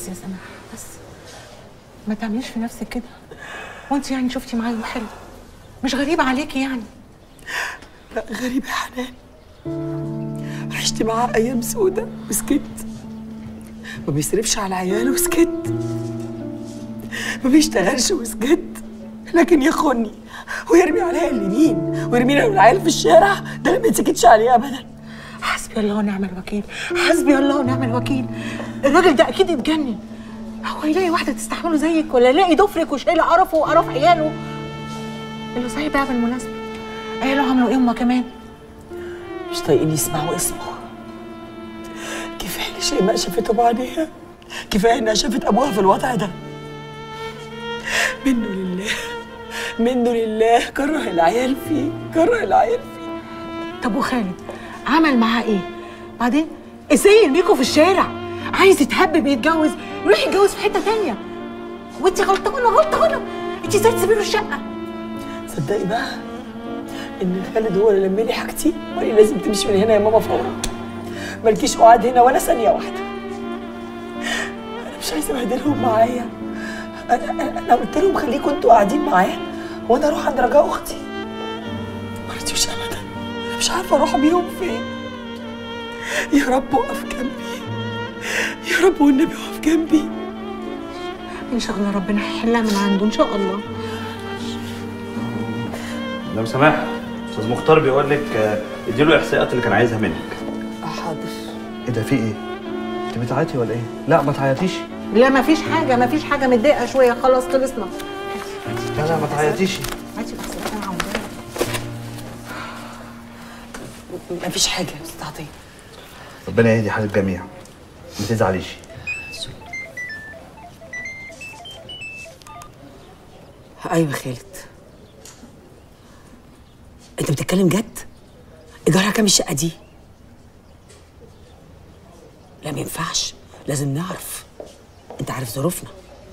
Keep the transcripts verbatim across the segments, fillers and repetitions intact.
بس يا سماح بس ما تعمليش في نفسك كده. وانت يعني شفتي معاه يوم حلو، مش غريبه عليكي يعني؟ لا غريبه يا حنان، عشت معاه ايام سودة وسكت. ما بيصرفش على عياله وسكت، ما بيشتغلش وسكت، لكن يخوني ويرمي عليا اليمين ويرمينا والعيال في الشارع، ده اللي ما يتسكتش عليه ابدا. حسبي الله ونعم الوكيل، حسبي الله ونعم الوكيل. الراجل ده اكيد اتجنن. هو يلاقي واحده تستحمله زيك ولا يلاقي ضفرك وشايله قرفه وقرف عياله؟ اللي صحيح بقى بالمناسبه، عياله عملوا ايه هما كمان؟ مش طايقين يسمعوا اسمه. كفايه اللي شيماء شافته بعديها، كفايه انها شافت ابوها في الوضع ده. منه لله منه لله، كره العيال فيه، كره العيال فيه. طب وخالد عمل معاه ايه؟ بعدين ازاي يرميكوا في الشارع؟ عايز يتهبب يتجوز يروح يتجوز في حته ثانيه، وانت غلطانه غلطانه. انت ازاي تسيبي له الشقه؟ صدقي بقى ان خالد هو اللي لم لي حاجتي، وانا لازم تمشي من هنا يا ماما فورا. مالكيش قعد هنا ولا ثانيه واحده. انا مش عايزه ابهدلهم معايا. انا انا قلت لهم خليكم انتوا قاعدين معاه وانا اروح عند رجاء اختي. ما رضيوش ابدا. انا مش عارفه اروح بيهم فين. يا رب وقف جنبي، يا رب والنبي وقف جنبي. ان شاء الله ربنا هيحلها من عنده ان شاء الله. لو سماح، استاذ مختار بيقول لك اديله الاحصائيات اللي كان عايزها منك. حاضر. ايه ده في ايه؟ انت بتعيطي ولا ايه؟ لا ما تعيطيش. لا مفيش حاجه، مفيش حاجه، متضايقه شويه خلاص خلصنا. لا لا ما تعيطيش. هاتي الاحصائيات انا عاوزاها. مفيش حاجه يا استاذ عطيه. ربنا يهدي حال الجميع، ما تزعليش. ايوه خالد، انت بتتكلم جد؟ ايجارها كام الشقه دي؟ لا ما ينفعش، لازم نعرف. انت عارف ظروفنا.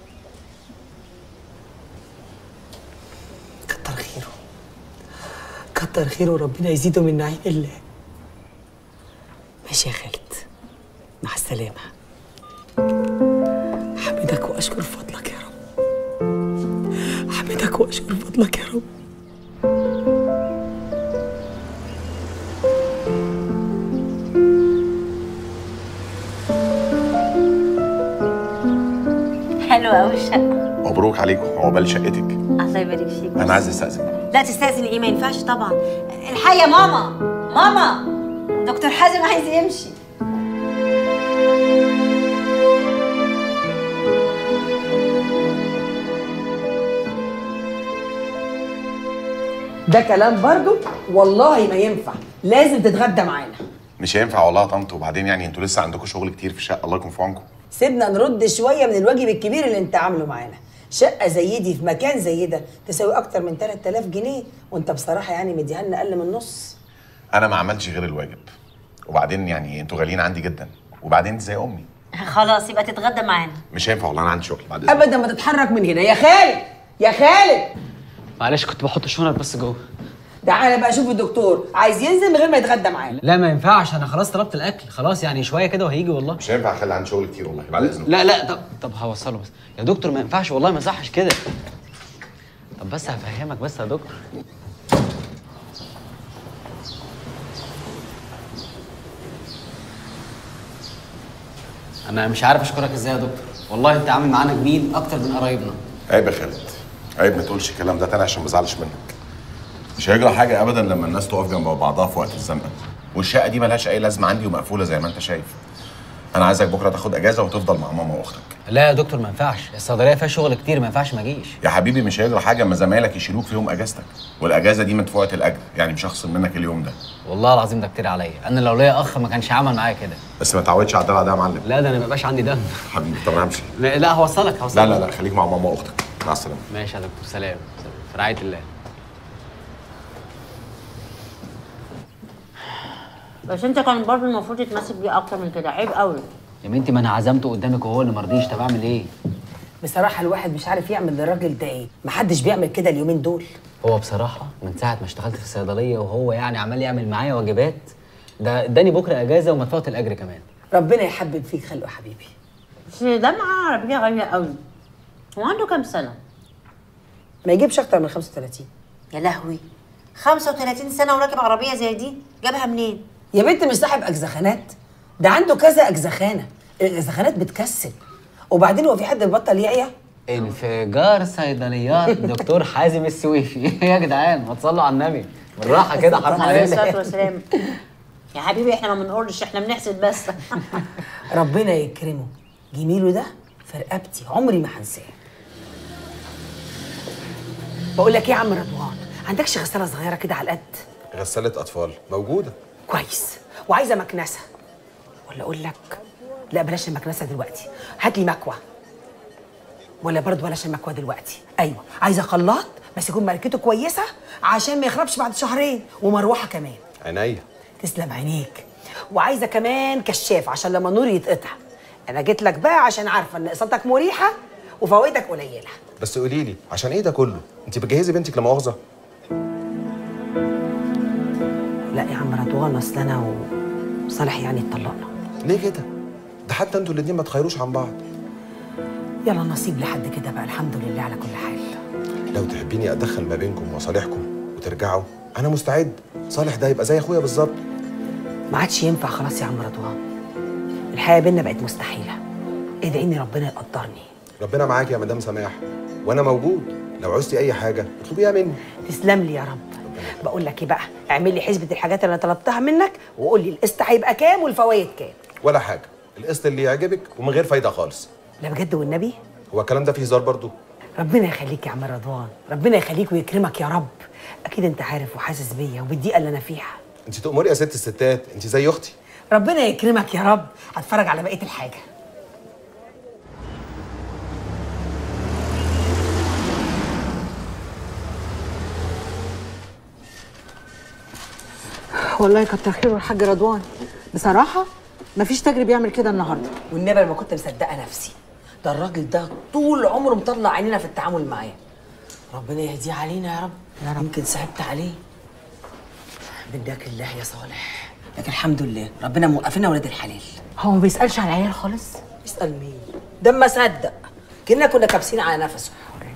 كتر خيره، كتر خيره وربنا يزيده من نعيم الله. ماشي يا خالد، مع السلامه. احمدك واشكر فضلك يا رب، احمدك واشكر فضلك يا رب. حلوة أوي الشقة. مبروك عليكم، عقبال شقتك. الله يبارك فيك. أنا عايز أستأذن. لا تستأذن إيه؟ ما ينفعش طبعا. الحقي يا ماما، ماما دكتور حازم عايز يمشي. ده كلام برضو والله ما ينفع، لازم تتغدى معانا. مش هينفع والله يا طنط، وبعدين يعني انتوا لسه عندكم شغل كتير في الشقة، الله يكون في عونكم. سيبنا نرد شويه من الواجب الكبير اللي انت عامله معانا. شقه زي دي في مكان زي ده تساوي اكتر من تلات آلاف جنيه، وانت بصراحه يعني مديها لنا اقل من النص. أنا ما عملتش غير الواجب، وبعدين يعني انتوا غاليين عندي جدا، وبعدين انت زي أمي. خلاص يبقى تتغدى معانا. مش هينفع والله، أنا عندي شغل بعد إذنك. ابدا ما تتحرك من هنا يا خالد، يا خالد. معلش كنت بحط شنط بس جوه. تعالى بقى شوف الدكتور عايز ينزل من غير ما يتغدى معانا. لا ما ينفعش، انا خلاص طلبت الاكل خلاص، يعني شويه كده وهيجي والله. مش هينفع، اخلي عندي شغل كتير والله بعد إذنك. لا لا طب طب هوصله بس يا دكتور، ما ينفعش والله، ما يصحش كده. طب بس هفهمك بس يا دكتور. انا مش عارف اشكرك ازاي يا دكتور، والله انت عامل معانا جميل اكتر من قرايبنا. عيب يا خالد، عيب ما تقولش الكلام ده تاني عشان ما ازعلش منك. مش هيجرى حاجة أبدا لما الناس تقف جنب بعضها في وقت الزنقة، والشقة دي ملهاش أي لازمة عندي ومقفولة زي ما أنت شايف. أنا عايزك بكرة تاخد أجازة وتفضل مع ماما وأختك. لا يا دكتور ما ينفعش، الصيدليه فيها شغل كتير، ما ينفعش ما اجيش. يا حبيبي مش هيجرى حاجة اما زمايلك يشيلوك في يوم أجازتك، والأجازة دي مدفوعة الأجر، يعني مش هخصم منك اليوم ده. والله العظيم ده كتير عليا، أنا لو ليا أخ ما كانش عمل معايا كده. بس ما تعودش على الدلع ده يا معلم. لا ده أنا ما بقاش عندي دم. حبيبي طب أنا همشي. لا لا هوصلك هوصلك. لا لا لا خليك مع ماما وأختك، مع السلامة. ماشي يا دكتور، سلام، سلام. في رعاية الله. بس انت كان برضه المفروض تتمسك بيه اكتر من كده، عيب قوي. يا بنتي ما انا عزمته قدامك وهو اللي مرضيش، طب اعمل ايه؟ بصراحه الواحد مش عارف يعمل للراجل ده ايه، محدش بيعمل كده اليومين دول. هو بصراحة من ساعة ما اشتغلت في الصيدلية وهو يعني عمال يعمل معايا واجبات، ده اداني بكرة اجازة ومدفوعة الاجر كمان. ربنا يحبب فيك خلقه حبيبي. بس ده معاه عربيه غاليه قوي. هو عنده كام سنه؟ ما يجيبش اكتر من خمسة وثلاثين. يا لهوي، خمسة وثلاثين سنه وراكب عربيه زي دي، جابها منين؟ يا بنت مش صاحب اجزخانات، ده عنده كذا اجزخانه، الاجزخانات بتكسب. وبعدين هو في حد بيبطل يعيا؟ انفجار صيدليات دكتور حازم السويفي. ايه يا جدعان، ما تصلوا على النبي بالراحه كده، حرام عليه الصلاه علينا. والسلام. يا حبيبي احنا ما بنقولش، احنا بنحسد بس. ربنا يكرمه، جميله ده في رقبتي عمري ما هنساه. بقول لك ايه يا عم رضوان، عندكش غساله صغيره كده على القد؟ غسالة أطفال موجودة. كويس، وعايزه مكنسه. ولا اقول لك لا بلاش المكنسه دلوقتي، هات لي مكوه. ولا برضه بلاش المكوه دلوقتي. ايوه عايزه خلاط بس يكون ماركته كويسه عشان ما يخربش بعد شهرين، ومروحه كمان. عينيا. تسلم عينيك. وعايزه كمان كشاف عشان لما النور يتقطع. انا جيت لك بقى عشان عارفه ان اقساطك مريحه وفوائدك قليله. بس قولي لي عشان ايه ده كله؟ انت بتجهزي بنتك لمؤاخذه؟ لا يا عم رضوان، اصل انا وصالح يعني اتطلقنا. ليه كده؟ ده حتى انتوا الاتنين ما تخيروش عن بعض. يلا نصيب لحد كده بقى، الحمد لله على كل حال. لو تحبيني اتدخل ما بينكم وصالحكم وترجعوا انا مستعد. صالح ده يبقى زي اخويا بالظبط. ما عادش ينفع خلاص يا عم رضوان، الحياه بينا بقت مستحيله. ادعيني ربنا يقدرني. ربنا معاك يا مدام سماح، وانا موجود لو عوزتي اي حاجه اطلبيها مني. تسلم لي يا رب. بقول لك ايه بقى، اعمل لي حسبه الحاجات اللي انا طلبتها منك وقول لي القسط هيبقى كام والفوائد كام. ولا حاجه، القسط اللي يعجبك ومن غير فايده خالص. لا بجد والنبي؟ هو الكلام ده فيه هزار برضو؟ ربنا يخليك يا عم رضوان، ربنا يخليك ويكرمك يا رب. اكيد انت عارف وحاسس بيا وبالضيقه اللي انا فيها. انت تؤمري يا ست الستات، انت زي اختي. ربنا يكرمك يا رب. هتفرج على بقيه الحاجه. والله كتر خيره الحاج رضوان، بصراحه مفيش تاجر بيعمل كده النهارده. والنبي ما كنت مصدقه نفسي، ده الراجل ده طول عمره مطلع عينينا في التعامل معاه. ربنا يهديه علينا يا رب. يا رب. يمكن صعبت عليه. بدك الله يا صالح، لكن الحمد لله ربنا موقفنا ولاد الحلال. هو ما بيسالش على العيال خالص؟ يسال مين؟ ده ما صدق، كنا كنا كابسين على نفسه.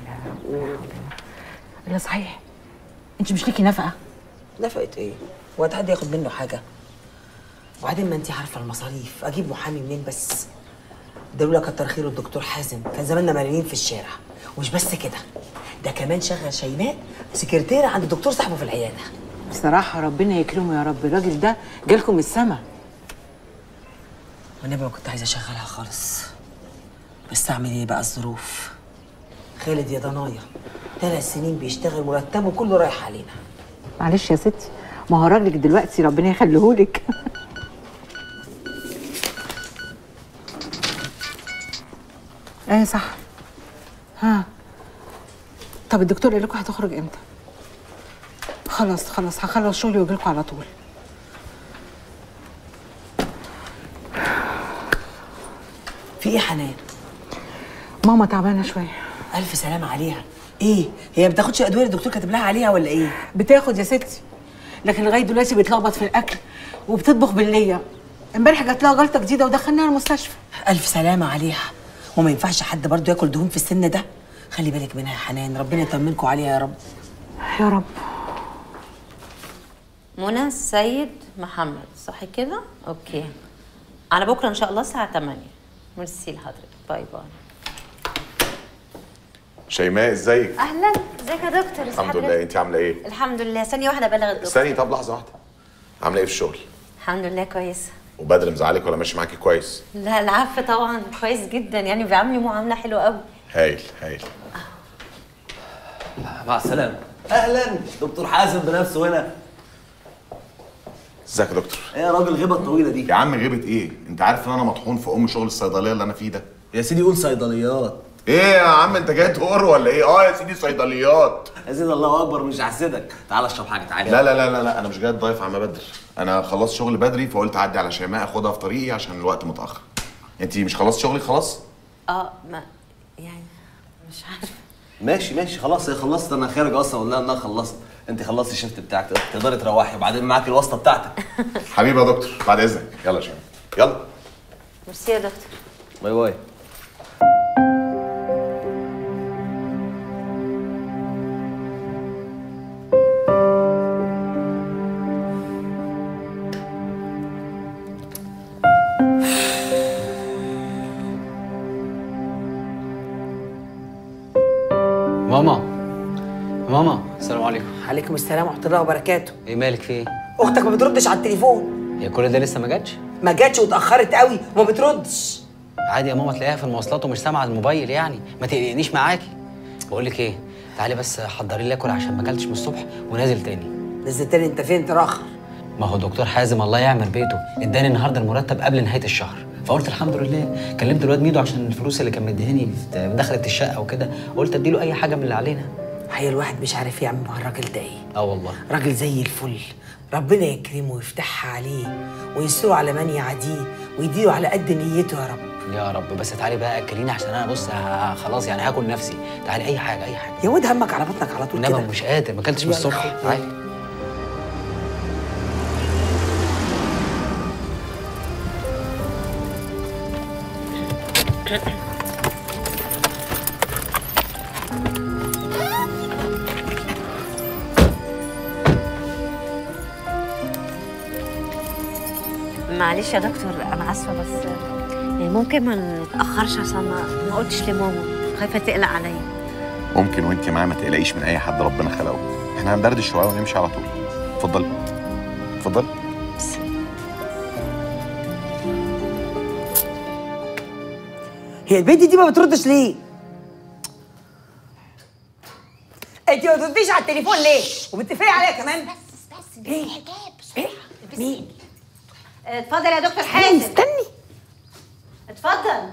لا صحيح، انت مش ليكي نفقه؟ نفقه ايه؟ هو حد ياخد منه حاجه؟ وبعدين ما انت عارفه المصاريف، اجيب محامي منين بس؟ ده لولا كتر خيره الدكتور حازم كان زماننا مليانين في الشارع. ومش بس كده، ده كمان شغل شيماء سكرتيره عند الدكتور صاحبه في العياده. بصراحه ربنا يكرمه يا رب، الراجل ده جالكم من السما. والنبي ما كنت عايزه اشغلها خالص، بس اعمل ايه بقى الظروف. خالد يا ضنايا ثلاث سنين بيشتغل مرتبه كله رايح علينا. معلش يا ستي، ما هو راجلك دلوقتي ربنا يخليهولك. ايه صح. ها طب الدكتور قال لكم هتخرج امتى؟ خلاص خلاص هخلص شغلي واجي لكم على طول. في ايه حنان؟ ماما تعبانه شويه. الف سلامه عليها. ايه هي ما بتاخدش ادويه الدكتور كاتب لها عليها ولا ايه؟ بتاخد يا ستي، لكن لغايه دلوقتي بتلخبط في الاكل وبتطبخ بالليل. امبارح جات لها جلطه جديده ودخلناها المستشفى. الف سلامه عليها. وما ينفعش حد برضه ياكل دهون في السن ده. خلي بالك منها يا حنان، ربنا يطمنكم عليها يا رب. يا رب. منى السيد محمد، صح كده؟ اوكي. على بكره ان شاء الله الساعه تمانية. ميرسي لحضرتك، باي باي. شيماء ازيك؟ اهلا، ازيك يا دكتور؟ الحمد لله، انت عامله ايه؟ الحمد لله. ثانيه واحده ابلغ الدكتور. ثانيه، طب لحظه واحده. عامله ايه في الشغل؟ الحمد لله كويسه. وبدر مزعلك ولا ماشي معاكي كويس؟ لا العفو طبعا، كويس جدا، يعني بيعاملني معامله حلوه قوي. هايل هايل. مع السلامه. اهلا دكتور حازم بنفسه هنا. ازيك يا دكتور؟ ايه يا راجل الغيبه الطويله دي؟ يا عم غيبه ايه؟ انت عارف ان انا مطحون في ام شغل الصيدليه اللي انا فيه ده. يا سيدي قول صيدليات. ايه يا عم انت جاي تقر ولا ايه؟ اه يا سيدي صيدليات. يا سيدي الله اكبر، مش هحسدك. تعال اشرب حاجه، تعالى. لا لا لا لا لا انا مش جاي اتضايف يا عم بدر. انا خلصت شغل بدري فقلت اعدي على شيماء اخدها في طريقي عشان الوقت متاخر. انت مش خلصت شغلك خلاص؟ اه ما يعني مش عارفه. ماشي ماشي خلاص، هي خلصت. انا خارج اصلا اقول لها انها خلصت. انت خلصتي الشفت بتاعك، تقدري تروحي وبعدين معاكي الواسطه بتاعتك. حبيبي يا دكتور، بعد اذنك. يلا يا شيماء يلا. ميرسي يا دكتور. باي باي. ماما ماما السلام عليكم. عليكم السلام ورحمه الله وبركاته. ايه مالك في ايه؟ اختك ما بتردش على التليفون. هي كل ده لسه ما جاتش؟ ما جاتش واتاخرت قوي وما بتردش. عادي يا ماما، تلاقيها في المواصلات ومش سامعه الموبايل يعني، ما تقلقنيش معاكي. بقول لك ايه، تعالي بس حضري لي اكل عشان ما اكلتش من الصبح ونازل تاني. نزلت تاني؟ انت فين تراخر؟ ما هو دكتور حازم الله يعمر بيته اداني النهارده المرتب قبل نهايه الشهر، فقلت الحمد لله. كلمت الواد ميدو عشان الفلوس اللي كان مديهاني دخلت الشقه وكده، قلت اديله اي حاجه من اللي علينا. هي الواحد مش عارف يعمل مع الراجل ده ايه. اه والله راجل زي الفل، ربنا يكرمه ويفتحها عليه وينصره على من يعاديه ويديله على قد نيته يا رب. يا رب. بس تعالي بقى اكليني عشان انا بص ه- خلاص يعني هاكل نفسي. تعالي اي حاجه اي حاجه. يا واد همك على بطنك على طول كده. انما مش قادر، ما اكلتش من يلا الصبح. خد. تعالي. معلش يا دكتور انا اسفه، بس يعني ممكن ما نتاخرش عشان ما ما قلتش لماما، خايفه تقلق عليا. ممكن وانت معاه ما تقلقيش من اي حد ربنا خلقه. احنا هندردش شويه ونمشي على طول. اتفضلي اتفضلي. هي البنت دي ما بتردش ليه؟ انت ما بترديش على التليفون ليه؟ ومتفقي عليها كمان؟ بس بس بس ايه؟ الحجاب. ايه؟ مين؟ اتفضل يا دكتور حازم. استني. اتفضل.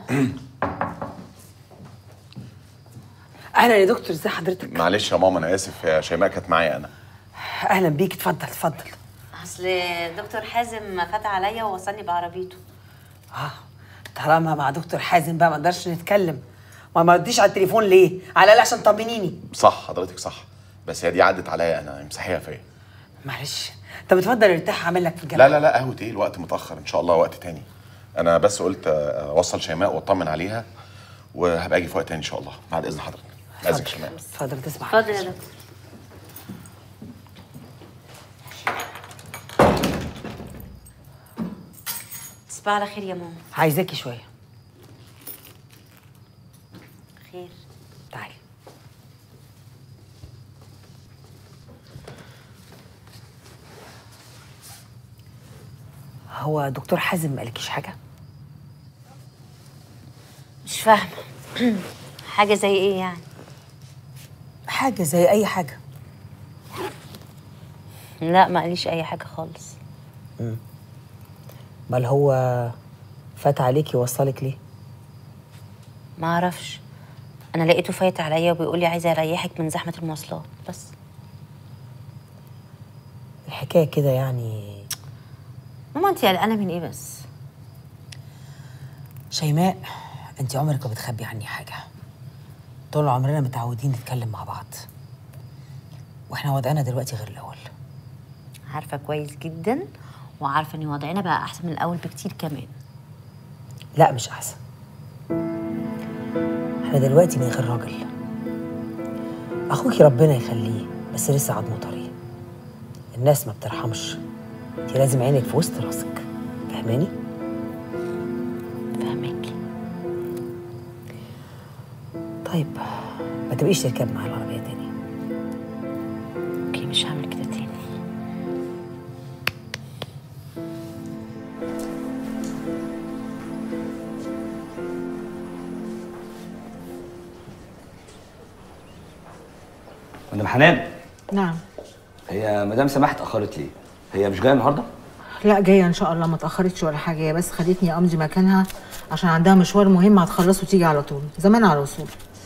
اهلا يا دكتور، ازي حضرتك؟ معلش يا ماما انا اسف، يا شيماء كانت معايا انا. اهلا بيك، اتفضل اتفضل. اصل دكتور حازم فات عليا ووصلني بعربيته. اه طالما مع دكتور حازم بقى ما نقدرش نتكلم. ما ما رديش على التليفون ليه؟ على الاقل عشان طمنيني. صح حضرتك صح، بس هي دي عدت عليا انا، امسحيها فيا. معلش. طب اتفضل ارتاح، اعمل لك في لا الجامعه. لا لا قهوة ايه، الوقت متأخر ان شاء الله وقت تاني. انا بس قلت اوصل شيماء واطمن عليها وهبقى اجي في وقت تاني ان شاء الله بعد اذن حضرتك. اذنك يا شيماء. اتفضل تسمع. اتفضل يا دكتور. تصبح على خير يا ماما. عايزاكي شويه. خير. تعالي. هو دكتور حازم ما قالكيش حاجه؟ مش فاهمه. حاجه زي ايه يعني؟ حاجه زي اي حاجه. لا ما قاليش اي حاجه خالص. امال هو فات عليكي ووصلك ليه؟ ما اعرفش، انا لقيته فايت عليا وبيقول لي عايزه اريحك من زحمه المواصلات بس. الحكايه كده يعني. ماما انت قلقانه من ايه بس؟ شيماء، انت عمرك ما بتخبي عني حاجه. طول عمرنا متعودين نتكلم مع بعض، واحنا وضعنا دلوقتي غير الاول. عارفه كويس جدا، وعارفه ان وضعنا بقى احسن من الاول بكتير كمان. لا مش احسن. احنا دلوقتي من غير راجل. اخوكي ربنا يخليه بس لسه عضمه طري. الناس ما بترحمش، انت لازم عينك في وسط راسك. فاهماني؟ فاهمك. طيب ما تبقيش تركب معايا العربيه تاني. اوكي مش هعمل كده تاني. مدام حنان، نعم. هي مدام سماح اتأخرت ليه؟ هي مش جاية النهارده؟ لا جايه ان شاء الله، ما اتاخرتش ولا حاجه، هي بس خدتني امضي مكانها عشان عندها مشوار مهم هتخلصه وتيجي على طول، زمان على وصول.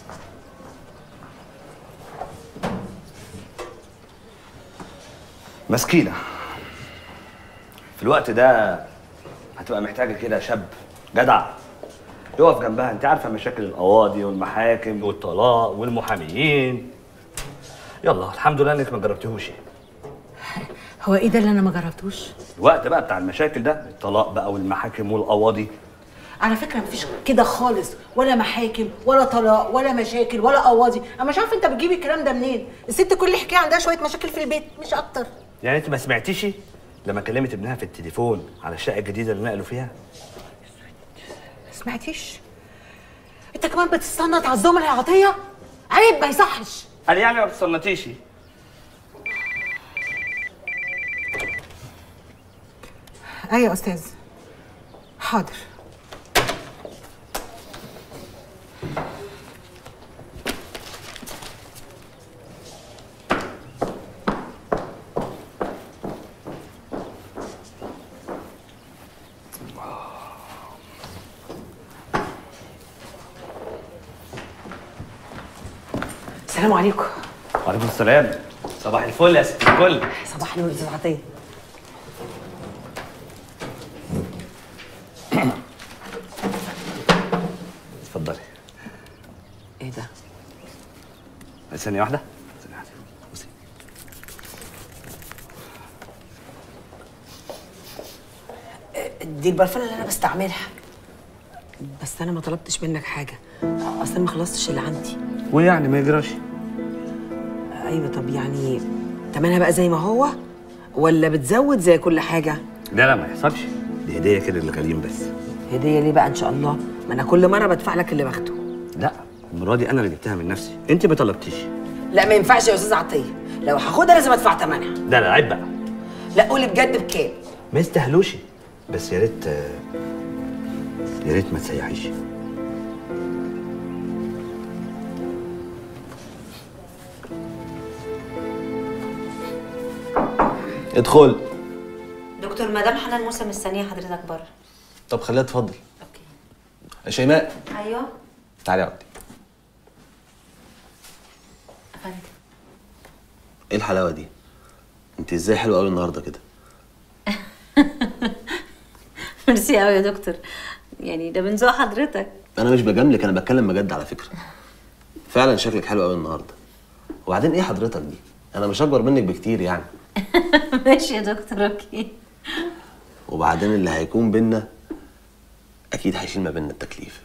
مسكينة. في الوقت ده هتبقى محتاجة كده شاب جدع يقف جنبها. انت عارفة مشاكل القواضي والمحاكم والطلاق والمحاميين. يلا الحمد لله انك ما جربتيهوش. هو ايه ده اللي انا ما جربتوش؟ الوقت بقى بتاع المشاكل ده، الطلاق بقى والمحاكم والقواضي. على فكره مفيش كده خالص، ولا محاكم ولا طلاق ولا مشاكل ولا قواضي، انا مش عارفه انت بتجيب الكلام ده منين؟ الست كل حكايه عندها شويه مشاكل في البيت مش اكتر. يعني انت ما سمعتيش لما كلمت ابنها في التليفون على الشقة الجديدة اللي نقلوا فيها؟ سمعتيش؟ انت كمان بتستنط على الزملاء يا عطيه؟ عيب ما يصحش. انا يعني ما بتصنتيش. ايوه يا استاذ. حاضر. السلام عليكم. وعليكم السلام. صباح الفل يا ست الكل. صباح النور يا استاذ عطيه. اتفضلي. ايه ده؟ ثانية واحدة. ثانية واحدة. بصي. دي البرفانه اللي انا بستعملها، بس انا ما طلبتش منك حاجه، اصلا ما خلصتش اللي عندي. ويعني ما يجراش. ايوه طب يعني تمنها بقى زي ما هو ولا بتزود زي كل حاجه؟ لا لا ما يحصلش، دي هدية كده للغاليين بس. هديه ليه بقى ان شاء الله؟ ما انا كل مره بدفع لك اللي باخده. لا المرة دي أنا اللي جبتها من نفسي، أنت ما طلبتيش. لا ما ينفعش يا استاذ عطيه، لو هاخدها لازم ادفع ثمنها. لا لا عيب بقى. لا قولي بجد بكام؟ ما يستاهلوش، بس يا ريت يا ريت ما تسيحيش. ادخل. دكتور مدام حنان موسى مستنيه حضرتك بره. طب خليها تفضل. اوكي. يا شيماء ايوه. تعالي اقعدي. افندم. ايه الحلاوه دي؟ انت ازاي حلوه قوي النهارده كده؟ ميرسي قوي يا دكتور، يعني ده من ذوق حضرتك. انا مش بجاملك، انا بتكلم بجد على فكره. فعلا شكلك حلو قوي النهارده. وبعدين ايه حضرتك دي؟ انا مش اكبر منك بكتير يعني. ماشي يا دكتور اوكي. وبعدين اللي هيكون بينا اكيد هيشيل ما بينا التكليف.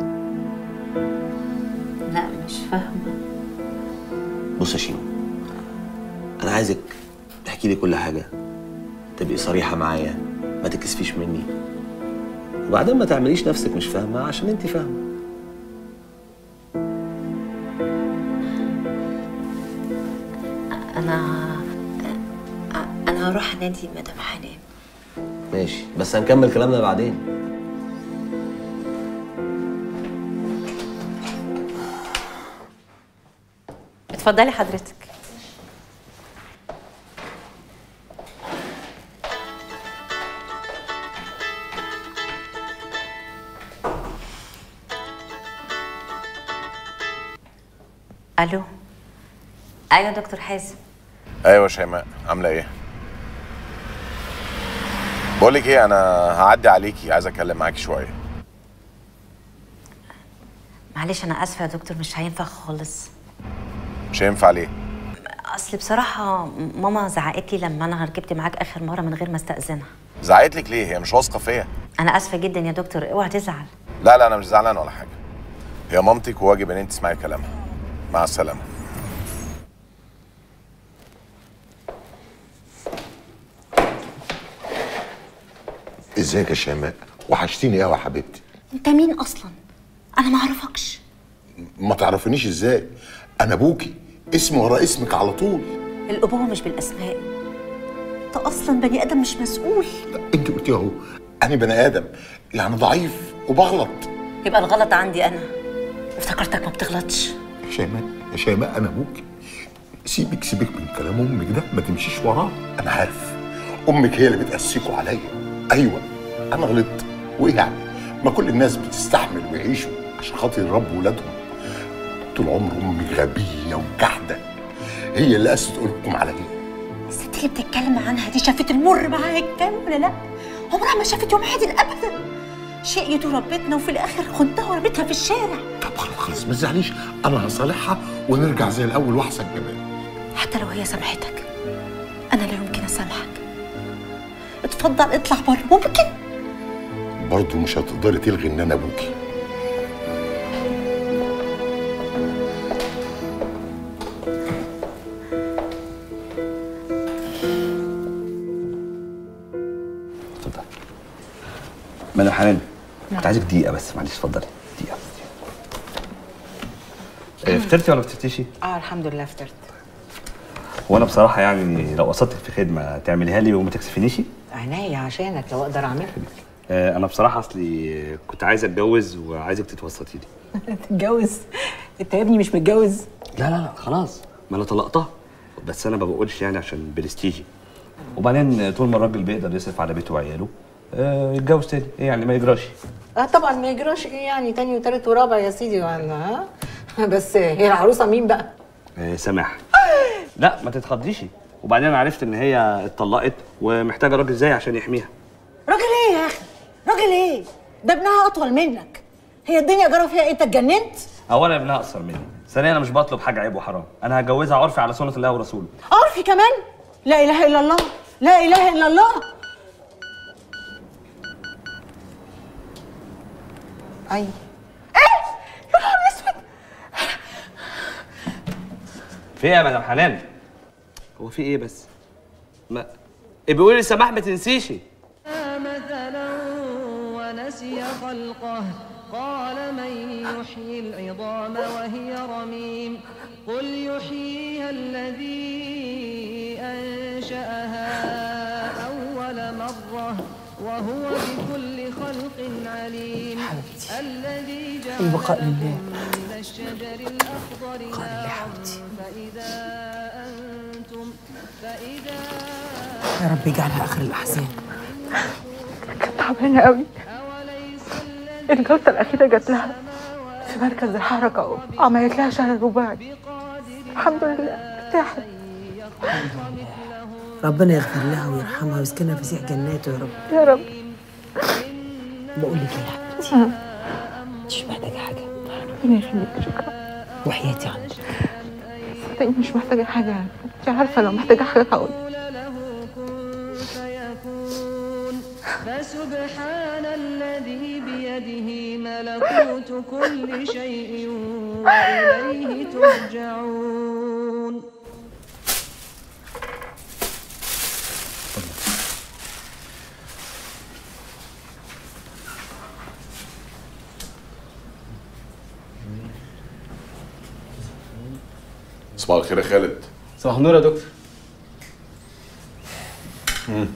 لا مش فاهمه. بص يا شيماء، انا عايزك تحكي لي كل حاجه، تبقي صريحه معايا، ما تكسفيش مني، وبعدين ما تعمليش نفسك مش فاهمه عشان انت فاهمه. انا انا هروح انادي مدام حنان. ماشي، بس هنكمل كلامنا بعدين. اتفضلي حضرتك. الو. ايوه دكتور حازم. ايوه شيماء، عامله ايه؟ بقول لك ايه، انا هعدي عليكي، عايز اتكلم معاكي شويه. معلش انا اسفه يا دكتور، مش هينفع خالص. مش هينفع ليه؟ اصل بصراحه ماما زعقت لي لما انا ركبت معاك اخر مره من غير ما استاذنها. زعقت لك ليه؟ هي مش واثقه فيا. انا اسفه جدا يا دكتور، اوعى تزعل. لا لا انا مش زعلان ولا حاجه، هي مامتك وواجب ان انت تسمعي كلامها. مع السلامه. ازيك يا شيماء؟ وحشتيني قوي يا حبيبتي. انت مين اصلا؟ انا ما اعرفكش. ما تعرفنيش ازاي؟ انا ابوكي، اسمي ورا اسمك على طول. الابوه مش بالاسماء، انت اصلا بني ادم مش مسؤول. لا انت قلتي اهو انا بني ادم، يعني ضعيف وبغلط. يبقى الغلط عندي انا، افتكرتك ما بتغلطش. يا شيماء يا شيماء انا ابوكي، سيبك سيبك من كلام امك ده، ما تمشيش وراه. انا عارف امك هي اللي بتقسيكوا عليا. ايوه انا غلطت، وايه يعني؟ ما كل الناس بتستحمل ويعيشوا عشان خاطر يربوا ولادهم. طول عمر امي غبيه وجحده، هي اللي قست قلوبكم عليا. الست اللي بتتكلم عنها دي شافت المر معاك كام ولا لا؟ عمرها ما شافت يوم عادل ابدا. شقيت وربتنا وفي الاخر خنتها ورميتها في الشارع. طب خلاص خلاص ما تزعليش، انا هصالحها ونرجع زي الاول واحسن كمان. حتى لو هي سامحتك انا لا يمكن اسامحك. اتفضل اطلع بره. ممكن برضه مش هتقدري تلغي ان انا ابوكي. اتفضل. مدام حنان كنت عايزك دقيقة بس، معلش اتفضلي. دقيقة. فطرتي ولا ما فطرتيش؟ اه الحمد لله فطرت. وانا بصراحه يعني لو قصدتك في خدمه تعمليها لي وما تكسفنيش. عينيا عشانك لو اقدر اعملها. آه انا بصراحه اصلي كنت عايز اتجوز وعايزك تتوسطي لي. تتجوز؟ انت يا ابني مش متجوز؟ لا لا لا خلاص، ما انا طلقتها، بس انا ما بقولش يعني عشان برستيجي. وبعدين طول ما الراجل بيقدر يصرف على بيته وعياله آه يتجوز تاني، ايه يعني ما يجراش. اه طبعا ما يجراش، ايه يعني تاني وتالت ورابع يا سيدي وانا ها. بس هي العروسه مين بقى؟ آه سماح. لا ما تتخضيش، وبعدين انا عرفت ان هي اتطلقت ومحتاجه راجل زيي عشان يحميها. راجل ايه يا اخي؟ راجل ايه؟ ده ابنها اطول منك. هي الدنيا جرى فيها ايه؟ انت اتجننت؟ اولا ابنها اقصر مني، ثانيا انا مش بطلب حاجه عيب وحرام، انا هتجوزها عرفي على سنه الله ورسوله. عرفي كمان؟ لا اله الا الله، لا اله الا الله. ايوه. ايه؟ يا نهار اسود. في ايه يا مدام حنان؟ هو في ايه بس؟ ما بيقول لي سماح ما تنسيش. مثلا ونسي خلقه قال من يحيي العظام وهي رميم قل يحييها الذي أنشأها أول مرة وهو بكل خلق عليم الذي جعل لكم من الشجر الأخضر نارا فإذا أنتم فإذا يا رب يجعلها اخر الاحزان. كانت تعبانه قوي. الجلطه الاخيره جات لها في مركز الحركه وعملت لها شلل رباعي. الحمد لله ارتاحت. ربنا يغفر لها ويرحمها ويسكنها فسيح جناته يا رب. يا رب. بقول لك يا حبيبتي مش محتاجه حاجه. ربنا يخليك. شكرا. وحياتي عندك. صدقني مش محتاجه حاجه، انت عارفه لو محتاجه حاجه هقول. فسبحان الذي بيده ملكوت كل شيء وإليه ترجعون. صباح الخير يا خالد. صباح النور يا دكتور. امم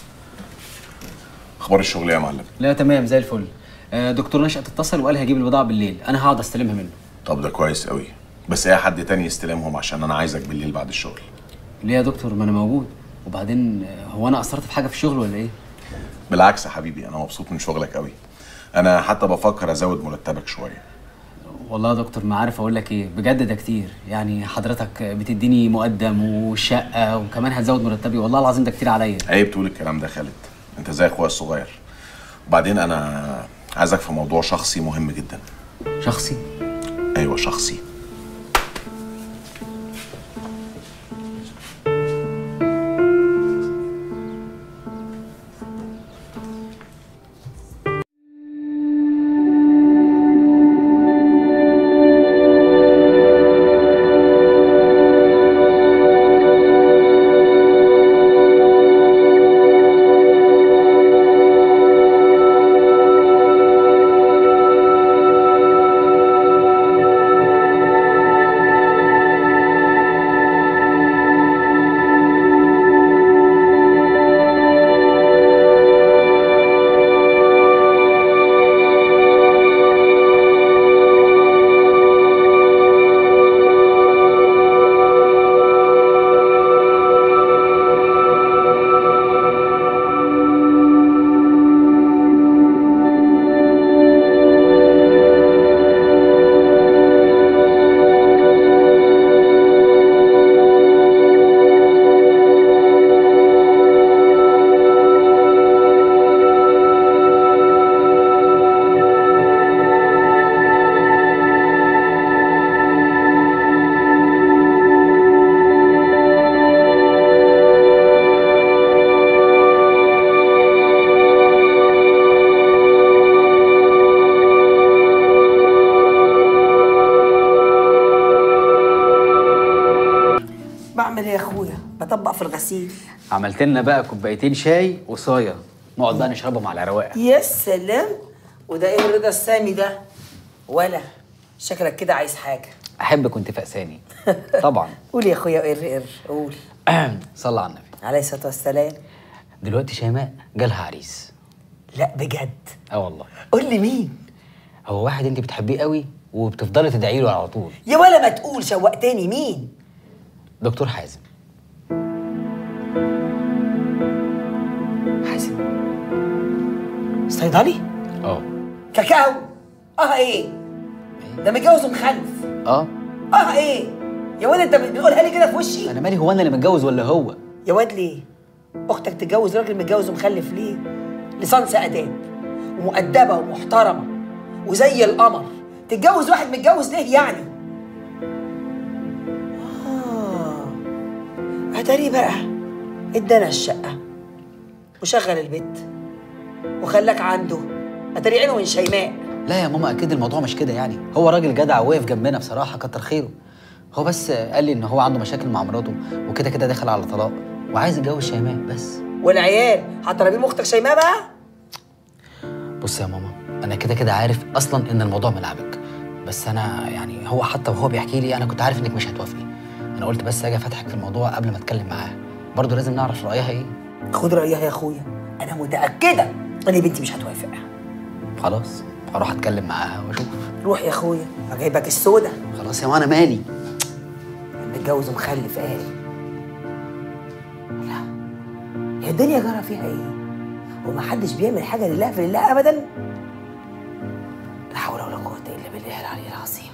اخبار الشغل ايه يا معلم؟ لا تمام زي الفل. دكتور نشأت اتصل وقال هيجيب البضاعه بالليل، انا هقعد استلمها منه. طب ده كويس قوي، بس ايه حد تاني يستلمهم عشان انا عايزك بالليل بعد الشغل. ليه يا دكتور؟ ما انا موجود. وبعدين هو انا قصرت في حاجه في الشغل ولا ايه؟ بالعكس يا حبيبي، انا مبسوط من شغلك قوي. انا حتى بفكر ازود مرتبك شويه. والله يا دكتور ما عارف اقول لك ايه، بجد ده كتير. يعني حضرتك بتديني مقدم وشقه وكمان هتزود مرتبي، والله العظيم ده كتير عليا. عيب تقول الكلام ده يا خالد، انت زي اخويا الصغير. وبعدين انا عايزك في موضوع شخصي مهم جدا. شخصي؟ ايوه شخصي. بعمل ايه يا اخويا؟ بطبق في الغسيل. عملت لنا بقى كوبايتين شاي وصايه نقعد بقى نشربهم على رواقه. يا سلام. وده ايه الرضا السامي ده؟ ولا شكلك كده عايز حاجه. احبك وانت فقساني. طبعا. قول يا اخويا قر قر قول. صلى على النبي عليه الصلاه والسلام. دلوقتي شيماء جالها عريس. لا بجد؟ اه والله. قول لي مين؟ هو واحد انت بتحبيه قوي وبتفضلي تدعي له على طول. يا ولا ما تقول، شوقتني. مين؟ دكتور حازم. حازم صيدلي؟ اه. كاكاو؟ اه ايه؟ ده متجوز ومخلف. اه. اه ايه؟ يا واد انت بتقولها لي كده في وشي؟ انا مالي، هو انا اللي متجوز ولا هو؟ يا واد ليه؟ اختك تتجوز راجل متجوز ومخلف ليه؟ لصنص اداب ومؤدبه ومحترمه وزي القمر، تتجوز واحد متجوز ليه يعني؟ اه اتاري بقى ادانا الشقه وشغل البيت وخلاك عنده، اتاري عينه من شيماء. لا يا ماما اكيد الموضوع مش كده يعني، هو راجل جدع وواقف جنبنا بصراحه، كتر خيره. هو بس قال لي ان هو عنده مشاكل مع مراته وكده كده داخل على طلاق وعايز يتجوز شيماء بس. والعيال هتربيه اختك شيماء بقى؟ بص يا ماما، انا كده كده عارف اصلا ان الموضوع ملعبك، بس انا يعني هو حتى وهو بيحكي لي انا كنت عارف انك مش هتوافقي. انا قلت بس اجي افتحك في الموضوع قبل ما اتكلم معاها، برضه لازم نعرف رايها ايه. خد رايها يا اخويا، انا متاكده ان بنتي مش هتوافق. خلاص هروح اتكلم معاها واشوف. روح يا اخويا، جايبك السودا. خلاص يا ماما انا مالي، متجوز ومخلف قال. لا هي الدنيا جرى فيها ايه؟ ومحدش بيعمل حاجه لله في لله ابدا. لا حول ولا قوه الا بالله العلي العظيم.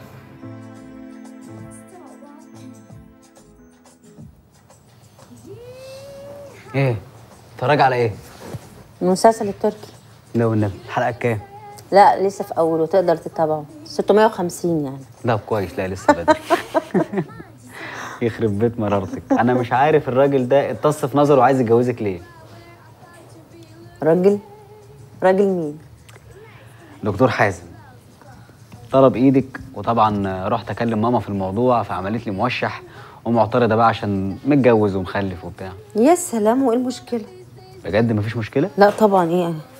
ايه؟ اتفرج على ايه؟ المسلسل التركي. لا والنبي، الحلقه كام؟ لا لسه في اوله، تقدر تتابعه. ستمية وخمسين يعني. لا كويس، لا لسه بدري. يخرب بيت مرارتك، انا مش عارف الراجل ده اتص في نظره وعايز يتجوزك ليه؟ راجل؟ راجل مين؟ دكتور حازم طلب ايدك، وطبعا رحت اكلم ماما في الموضوع فعملت لي موشح ومعترضه بقى عشان متجوز ومخلف وبتاع. يا سلام، وايه المشكله؟ بجد مفيش مشكله؟ لا طبعا. ايه يعني؟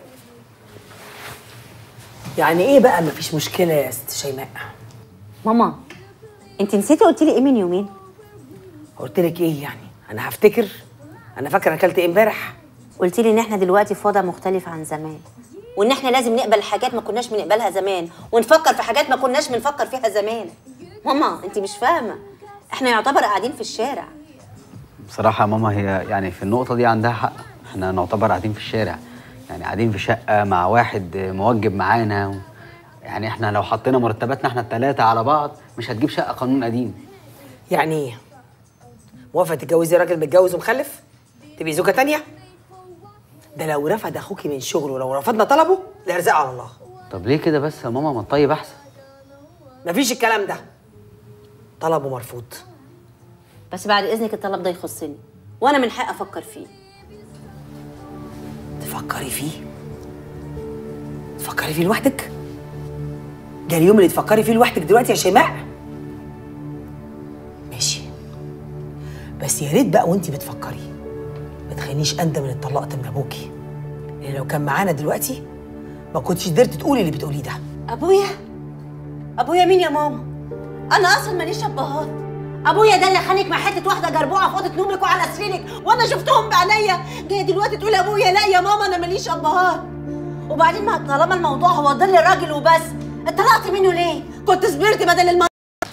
يعني ايه بقى مفيش مشكله يا ست شيماء؟ ماما انت نسيتي قلتي لي ايه من يومين؟ قلت لك ايه يعني؟ انا هفتكر؟ انا فاكره اكلت ايه امبارح؟ قلتي لي ان احنا دلوقتي في وضع مختلف عن زمان، وان احنا لازم نقبل حاجات ما كناش بنقبلها زمان، ونفكر في حاجات ما كناش بنفكر فيها زمان. ماما انت مش فاهمه، احنا يعتبر قاعدين في الشارع. بصراحه يا ماما هي يعني في النقطه دي عندها حق، احنا نعتبر قاعدين في الشارع، يعني قاعدين في شقه مع واحد موجب معانا و... يعني احنا لو حطينا مرتباتنا احنا الثلاثه على بعض مش هتجيب شقه قانون قديم. يعني ايه؟ موافقه تتجوزي راجل متجوز ومخلف؟ تبقي زوجه تانيه؟ ده لو رفض اخوكي من شغله ولو رفضنا طلبه الارزاق على الله. طب ليه كده بس يا ماما؟ ما الطيب احسن. مفيش الكلام ده، طلبه مرفوض. بس بعد اذنك الطلب ده يخصني وانا من حق افكر فيه. تفكري فيه؟ تفكري فيه لوحدك؟ جه اليوم اللي تفكري فيه لوحدك دلوقتي يا شيماء؟ ماشي، بس يا ريت بقى وانتي بتفكري ما تخلينيش اندم اني اتطلقت من ابوكي، لان لو كان معانا دلوقتي ما كنتش قدرت تقولي اللي بتقوليه ده. ابويا؟ ابويا مين يا ماما؟ انا اصلا ماليش ابهات. ابويا ده اللي خانك مع حته واحده جربوعه في اوضه نومك وعلى سريرك وانا شفتهم بعينيا، جايه دلوقتي تقول ابويا؟ لا يا ماما انا ماليش ابهات. وبعدين ما طالما الموضوع هو ضل الراجل وبس، اتطلقت منه ليه؟ كنت صبرت بدل الم...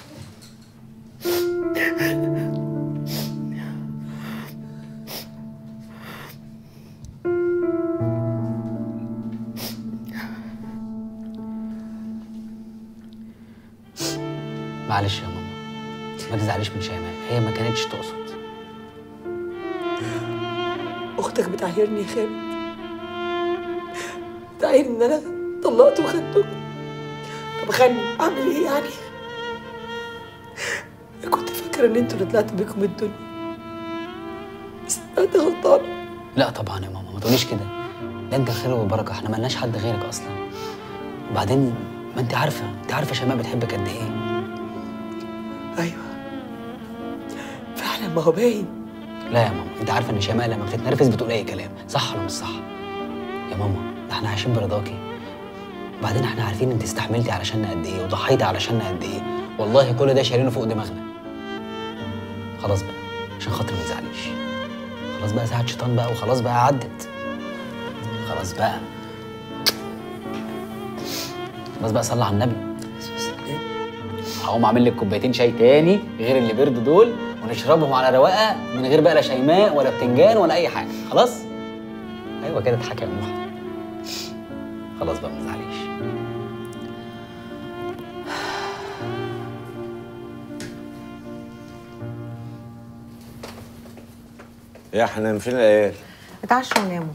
معلش يا ماما، ما تزعليش من شيماء، هي ما كانتش تقصد. اختك بتعايرني يا خالد، بتعايرني ان انا طلقت وخدته. طب خلني اعمل ايه يعني؟ انا كنت فاكره ان انتوا اللي طلعتوا بيكم الدنيا، بس انت غلطانه. لا طبعا يا ماما ما تقوليش كده، ده انت الخير والبركه، احنا مالناش حد غيرك اصلا. وبعدين ما انت عارفه، انت عارفه شيماء بتحبك قد ايه. ايوه فعلا، ما هو باين. لا يا ماما، انت عارفه ان شيماء لما بتتنرفز بتقول اي كلام، صح ولا مش صح؟ يا ماما ده احنا عايشين برضاكي، وبعدين احنا عارفين انت استحملتي علشاننا قد ايه وضحيتي علشاننا قد ايه، والله كل ده شايلينه فوق دماغنا. خلاص بقى عشان خاطر ما تزعليش. خلاص بقى ساعة شيطان بقى، وخلاص بقى عدت. خلاص بقى خلاص بقى صلي على النبي. هقوم اعمل لك كوبايتين شاي تاني غير اللي بيردوا دول، ونشربهم على رواقه من غير بقى لا شيماء ولا بتنجان ولا اي حاجه. خلاص؟ ايوه كده اضحكي يا موحى. خلاص بقى ما تزعليش. يا حنان فين العيال؟ اتعشوا وناموا.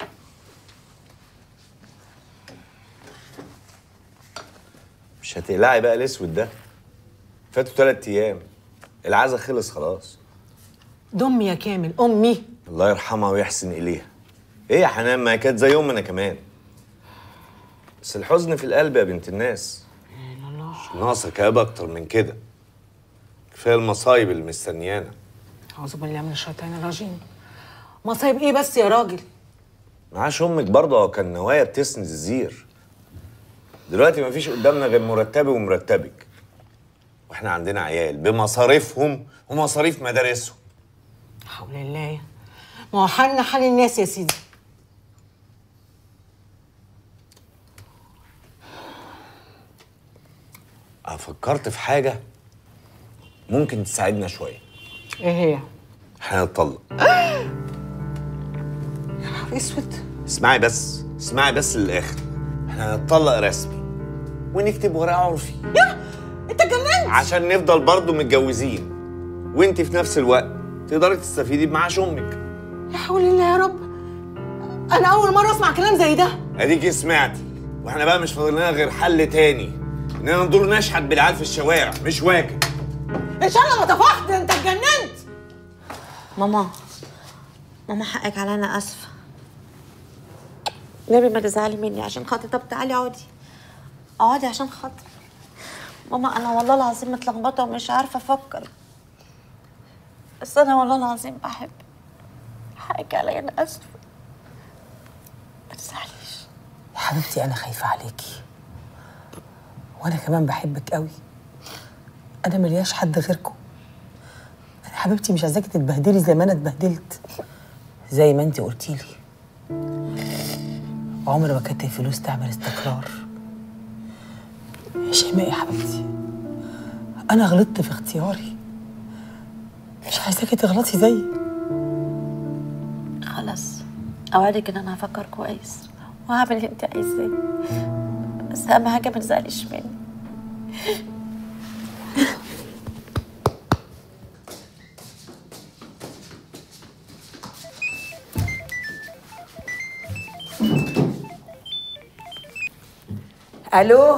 مش هتقلعي بقى الاسود ده؟ فاتوا تلات ايام، العزا خلص خلاص. ده امي يا كامل، امي. الله يرحمها ويحسن اليها. ايه يا حنان، ما هي كانت زي امنا كمان. بس الحزن في القلب يا بنت الناس. مش ناقصه كآبة اكتر من كده. كفايه المصايب اللي مستنيانا. اعوذ بالله من الشيطان الرجيم. مصايب ايه بس يا راجل؟ معاش امك برضه كان نوايا بتسند الزير. دلوقتي مفيش قدامنا غير مرتبي ومرتبك. واحنا عندنا عيال بمصاريفهم ومصاريف مدارسهم. حول الله. ما هو حالنا حال الناس يا سيدي. فكرت في حاجة ممكن تساعدنا شوية. ايه هي؟ احنا هنتطلق. يا نهار اسود. اسمعي بس، اسمعي بس للآخر. احنا هنتطلق رسمي ونكتب ورقة عرفي. يا انت اتجننت. عشان نفضل برضه متجوزين، وانت في نفس الوقت تقدري تستفيدي بمعاش امك. يا حول الله يا رب. انا اول مرة اسمع كلام زي ده. اديكي سمعتي، واحنا بقى مش فاضل لنا غير حل تاني، اننا ندور نشحت بالعيال في الشوارع، مش واجب. ان شاء الله ما طفحت، انت اتجننت. ماما ماما حقك عليا، انا اسفه. نبي ما تزعلي مني عشان خاطري. طب تعالي اقعدي اقعدي عشان خاطري. ماما انا والله العظيم متلخبطه ومش عارفه افكر، بس انا والله العظيم بحب. حقك عليا، انا اسفه. ما تزعليش يا حبيبتي، انا خايفه عليكي وانا كمان بحبك قوي. انا ملياش حد غيركم. انا حبيبتي مش عايزاكي تتبهدلي زي ما انا اتبهدلت، زي ما انت قلتي لي. عمر ما كانت الفلوس تعمل استقرار. يا شيماء يا حبيبتي، انا غلطت في اختياري، مش عايزاكي تغلطي زيي. خلاص اوعدك ان انا هفكر كويس وهعمل اللي انت عايزاه، بس اهم حاجه ما تزعليش مني. الو،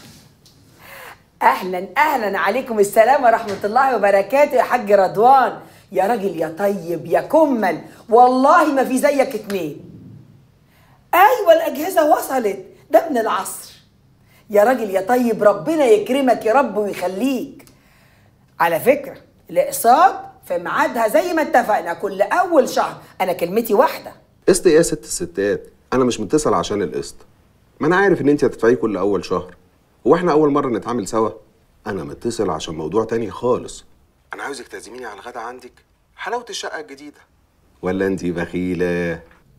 اهلا اهلا، عليكم السلام ورحمه الله وبركاته يا حاج رضوان. يا راجل يا طيب يا كمل، والله ما في زيك اتنين. ايوه الاجهزه وصلت، ده من العصر. يا راجل يا طيب، ربنا يكرمك يا رب ويخليك. على فكره الاقساط في ميعادها زي ما اتفقنا، كل اول شهر. انا كلمتي واحده. قسط ايه يا ست الستات؟ انا مش متصل عشان القسط، ما انا عارف ان انت هتدفعيه كل اول شهر. هو احنا اول مره نتعامل سوا؟ انا متصل عشان موضوع تاني خالص. انا عاوزك تعزميني على الغدا عندك، حلاوه الشقه الجديده. ولا انت بخيله؟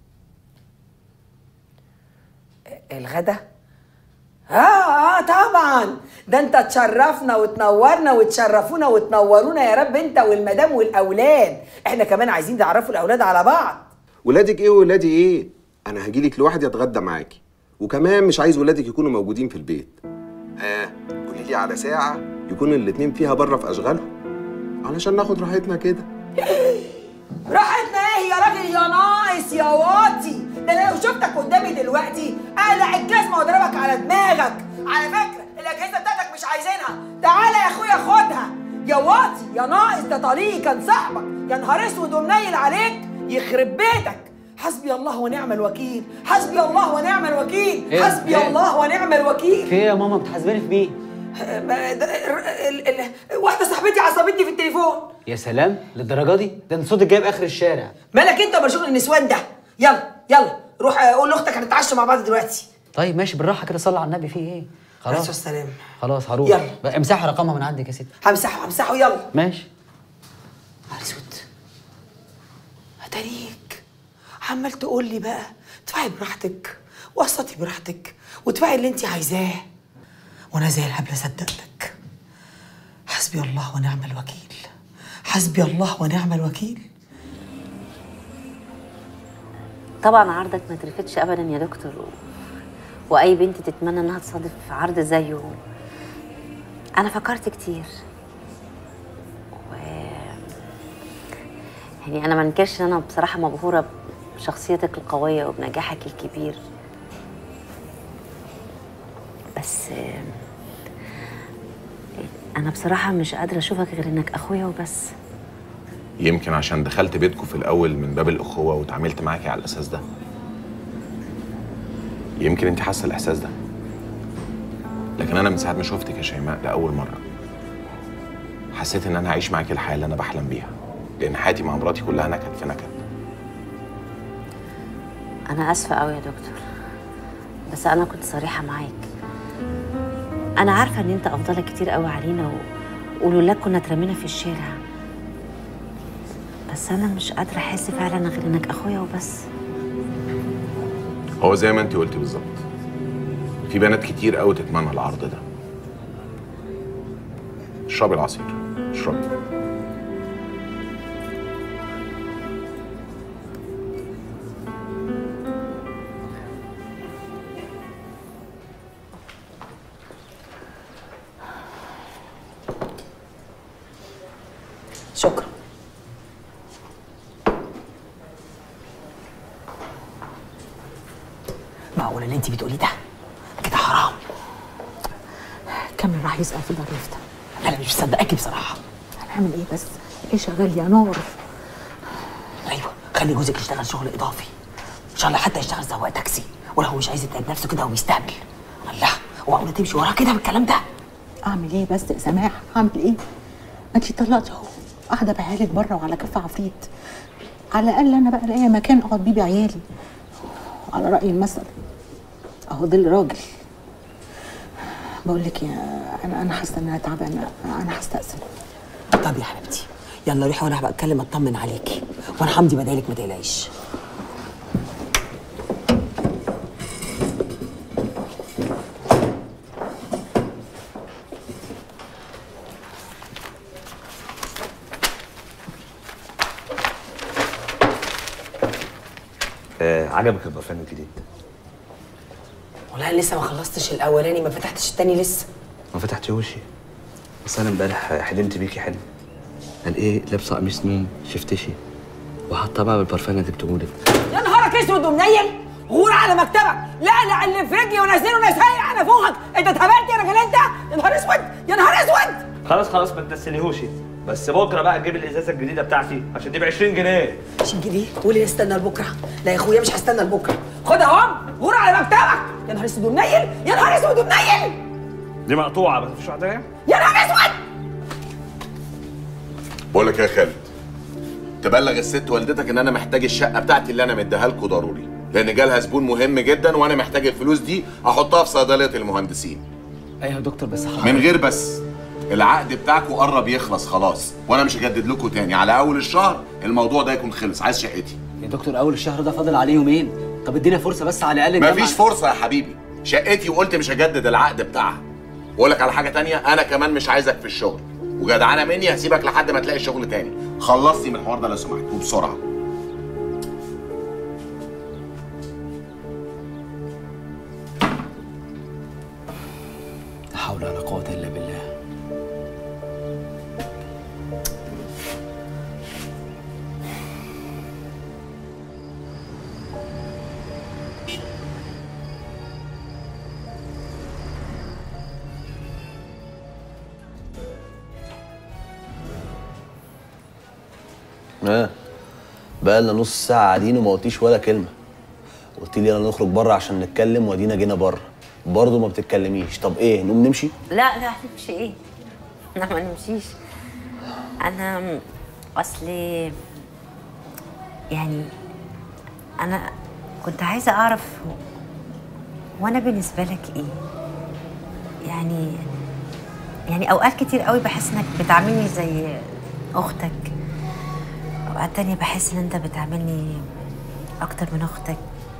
الغدا؟ اه اه طبعا، ده انت تشرفنا وتنورنا وتشرفونا وتنورونا يا رب، انت والمدام والاولاد. احنا كمان عايزين نعرفوا الاولاد على بعض. ولادك ايه وولادي ايه؟ انا هجيلك لوحدي اتغدى معاكي، وكمان مش عايز ولادك يكونوا موجودين في البيت. ها قولي لي على ساعه يكون الاتنين فيها بره في اشغالهم، علشان ناخد راحتنا كده. راحتنا ايه يا راجل يا ناقص يا واطي؟ ده انا لو شفتك قدامي دلوقتي اقلع الجزمه واضربك على دماغك. على فكره الاجهزه بتاعتك مش عايزينها، تعالى يا اخويا خدها. يا واطي يا ناقص، ده طريقي كان صاحبك. يا نهار اسود ومنيل عليك، يخرب بيتك. حسبي الله ونعم الوكيل، حسبي الله ونعم الوكيل، إيه؟ حسبي إيه؟ الله ونعم الوكيل. في ايه يا ماما بتحاسبيني في مين؟ واحده صاحبتي عصبتني في التليفون. يا سلام للدرجه دي؟ ده انت صوتك جايب اخر الشارع. مالك انت ومال شغل النسوان ده؟ يلا يلا روح قول لاختك هنتعشى مع بعض دلوقتي. طيب ماشي بالراحه كده، صلي على النبي، في ايه؟ خلاص السلام. خلاص هروح. يلا. بقى امسحي رقمها من عندك يا ستي. همسحه همسحه يلا. ماشي. نهار اسود. اتاريك عمال تقول لي بقى ادفعي براحتك وقسطي براحتك وادفعي اللي انت عايزاه، وانا زي الهبله صدقتك. حسبي الله ونعم الوكيل، حسبي الله ونعم الوكيل. طبعا عرضك ما ترفضش ابدا يا دكتور، و... واي بنت تتمنى انها تصادف عرض زيه. انا فكرت كتير و... يعني انا ما انكرش ان انا بصراحه مبهوره بشخصيتك القويه وبنجاحك الكبير، بس انا بصراحه مش قادره اشوفك غير انك اخويا وبس. يمكن عشان دخلت بيتكم في الاول من باب الاخوه واتعاملت معاكي على الاساس ده. يمكن انت حاسه الاحساس ده، لكن انا من ساعه ما شفتك يا شيماء لاول مره حسيت ان انا هعيش معاكي الحياه اللي انا بحلم بيها، لان حياتي مع مراتي كلها نكد في نكد. انا اسفه قوي يا دكتور، بس انا كنت صريحه معاك. انا عارفه ان انت افضلك كتير قوي علينا، ولولاك كنا اترمينا في الشارع، بس انا مش قادره احس فعلا غير انك اخويا وبس. هو زي ما انت قلتي بالظبط، في بنات كتير قوي تتمنى العرض ده. اشربي العصير، اشربي. شكرا. معقول اللي انت بتقوليه ده كده حرام؟ كامل راح يسأل في الضريف ده. انا مش مصدقاكي بصراحه. هنعمل ايه بس؟ ايه شغال يا نور؟ ايوه خلي جوزك يشتغل شغل اضافي، ان شاء الله حتى يشتغل سواق تاكسي، ولا هو مش عايز يتعب نفسه كده ويستهبل. الله، ومعقوله تمشي وراه كده بالكلام ده؟ اعمل ايه بس يا سماح؟ اعمل ايه؟ ما انتي طلقتي اهو، قاعده بعيالك بره وعلى كف عفريت. على الاقل انا بقى الاقي مكان اقعد بيه بعيالي. على راي المثل اهو ظل راجل. بقول لك يا انا انا حاسه ان انا تعبانه، انا هستأذن. طب يا حبيبتي يلا روحي وانا هبقى اتكلم اطمن عليكي، وانا همضي بدالك ما تقلقيش. آه عجبك البرفان الجديد؟ والله لسه ما خلصتش الاولاني، ما فتحتش التاني لسه. ما فتحتيهوش؟ بس انا امبارح حلمت بيكي حلم. قال ايه لابسه قميص نوم شفتشي وحاطه بقى بالبرفان اللي جبتهولك. يا نهارك اسود ومنيل، غور على مكتبك، لا اللي في رجلي ونزله ونسايق على فوقك، انت اتهبلت يا راجل انت؟ يا نهار اسود يا نهار اسود. خلاص خلاص ما تنسليهوش، بس بكره بقى تجيب الازازه الجديده بتاعتي عشان دي ب عشرين جنيه. عشرين جنيه؟ قولي استنى لبكره. لا يا اخويا مش هستنى لبكره، خد اهو غور على مكتبك. يا نهار اسود ومنيل، يا نهار اسود ومنيل. دي مقطوعه بس مفيش واحده. يا نهار اسود. بقول لك يا خالد، تبلغ الست والدتك ان انا محتاج الشقه بتاعتي اللي انا مديها لكم ضروري، لان جالها زبون مهم جدا وانا محتاج الفلوس دي احطها في صيدليه المهندسين. ايوه يا دكتور بس حضرتك من غير بس، العقد بتاعكم قرب يخلص خلاص، وانا مش هجدد لكم تاني. على اول الشهر الموضوع ده يكون خلص. عايز شقتي يا دكتور. اول الشهر ده فاضل عليه يومين، طب ادينا فرصه بس على الاقل. مفيش فرصه يا حبيبي، شقتي وقلت مش هجدد العقد بتاعها. واقول لك على حاجه تانية، انا كمان مش عايزك في الشغل، وجدعانه مني هسيبك لحد ما تلاقي شغل تاني. خلصتي من الحوار ده لو سمحت وبسرعه. لا حول ولا قوه الا بالله. اه بقى لنا نص ساعة قاعدين وما قلتيش ولا كلمة. قلت لي يلا نخرج بره عشان نتكلم، وادينا جينا بره برضه ما بتتكلميش. طب ايه نقوم نمشي؟ لا لا نمشي ايه؟ لا ما نمشيش. انا اصلي يعني انا كنت عايزه اعرف وانا بالنسبه لك ايه؟ يعني يعني اوقات كتير قوي بحس انك بتعاملني زي اختك، اوقات تانية بحس ان انت بتعاملني اكتر من اختك.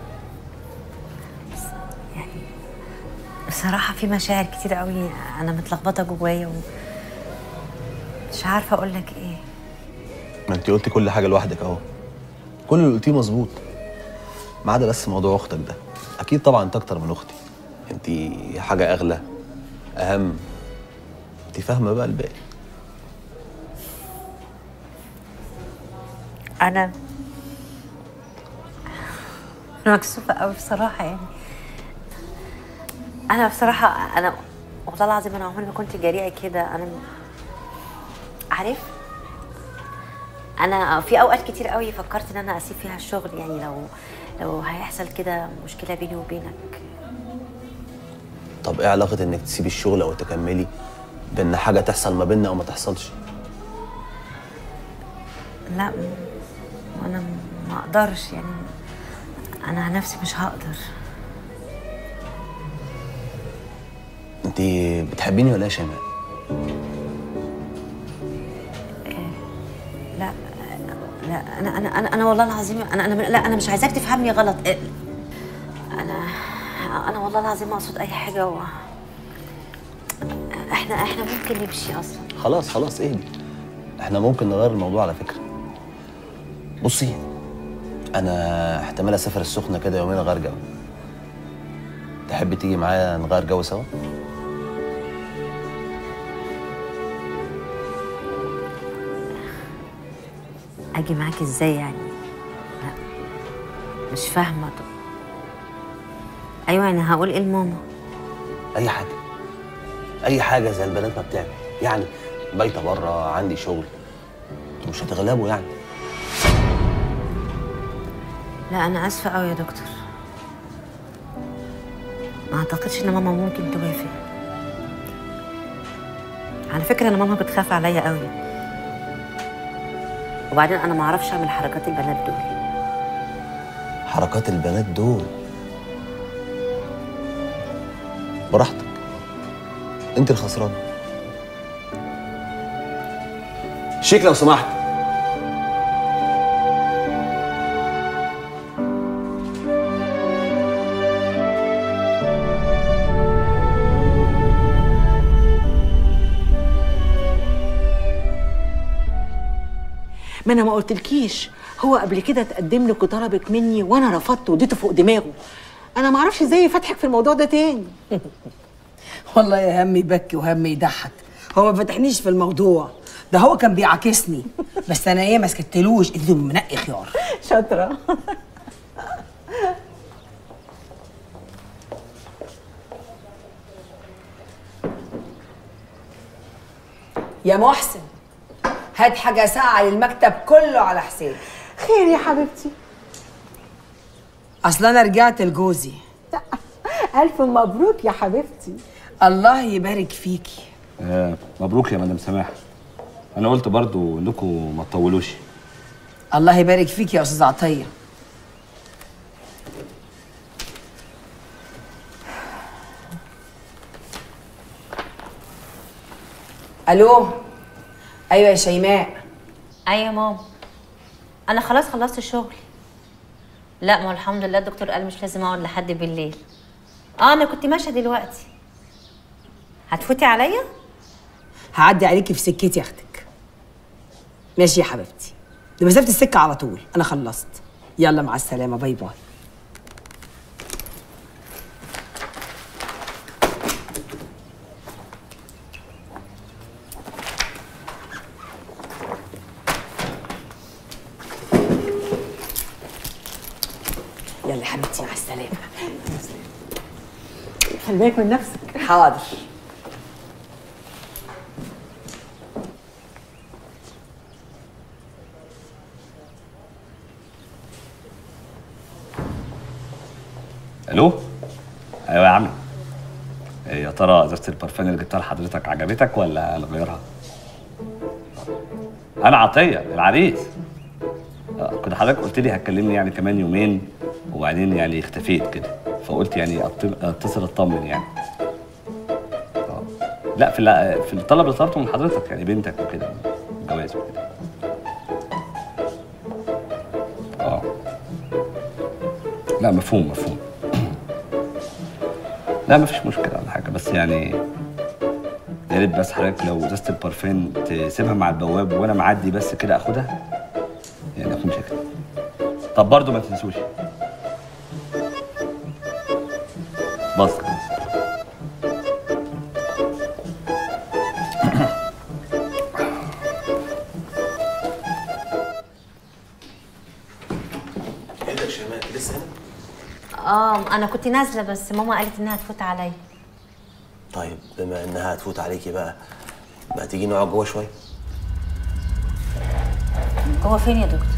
بس يعني بصراحة في مشاعر كتير قوي انا متلخبطة جوايا ومش عارفة اقول لك ايه. ما انت قلتي كل حاجه لوحدك اهو، كل اللي قلتيه مظبوط، ما عدا بس موضوع اختك ده. اكيد طبعا انت اكتر من اختي، انت حاجه اغلى اهم، انت فاهمه بقى الباقي. انا مكسوفه قوي بصراحه. يعني انا بصراحه انا والله العظيم انا عمري ما كنت جريئه كده. انا عارف انا في اوقات كتير قوي فكرت ان انا اسيب فيها الشغل، يعني لو لو هيحصل كده مشكله بيني وبينك. طب ايه علاقه انك تسيبي الشغل او تكملي بان حاجه تحصل ما بيننا او ما تحصلش؟ لا انا ما اقدرش، يعني انا عن نفسي مش هقدر. انت بتحبيني ولا يا شيماء؟ لا لا انا انا انا انا والله العظيم انا انا لا انا مش عايزاك تفهمني غلط. انا انا والله العظيم ما اقصد اي حاجه و... احنا احنا ممكن نمشي اصلا. خلاص خلاص اهدي، احنا ممكن نغير الموضوع على فكره. بصي انا احتمال اسافر السخنه كده يومين اغير جو، تحبي تيجي معايا نغير جو سوا؟ اجي معاك ازاي يعني؟ لا مش فاهمه. طب ايوه يعني هقول ايه لماما؟ اي حاجه اي حاجه زي البنات ما بتعمل، يعني بايته بره عندي شغل، مش هتغلبوا يعني. لا انا اسفه قوي يا دكتور، ما اعتقدش ان ماما ممكن توافق. على فكره انا ماما بتخاف عليا قوي، وبعدين انا ما اعرفش اعمل حركات البنات دول. حركات البنات دول براحتك، انت الخسرانه. شيك لو سمحت. ما انا ما قلتلكيش هو قبل كده تقدم لك وطلبك مني وانا رفضت واديته فوق دماغه. انا ما اعرفش ازاي فتحك في الموضوع ده تاني. والله يا هم يبكي وهم يضحك، هو ما فتحنيش في الموضوع ده، هو كان بيعاكسني بس انا ايه ما سكتلوش، اديته منقي خيار. شاطره. يا محسن هات حاجه ساقعه للمكتب كله على حسابي. خير يا حبيبتي؟ اصل انا رجعت لجوزي. الف مبروك يا حبيبتي. الله يبارك فيكي. آه مبروك يا مدام سماح. انا قلت برضو انكم ما تطولوش. الله يبارك فيكي يا استاذ عطيه. الو. ايوه يا شيماء. ايوه يا ماما، انا خلاص خلصت الشغل. لا ما هو الحمد لله الدكتور قال مش لازم اقعد لحد بالليل. اه انا كنت ماشيه دلوقتي. هتفوتي عليا؟ هعدي عليكي في سكتي يا اختك. ماشي يا حبيبتي، دي مسافه السكه على طول. انا خلصت، يلا مع السلامه، باي باي. يلا يا حبيبتي مع السلامه. خلي بالك من نفسك. حاضر. الو. ايوه يا عمي. إيه يا ترى ازازه البرفان اللي جبتها لحضرتك عجبتك ولا نغيرها؟ انا عطيه العريس. آه، كنت حضرتك قلت لي هتكلمني يعني كمان يومين وبعدين يعني اختفيت كده، فقلت يعني أط- اتصل اطمن يعني. لا في ال- في الطلب اللي طلبته من حضرتك، يعني بنتك وكده، جواز وكده. اه لا مفهوم مفهوم. لا مفيش مشكله ولا حاجه، بس يعني يا ريت بس حضرتك لو ازازه البارفان تسيبها مع البواب وانا معدي بس كده اخدها، يعني اكون شاكر. طب برضه ما تنسوش بص. ايه ده شيماء لسه هنا؟ اه انا كنت نازله بس ماما قالت انها تفوت عليا. طيب بما انها هتفوت عليكي بقى، ما تيجي نقعد جوه شويه؟ هو فين يا دكتور؟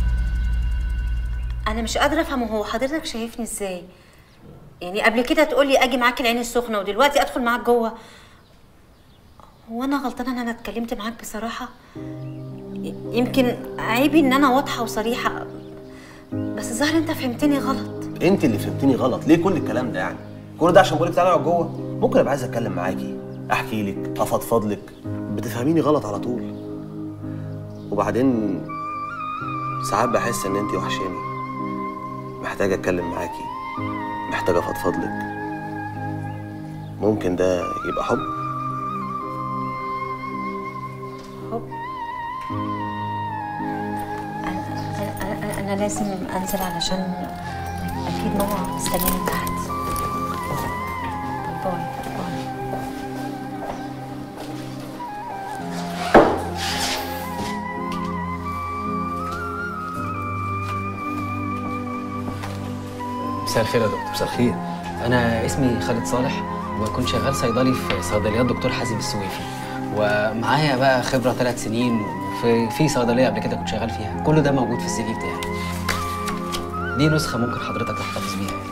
انا مش قادره افهم، هو حضرتك شايفني ازاي؟ يعني قبل كده تقولي اجي معاك العين السخنه ودلوقتي ادخل معاك جوه. هو انا غلطانه ان انا اتكلمت معاك بصراحه؟ يمكن عيبي ان انا واضحه وصريحه، بس الظاهر انت فهمتني غلط. انت اللي فهمتني غلط. ليه كل الكلام ده يعني؟ كل ده عشان بقولك تعالى اقعد جوه؟ ممكن ابقى عايز اتكلم معاكي، احكي لك، افضفض لك، بتفهميني غلط على طول. وبعدين ساعات بحس ان انت وحشاني، محتاجه اتكلم معاكي، محتاجه افضفض لك. ممكن ده يبقى حب؟ حب؟ أنا, أنا, أنا لازم أنزل علشان أكيد ماما مستنياني تحت. باي باي. مساء الخير يا دكتور. مساء الخير. انا اسمي خالد صالح وكنت شغال صيدلي في صيدليات دكتور حازم السويفي، ومعايا بقى خبره ثلاث سنين في في صيدليه قبل كده كنت شغال فيها. كل ده موجود في السي في بتاعي. دي نسخه ممكن حضرتك تحتفظ بيها يعني.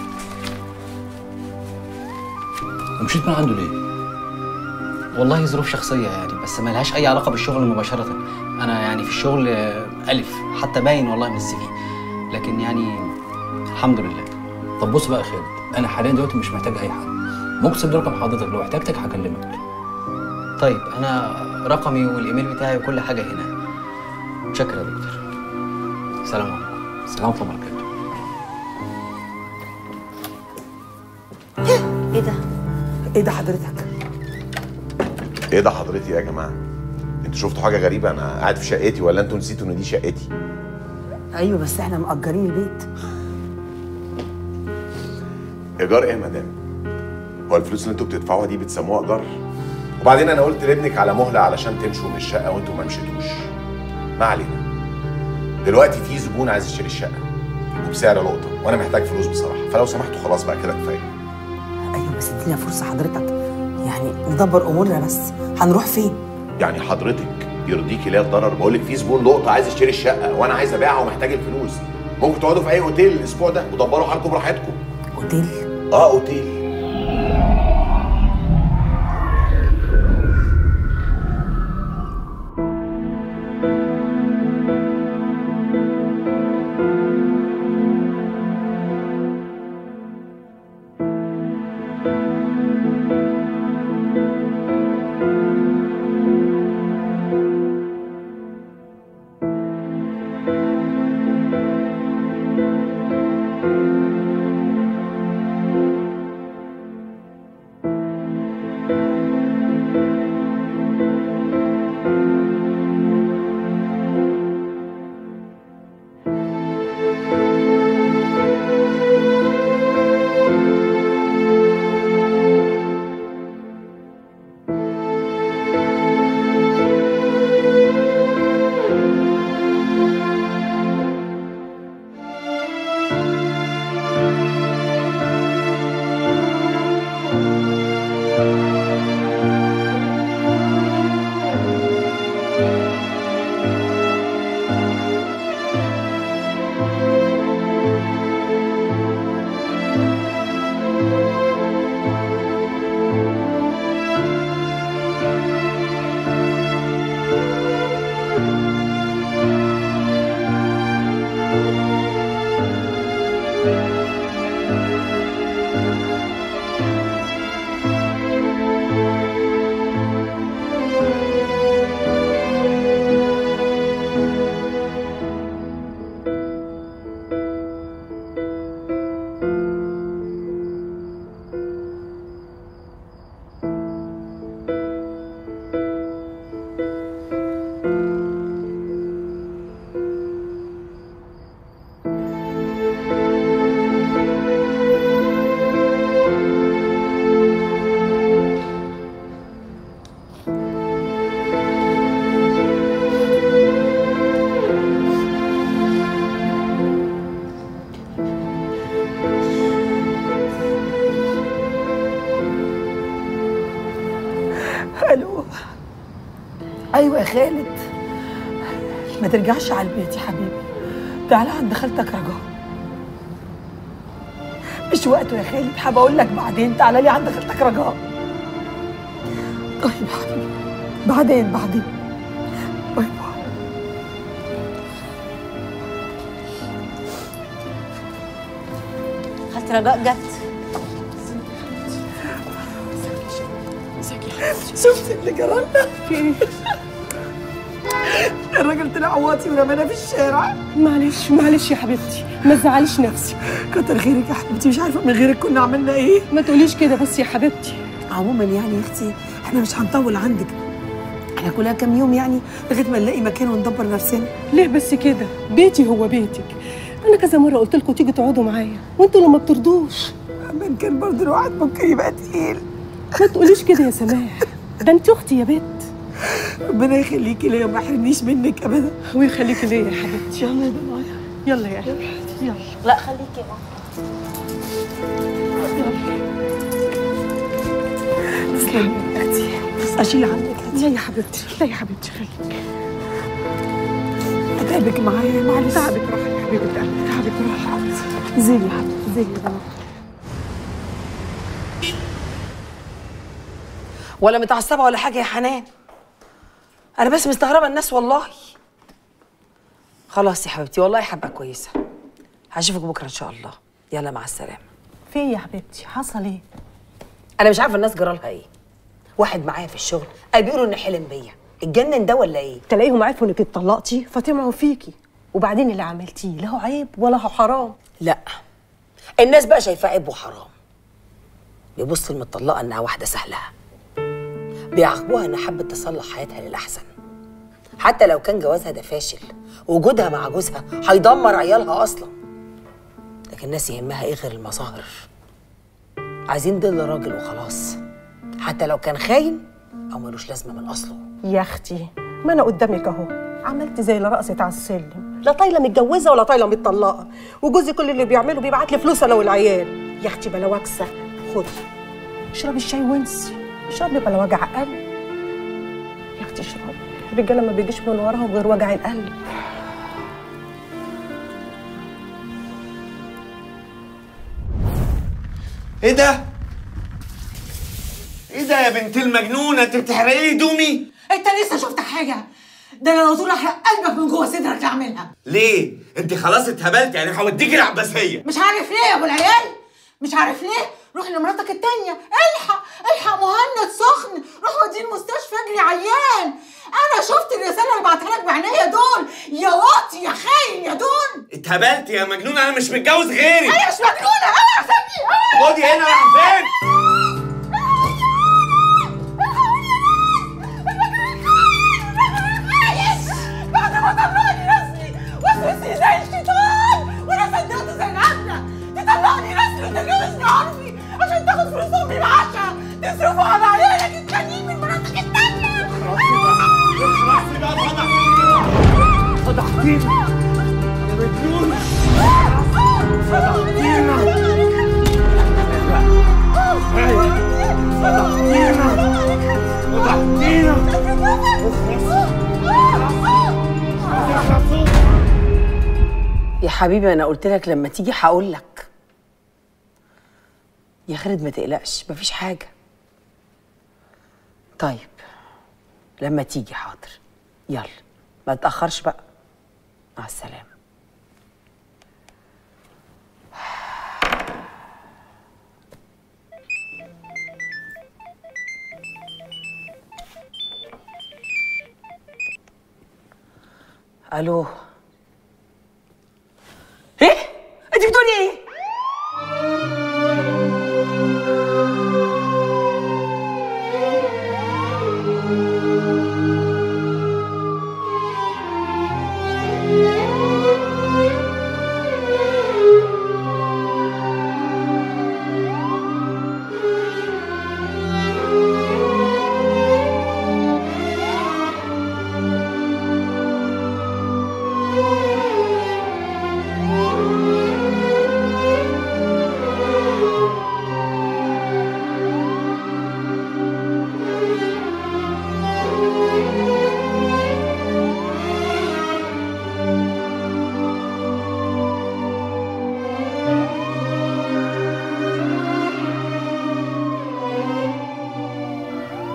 ومشيت من عنده ليه؟ والله ظروف شخصيه يعني، بس ما لهاش اي علاقه بالشغل مباشره. انا يعني في الشغل الف حتى باين والله من السي في، لكن يعني الحمد لله. طب بص بقى يا خالد، انا حاليا دلوقتي مش محتاج اي حد. ممكن تسيب لي رقم حضرتك، لو احتاجتك هكلمك. طيب انا رقمي والايميل بتاعي وكل حاجه هنا. متشكر يا دكتور. سلام عليكم. سلام ورحمه الله وبركاته. ايه ده؟ ايه ده حضرتك؟ ايه ده حضرتي يا جماعه؟ انتوا شفتوا حاجه غريبه؟ انا قاعد في شقتي ولا انتوا نسيتوا ان دي شقتي؟ ايوه بس احنا مأجرين البيت. ايجار ايه يا مدام؟ هو الفلوس اللي انتوا بتدفعوها دي بتسموها ايجار؟ وبعدين انا قلت لابنك على مهله علشان تمشوا من الشقه وانتوا ما مشيتوش. ما علينا. دلوقتي في زبون عايز يشتري الشقه وبسعر لقطه، وانا محتاج فلوس بصراحه، فلو سمحتوا خلاص بقى كده كفايه. ايوه بس ادينا فرصه حضرتك، يعني ندبر امورنا بس. هنروح فين؟ يعني حضرتك يرضيكي ليه الضرر؟ بقول لك في زبون لقطه عايز يشتري الشقه وانا عايز ابيعها ومحتاج الفلوس. ممكن تقعدوا في اي اوتيل الاسبوع ده ودبروا حالكم براحتكم. اوتيل؟ اه اوتيل. ايوه يا خالد، ما ترجعش على البيت يا حبيبي، تعالى عند خالتك رجاء. مش وقته يا خالد، هبقول لك بعدين. تعالى لي عند خالتك رجاء. طيب يا حبيبي، بعدين بعدين. باي باي. خالتي رجاء جت. شفت اللي جرالنا؟ في ايه؟ الراجل طلع واطي ورمانا في الشارع. معلش معلش يا حبيبتي، ما تزعليش نفسك. كتر خيرك يا حبيبتي، مش عارفه من غيرك كنا عملنا ايه. ما تقوليش كده بس يا حبيبتي. عموما يعني يا اختي احنا مش هنطول عندك، احنا كلها كام يوم يعني لغايه ما نلاقي مكان وندبر نفسنا. ليه بس كده؟ بيتي هو بيتك. انا كذا مره قلت لكم تيجوا تقعدوا معايا وانتوا اللي ما بترضوش. من كان برضه الواحد ممكن يبقى تقيل. ما تقوليش كده يا سماح، ده انت اختي يا بت. ربنا يخليكي ليا وما يحرمنيش منك ابدا. ويخليكي ليا يا حبيبتي. يلا يا بنايا، يلا يا قلبي يلا. لا خليكي يا ماما. تسلمي يا اختي، اشيل عنك. لا يا حبيبتي، لا يا حبيبتي خليك. اتعبك معايا معلش. تعبك راحه يا حبيبه قلبي، تعبك راحه. زيني يا حبيبتي، زيني يا بنات. ولا متعصبه ولا حاجه يا حنان، انا بس مستغربه الناس والله. خلاص يا حبيبتي، والله حبه كويسه. هشوفك بكره ان شاء الله. يلا مع السلامه. في ايه يا حبيبتي؟ حصل ايه؟ انا مش عارفه الناس جرالها ايه. واحد معايا في الشغل قال بيقولوا ان حلم بيا، اتجنن ده ولا ايه؟ تلاقيهم عرفوا انك اتطلقتي فطمعوا فيكي، وبعدين اللي عملتيه لا هو عيب ولا هو حرام. لا، الناس بقى شايفاه عيب وحرام. بيبصوا المطلقه انها واحده سهلها، بيعاقبوها انها حبت تصلح حياتها للاحسن، حتى لو كان جوازها ده فاشل وجودها مع جوزها هيدمر عيالها اصلا. لكن الناس يهمها ايه غير المظاهر؟ عايزين ضل راجل وخلاص، حتى لو كان خاين او ملوش لازمه من اصله. يا اختي ما انا قدامك اهو، عملت زي اللي رقصت على السلم، لا طايله متجوزه ولا طايله متطلقه، وجوزي كل اللي بيعمله بيبعت لي فلوس انا والعيال. يا اختي بلا وكسه، خدي اشربي الشاي وانسي، اشربي بلا وجع قلب. يا اختي اشربي، الرجاله ما بيجيش من وراهم غير وجع القلب. ايه ده؟ ايه ده يا بنت المجنونه؟ انت بتحرقي لي هدومي؟ انت لسه شفت حاجه؟ ده انا لو طول احرق قلبك من جوه صدرك تعملها. ليه؟ انت خلاص اتهبلت، يعني هوديكي العباسيه. مش عارف ليه يا ابو العيال، مش عارف ليه. روح لمراتك التانية، الحق الحق مهند سخن، روح وديه المستشفى اجري عيان. انا شفت الرساله اللي بعتها لك بعينيا دول، يا واطي يا خاين يا دون. اتهبلت يا مجنونه، انا مش متجوز غيري. انا مش مجنونه، انا سيبني. خدي هنا، رايحه فين؟ بعد ما طلقني رسمي وسوسي زي الشيطان وانا صدقته زي العفنه، تطلقني رسمي وتتجوزني عرفي عشان تاخد فلوس امي العشا تصرفوا على عيالك التانيين من مراتك التانيه. خلاص بقى، فضحتينا يا مجنونه، فضحتينا فضحتينا فضحتينا. يا حبيبي انا قلت لك لما تيجي هقول لك. يا خالد ما تقلقش، مفيش حاجه. طيب لما تيجي حاضر، يلا ما تتاخرش بقى. مع السلامه. الو. ايه؟ انت بتقولي ايه؟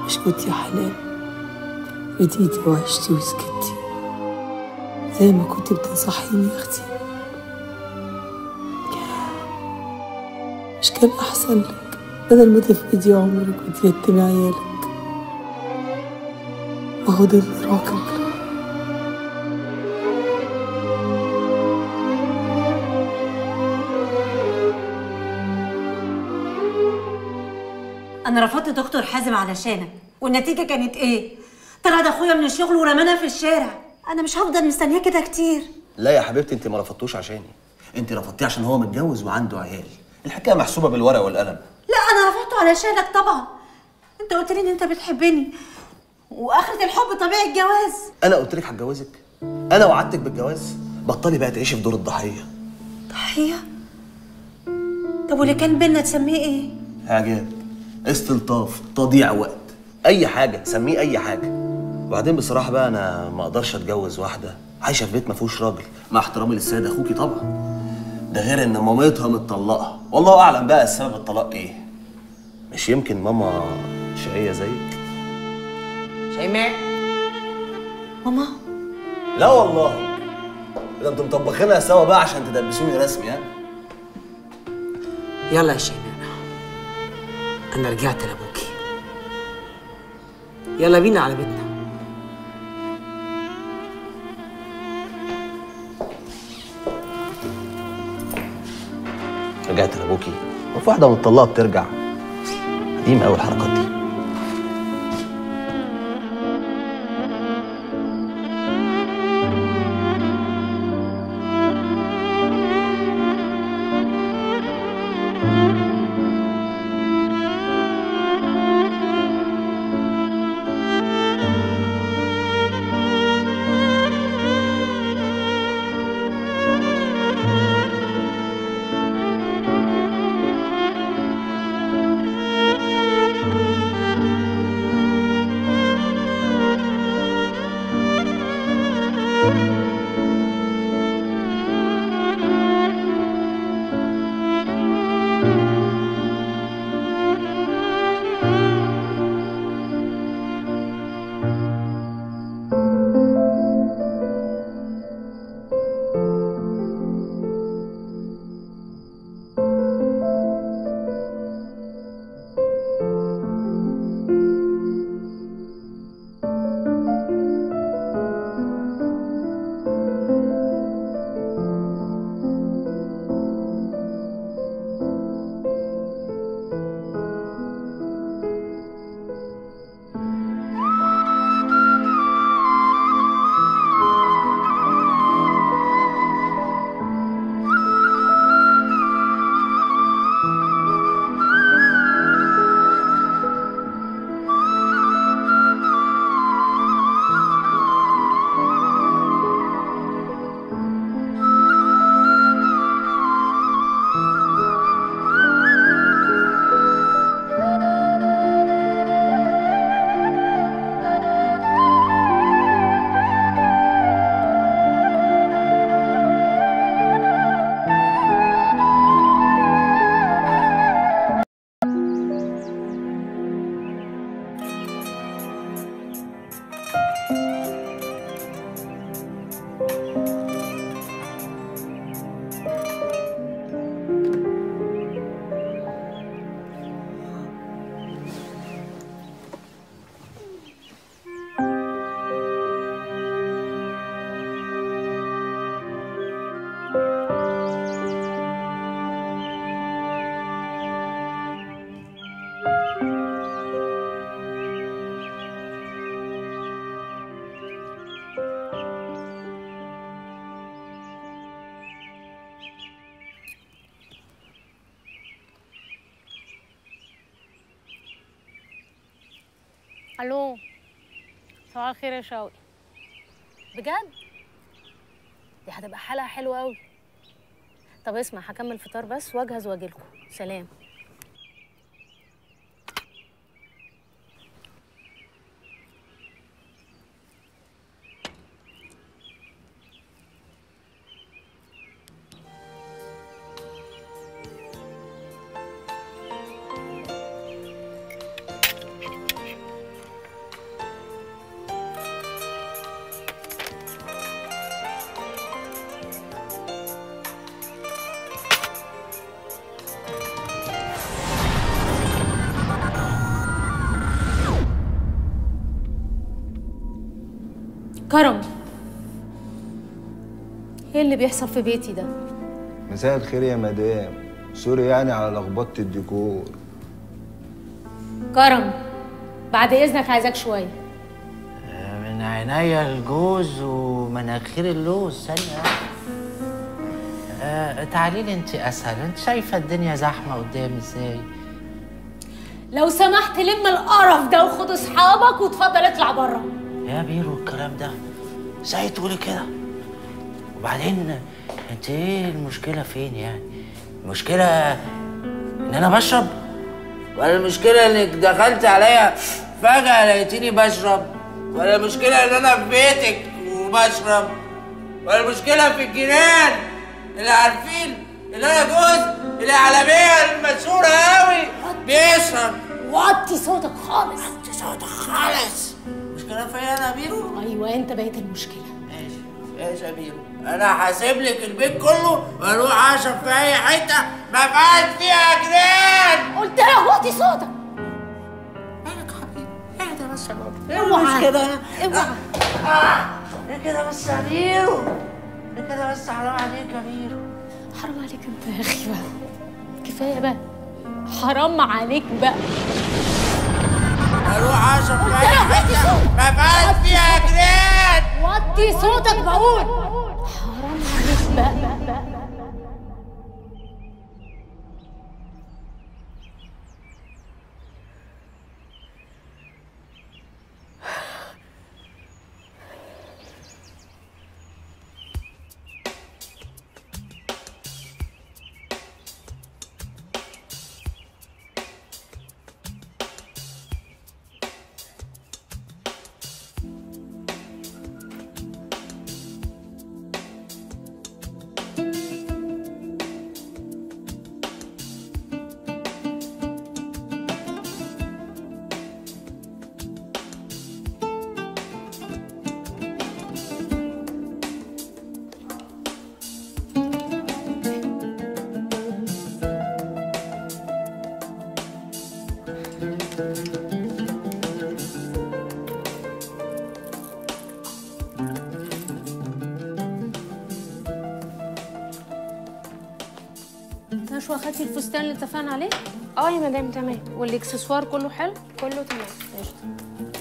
مش كنت يا حنان رديتي وعشتي وسكتي زي ما كنت بتنصحيني يا اختي؟ مش كان احسن لك بدل ما تفقدي عمرك وتيتمي عيالك؟ وهو ده اللي راكم. انا رفضت دكتور حازم علشانك، والنتيجه كانت ايه؟ طلع ده اخويا من الشغل ورمانا في الشارع. انا مش هفضل مستنياه كده كتير. لا يا حبيبتي، انت ما رفضتوش عشاني، انت رفضتيه عشان هو متجوز وعنده عيال. الحكايه محسوبه بالورقه والقلم. لا انا رفضته علشانك طبعا. انت قلت لي ان انت بتحبني، واخره الحب طبيعي الجواز. انا قلت لك هتجوزك؟ انا وعدتك بالجواز؟ بطلي بقى تعيشي في دور الضحيه. ضحيه؟ طب واللي كان بينا تسميه ايه؟ اعجاب، استلطاف، تضييع وقت، اي حاجه سميه اي حاجه. وبعدين بصراحه بقى انا ما اقدرش اتجوز واحده عايشه في بيت ما فيهوش راجل، مع احترامي للسيد اخوكي طبعا. ده غير ان مامتها متطلقه، والله اعلم بقى السبب الطلاق ايه. مش يمكن ماما شقيه زيك؟ شيماء. ماما؟ لا والله، ده انتوا مطبخينها سوا بقى عشان تدبسوني رسمي. ها يلا يا شيماء، انا رجعت لابوكي، يلا بينا على بيتنا. رجعت لابوكي؟ وفي واحده متطلقه بترجع؟ قديم قوي الحركات دي. الو، صباح الخير يا شوقي. بجد دي هتبقى حلقه حلوه قوي. طب اسمع، هكمل فطار بس واجهز واجيلكوا. سلام. كرم، ايه اللي بيحصل في بيتي ده؟ مساء الخير يا مدام، سوري يعني على لخبطه الديكور. كرم بعد اذنك عايزاك شويه. من عينيا الجوز ومناخير اللوز. ثانية آه تعالي لي انت اسهل، انت شايفة الدنيا زحمة قدامي ازاي؟ لو سمحت لم القرف ده وخد اصحابك وتفضل اطلع بره. يا بيرو الكلام ده ازاي تقولي كده؟ وبعدين انت ايه المشكلة فين يعني؟ المشكلة ان انا بشرب؟ ولا المشكلة انك دخلت عليا فجأة لقيتيني بشرب؟ ولا المشكلة ان انا في بيتك وبشرب؟ ولا المشكلة في الجيران اللي عارفين ان انا جوز العالمية المشهورة قوي بيشرب؟ وطي صوتك خالص. وطي صوتك خالص. المشكلة فيا انا يا بيرو؟ ايوه انت بقيت المشكلة. ماشي ماشي يا بيرو، انا هسيب لك البيت كله واروح اشرب في اي حتة ما فيهاش فيها جيران. قلت لك وطي صوتك. اهدى بس يا بابا. اوعى مش كده. اوعى. ليه كده بس يا بيرو؟ ليه كده بس؟ حرام عليك يا بيرو. حرام عليك انت يا اخي بقى. كفايه بقى. حرام عليك بقى. اروح اشرب في اي حته ما فيهاش فيها جيران. وطي صوتك بقول. حرام عليك بقى. نشوى اخدتي الفستان اللي اتفقنا عليه؟ اه يا مدام تمام. والاكسسوار كله حلو؟ كله تمام. قشطه.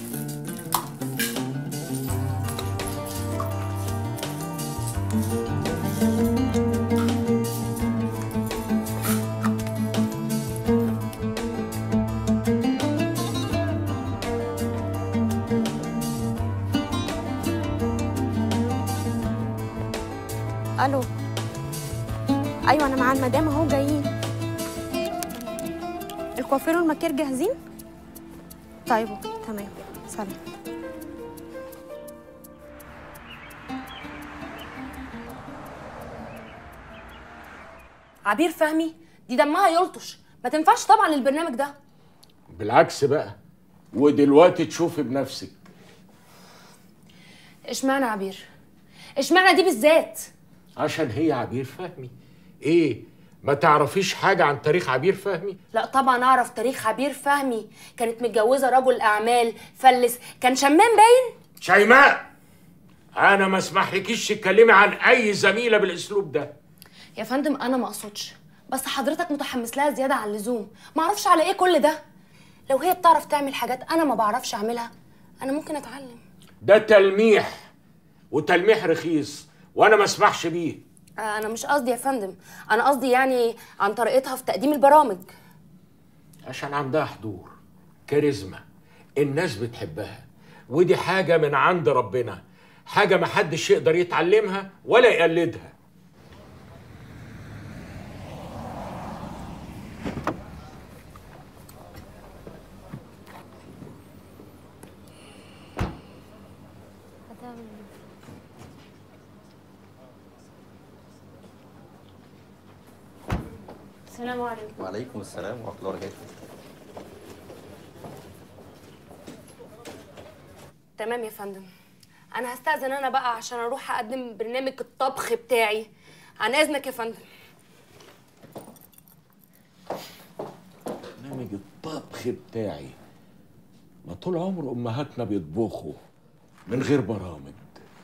الو. ايوه انا مع المدام اهو جايين. الكوافير والمكير جاهزين؟ طيب اوكي تمام. سلام. عبير فهمي دي دمها يلطش، ما تنفعش طبعا للبرنامج ده. بالعكس بقى، ودلوقتي تشوفي بنفسك. اشمعنى عبير؟ اشمعنى دي بالذات؟ عشان هي عبير فهمي. ايه، ما تعرفيش حاجة عن تاريخ عبير فهمي؟ لا طبعا اعرف تاريخ عبير فهمي. كانت متجوزة رجل اعمال فلس، كان شمام باين. شيماء، انا ما اسمحلكيش تتكلمي عن اي زميلة بالاسلوب ده. يا فندم انا ما اقصدش، بس حضرتك متحمس لها زيادة عن اللزوم. ما اعرفش على ايه كل ده. لو هي بتعرف تعمل حاجات انا ما بعرفش اعملها انا ممكن اتعلم. ده تلميح، وتلميح رخيص، وانا ما اسمحش بيه. انا مش قصدي يا فندم، انا قصدي يعني عن طريقتها في تقديم البرامج. عشان عندها حضور، كاريزما، الناس بتحبها، ودي حاجة من عند ربنا، حاجة محدش يقدر يتعلمها ولا يقلدها. السلام عليكم. وعليكم السلام ورحمة الله وبركاته. تمام يا فندم. أنا هستأذن أنا بقى عشان أروح أقدم برنامج الطبخ بتاعي. عن إذنك يا فندم. برنامج الطبخ بتاعي؟ ما طول عمر أمهاتنا بيطبخوا من غير برامج.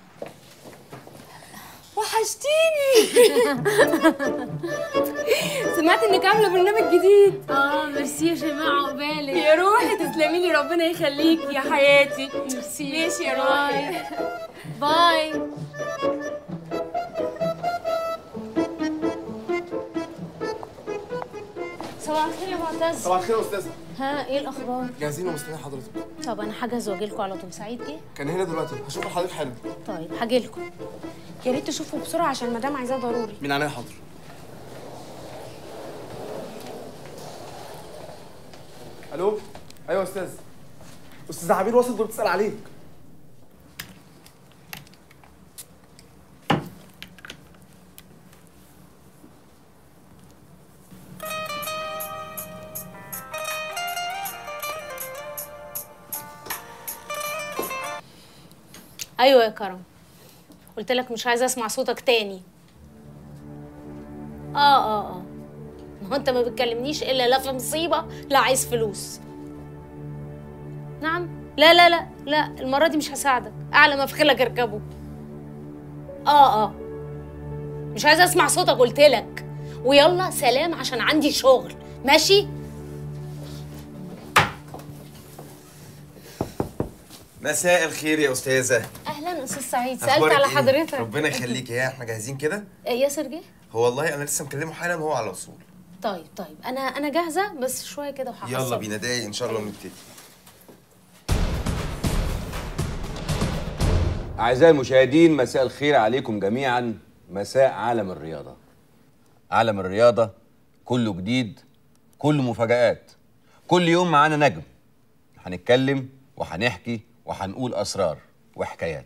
وحشتيني. سمعت انك عامله برنامج جديد. اه ميرسي يا شيماء، عقبالك. يا روحي تسلمي لي، ربنا يخليكي يا حياتي. ميرسي. ماشي يا روحي. باي. صباح الخير يا معتز. صباح الخير يا استاذه. ها ايه الاخبار؟ جاهزين ومستنيين حضرتك. طب انا هجهز واجيلكوا على طول. سعيد جه؟ كان هنا دلوقتي، هشوف حضرتك حالا. طيب هجيلكوا. يا ريت تشوفوا بسرعه عشان المدام عايزاه ضروري. من عينيا حاضر. الو. ايوه يا استاذ. استاذ عبير وصلت وبتسال عليك. ايوه يا كرم، قلت لك مش عايزه اسمع صوتك تاني. اه اه اه ما هو انت ما بتكلمنيش الا لا في مصيبه لا عايز فلوس. نعم. لا لا لا لا المره دي مش هساعدك، اعلى ما في خيلك اركبه. اه اه مش عايزه اسمع صوتك قلت لك. ويلا سلام عشان عندي شغل. ماشي. مساء الخير يا استاذه. اهلا استاذ سعيد، سالت أخبارك على إيه؟ حضرتك. ربنا يخليكي. يا احنا جاهزين كده؟ ياسر جه؟ هو والله انا لسه مكلمه حالا وهو على وصول. طيب طيب انا انا جاهزه بس شويه كده وهحصل. يلا بينا دقايق ان شاء الله نبتدي. أعزائي المشاهدين، مساء الخير عليكم جميعا. مساء عالم الرياضة. عالم الرياضة كله جديد، كله مفاجآت. كل يوم معانا نجم هنتكلم وهنحكي وهنقول أسرار وحكايات.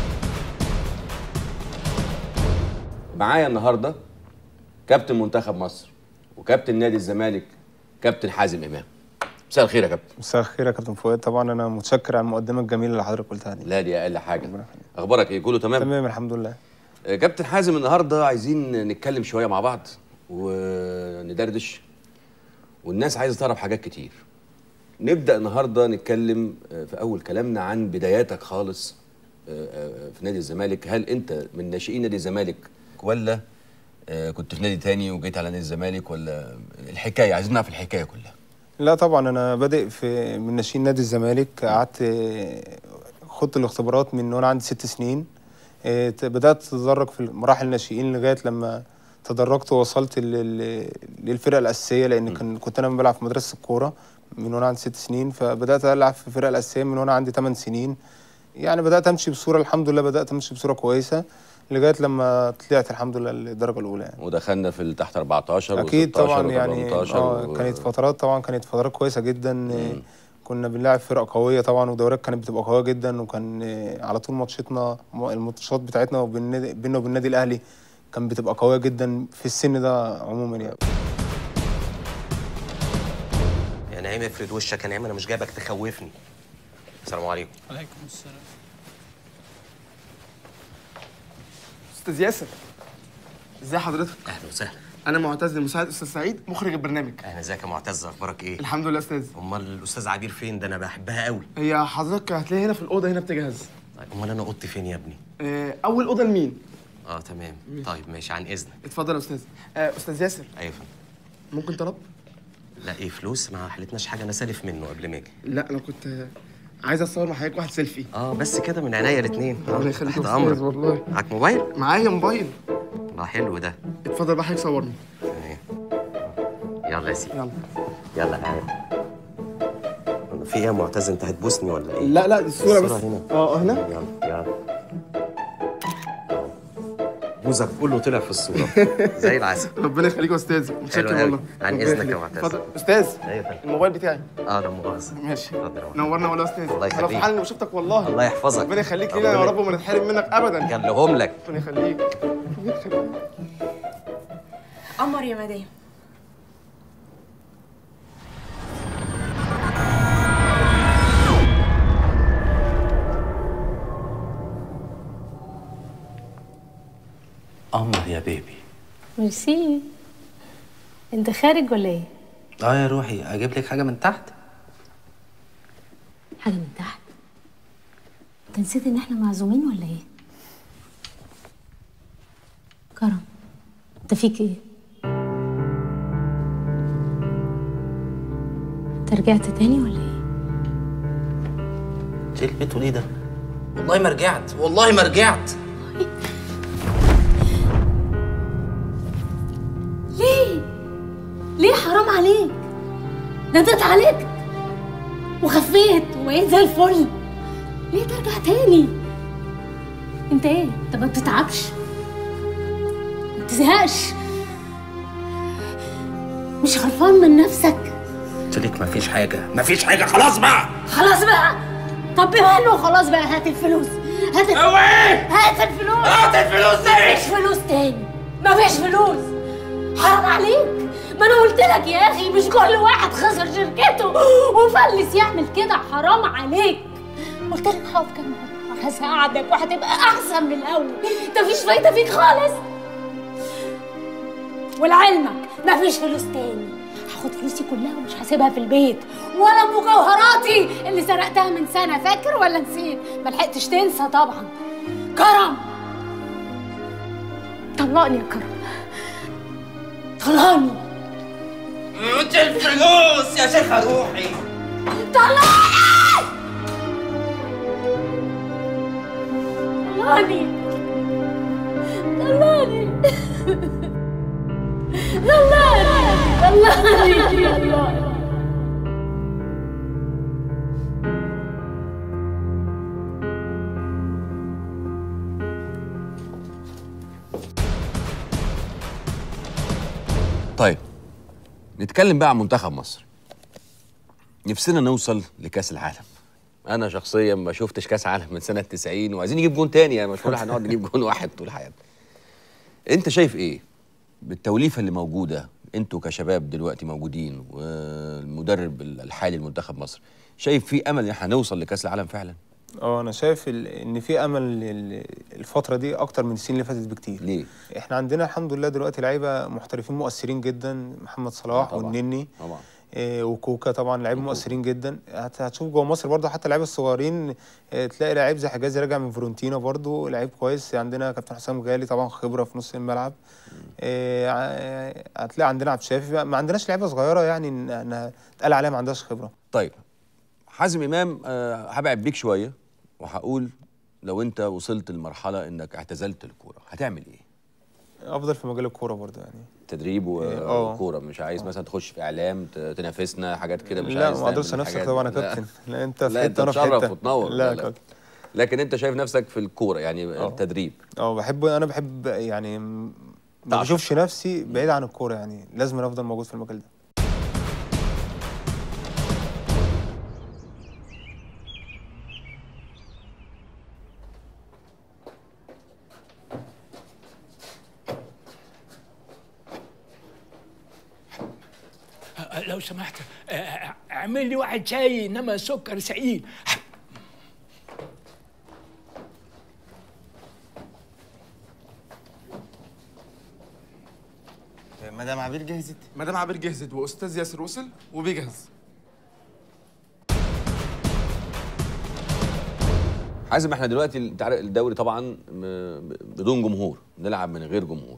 معايا النهاردة كابتن منتخب مصر وكابتن نادي الزمالك كابتن حازم إمام. مساء الخير يا كابتن. مساء الخير يا كابتن فؤاد. طبعا انا متشكر على المقدمه الجميله اللي حضرتك قلتها دي. لا دي اقل حاجه. اخبارك ايه؟ كله تمام؟ تمام الحمد لله. كابتن حازم، النهارده عايزين نتكلم شويه مع بعض وندردش، والناس عايزه تعرف حاجات كتير. نبدا النهارده نتكلم في اول كلامنا عن بداياتك خالص في نادي الزمالك. هل انت من ناشئين نادي الزمالك ولا كنت في نادي تاني وجيت على نادي الزمالك، ولا الحكايه؟ عايزين نعرف الحكايه كلها. لا طبعا انا بادئ في من ناشئين نادي الزمالك. قعدت خدت الاختبارات من وانا عندي ست سنين. بدات اتدرج في مراحل الناشئين لغايه لما تدرجت ووصلت للفرقه الاساسيه، لان كان كنت انا بلعب في مدرسه الكوره من وانا عندي ست سنين، فبدات العب في الفرقه الاساسيه من وانا عندي ثمان سنين. يعني بدات امشي بصوره، الحمد لله بدات امشي بصوره كويسه لغايه لما طلعت الحمد لله للدرجه الاولى يعني. ودخلنا في التحت أربعتاشر اكيد طبعا يعني اه و... كانت فترات طبعا كانت فترات كويسه جدا. مم. كنا بنلعب فرق قويه طبعا، ودوريات كانت بتبقى قويه جدا، وكان على طول ماتشاتنا الماتشات بتاعتنا وبين بيننا وبين النادي الاهلي كان بتبقى قويه جدا في السن ده عموما يعني. يا نعيم افرد وشك يا نعيم، انا مش جايبك تخوفني. السلام عليكم. وعليكم السلام. استاذ ياسر، ازي حضرتك؟ اهلا وسهلا. انا معتز مساعد استاذ سعيد مخرج البرنامج. اهلا، ازيك يا معتز؟ اخبارك ايه؟ الحمد لله يا استاذ. امال الاستاذ عبير فين؟ ده انا بحبها قوي. هي حضرتك هتلاقيها هنا في الاوضه هنا بتجهز. طيب امال انا اوضتي فين يا ابني؟ آه اول اوضه لمين؟ اه تمام. ماشي. طيب ماشي، عن اذنك. اتفضل يا استاذ. آه استاذ ياسر. ايوه يا فندم. ممكن طلب؟ لا ايه فلوس؟ ما حلتناش حاجه، انا سالف منه قبل ما اجي. لا انا كنت عايز اتصور مع حضرتك واحد سيلفي. اه بس كده من عينيا الاثنين. ربنا يخليك يا تحت استاذ امرك. والله. معاك موبايل؟ معايا موبايل. الله حلو ده. اتفضل بقى حضرتك صورني. يلا يا سيدي. يلا يلا تعالى. في ايه يا معتز؟ انت هتبوسني ولا ايه؟ لا لا دي الصوره بس. هنا. اه هنا. يلا يلا. بوزك كله طلع في الصوره زي العسل. ربنا يخليك يا استاذ، متشكر والله. عن اذنك يا معتز. اتفضل استاذ. ايوه فندم. الموبايل بتاعي. اه لا مؤاخذه. ماشي. اتفضل. نورنا والله يا استاذ. الله يخليك. انا فرحان اني شفتك والله. الله يحفظك. ربنا يخليك لينا يا رب وما نتحرم منك ابدا. خليهم لك. ربنا يخليك. ربنا يخليك. قمر يا مدام. قمر يا بيبي. ميرسي. انت خارج ولا ايه؟ اه يا روحي، اجيب لك حاجه من تحت؟ حاجه من تحت؟ انت نسيت ان احنا معزومين ولا ايه؟ كرم، انت فيك ايه؟ انت رجعت تاني ولا ايه؟ ايه اللي بتقوليه ده؟ والله ما رجعت، والله ما رجعت. ليه؟ ليه حرام عليك؟ ندت عليك وخفيت وبقيت زي الفل، ليه ترجع تاني؟ انت ايه؟ انت ما بتتعبش؟ ما بتزهقش؟ مش خرفان من نفسك؟ قلت لك مفيش حاجة، مفيش حاجة، خلاص بقى. خلاص بقى. طب بما انه خلاص بقى هات الفلوس. هات ال... اوعي هات الفلوس. هات الفلوس دي. مفيش فلوس تاني، مفيش فلوس. حرام عليك. ما انا قلت لك يا اخي مش كل واحد خسر شركته وفلس يعمل كده، حرام عليك. قلت لك هقف جنبك وهساعدك وهتبقى احسن من الاول. مفيش فايده فيك خالص. ولعلمك مفيش فلوس تاني، هاخد فلوسي كلها ومش هسيبها في البيت، ولا مجوهراتي اللي سرقتها من سنه، فاكر ولا نسيت؟ ما لحقتش تنسى طبعا. كرم طلقني يا كرم، طلقني. انت الفلوس يا شيخة روحي. طلقني طلقني طلقني طلقني طلقني. طيب نتكلم بقى عن منتخب مصر. نفسنا نوصل لكاس العالم. انا شخصيا ما شفتش كاس عالم من سنه تسعين وعايزين نجيب جون تاني، يعني مش كل هنقعد نجيب جون واحد طول حياتنا. انت شايف ايه بالتوليفه اللي موجوده؟ انتوا كشباب دلوقتي موجودين والمدرب الحالي لمنتخب مصر، شايف في امل ان احنا نوصل لكاس العالم فعلا؟ اه انا شايف ان في امل الفتره دي اكتر من السنين اللي فاتت بكتير. ليه؟ احنا عندنا الحمد لله دلوقتي لعيبه محترفين مؤثرين جدا، محمد صلاح والنني طبعا إيه وكوكا طبعا لعيبه مؤثرين جدا. هتشوف جوه مصر برضه حتى اللعيبه الصغيرين، إيه تلاقي لعيب زي حجازي راجع من فيورنتينا برضه لعيب كويس. عندنا كابتن حسام غالي طبعا خبره في نص الملعب. إيه هتلاقي عندنا عبد الشافي. ما عندناش لعيبه صغيره يعني انها تقال عليها ما عندهاش خبره. طيب حازم امام، أه هبعد بيك شويه وهقول لو انت وصلت لمرحله انك اعتزلت الكوره هتعمل ايه؟ افضل في مجال الكوره برضه يعني تدريب وكوره. مش عايز مثلا تخش في اعلام تنافسنا حاجات كده؟ مش لا عايز ما اقدرش انافسك طبعا يا كابتن. لا انت في حته انا في حته وتنور. لا يا كابتن. لكن انت شايف نفسك في الكوره يعني أوه. التدريب. اه بحب، انا بحب يعني ما بشوفش نفسي بعيد عن الكوره، يعني لازم افضل موجود في المجال ده. لو سمحت اعمل لي واحد شاي انما سكر ثقيل. مدام عبير جهزت؟ مدام عبير جهزت واستاذ ياسر وصل وبيجهز. حازم احنا دلوقتي انت عارف الدوري طبعا بدون جمهور، بنلعب من غير جمهور.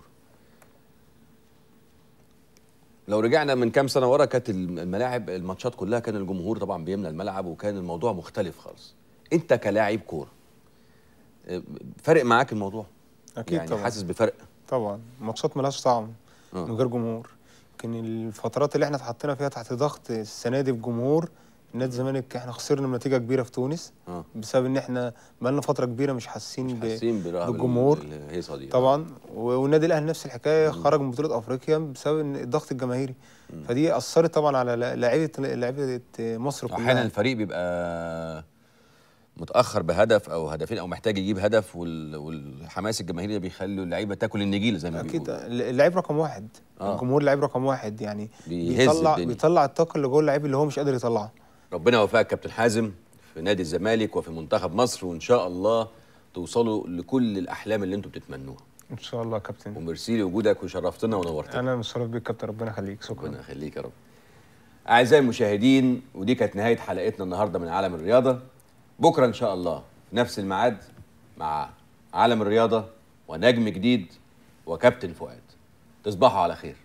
لو رجعنا من كام سنه ورا كانت الملاعب الماتشات كلها كان الجمهور طبعا بيملى الملعب وكان الموضوع مختلف خالص. انت كلاعب كوره فرق معاك الموضوع؟ اكيد يعني طبعا. حاسس بفرق؟ طبعا ماتشات ملهاش طعم آه. من غير جمهور. يمكن الفترات اللي احنا اتحطينا فيها تحت ضغط السنه دي بجمهور نادي الزمالك، احنا خسرنا بنتيجه كبيره في تونس آه. بسبب ان احنا بقالنا فتره كبيره مش حاسين ب... بالجمهور طبعا. والنادي الاهلي نفس الحكايه، خرج من بطوله افريقيا بسبب الضغط الجماهيري. مم. فدي اثرت طبعا على لاعيبه لاعيبه مصر كلها. احيانا الفريق بيبقى متاخر بهدف او هدفين او محتاج يجيب هدف وال... والحماس الجماهيري بيخلي اللعيبه تاكل النجيله زي ما بيقولوا. اكيد اللعيب رقم واحد. آه. الجمهور لعيب رقم واحد، يعني بيطلع الدنيا. بيطلع الطاقه اللي جوه اللعيب اللي هو مش قادر يطلعها. ربنا يوفقك كابتن حازم في نادي الزمالك وفي منتخب مصر، وان شاء الله توصلوا لكل الاحلام اللي انتم بتتمنوها ان شاء الله يا كابتن. وميرسي لوجودك وشرفتنا ونورتنا. انا متشرف بيك كابتن، ربنا يخليك. شكرا. ربنا يخليك يا رب. اعزائي المشاهدين، ودي كانت نهايه حلقتنا النهارده من عالم الرياضه. بكره ان شاء الله في نفس الميعاد مع عالم الرياضه ونجم جديد وكابتن فؤاد. تصبحوا على خير.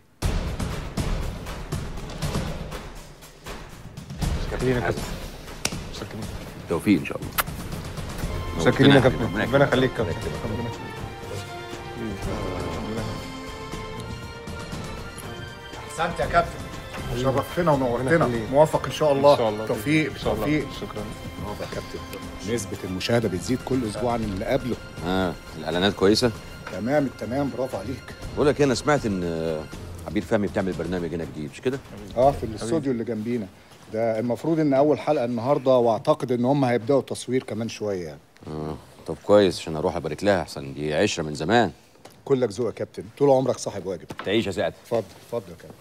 شاكرين يا كابتن. شاكرين. توفيق ان شاء الله. شاكرين يا كابتن. ربنا يخليك يا كابتن. ربنا يخليك. احسنت يا كابتن، شرفتنا ونورتنا. موفق ان شاء الله. ان شاء الله. توفيق توفيق. شكرا. برافو يا كابتن. نسبة المشاهدة بتزيد كل اسبوع عن اللي قبله. اه الاعلانات كويسه؟ تمام التمام، برافو عليك. بقول لك انا سمعت ان عبير فهمي بتعمل برنامج هنا جديد، مش كده؟ اه في الاستوديو اللي جنبينا ده. المفروض ان اول حلقة النهارده، واعتقد ان هم هيبداوا التصوير كمان شوية يعني. اه طب كويس عشان اروح ابارك لها، احسن دي عشره من زمان. كلك ذوق يا كابتن، طول عمرك صاحب واجب. تعيش يا سعد. اتفضل اتفضل يا كابتن.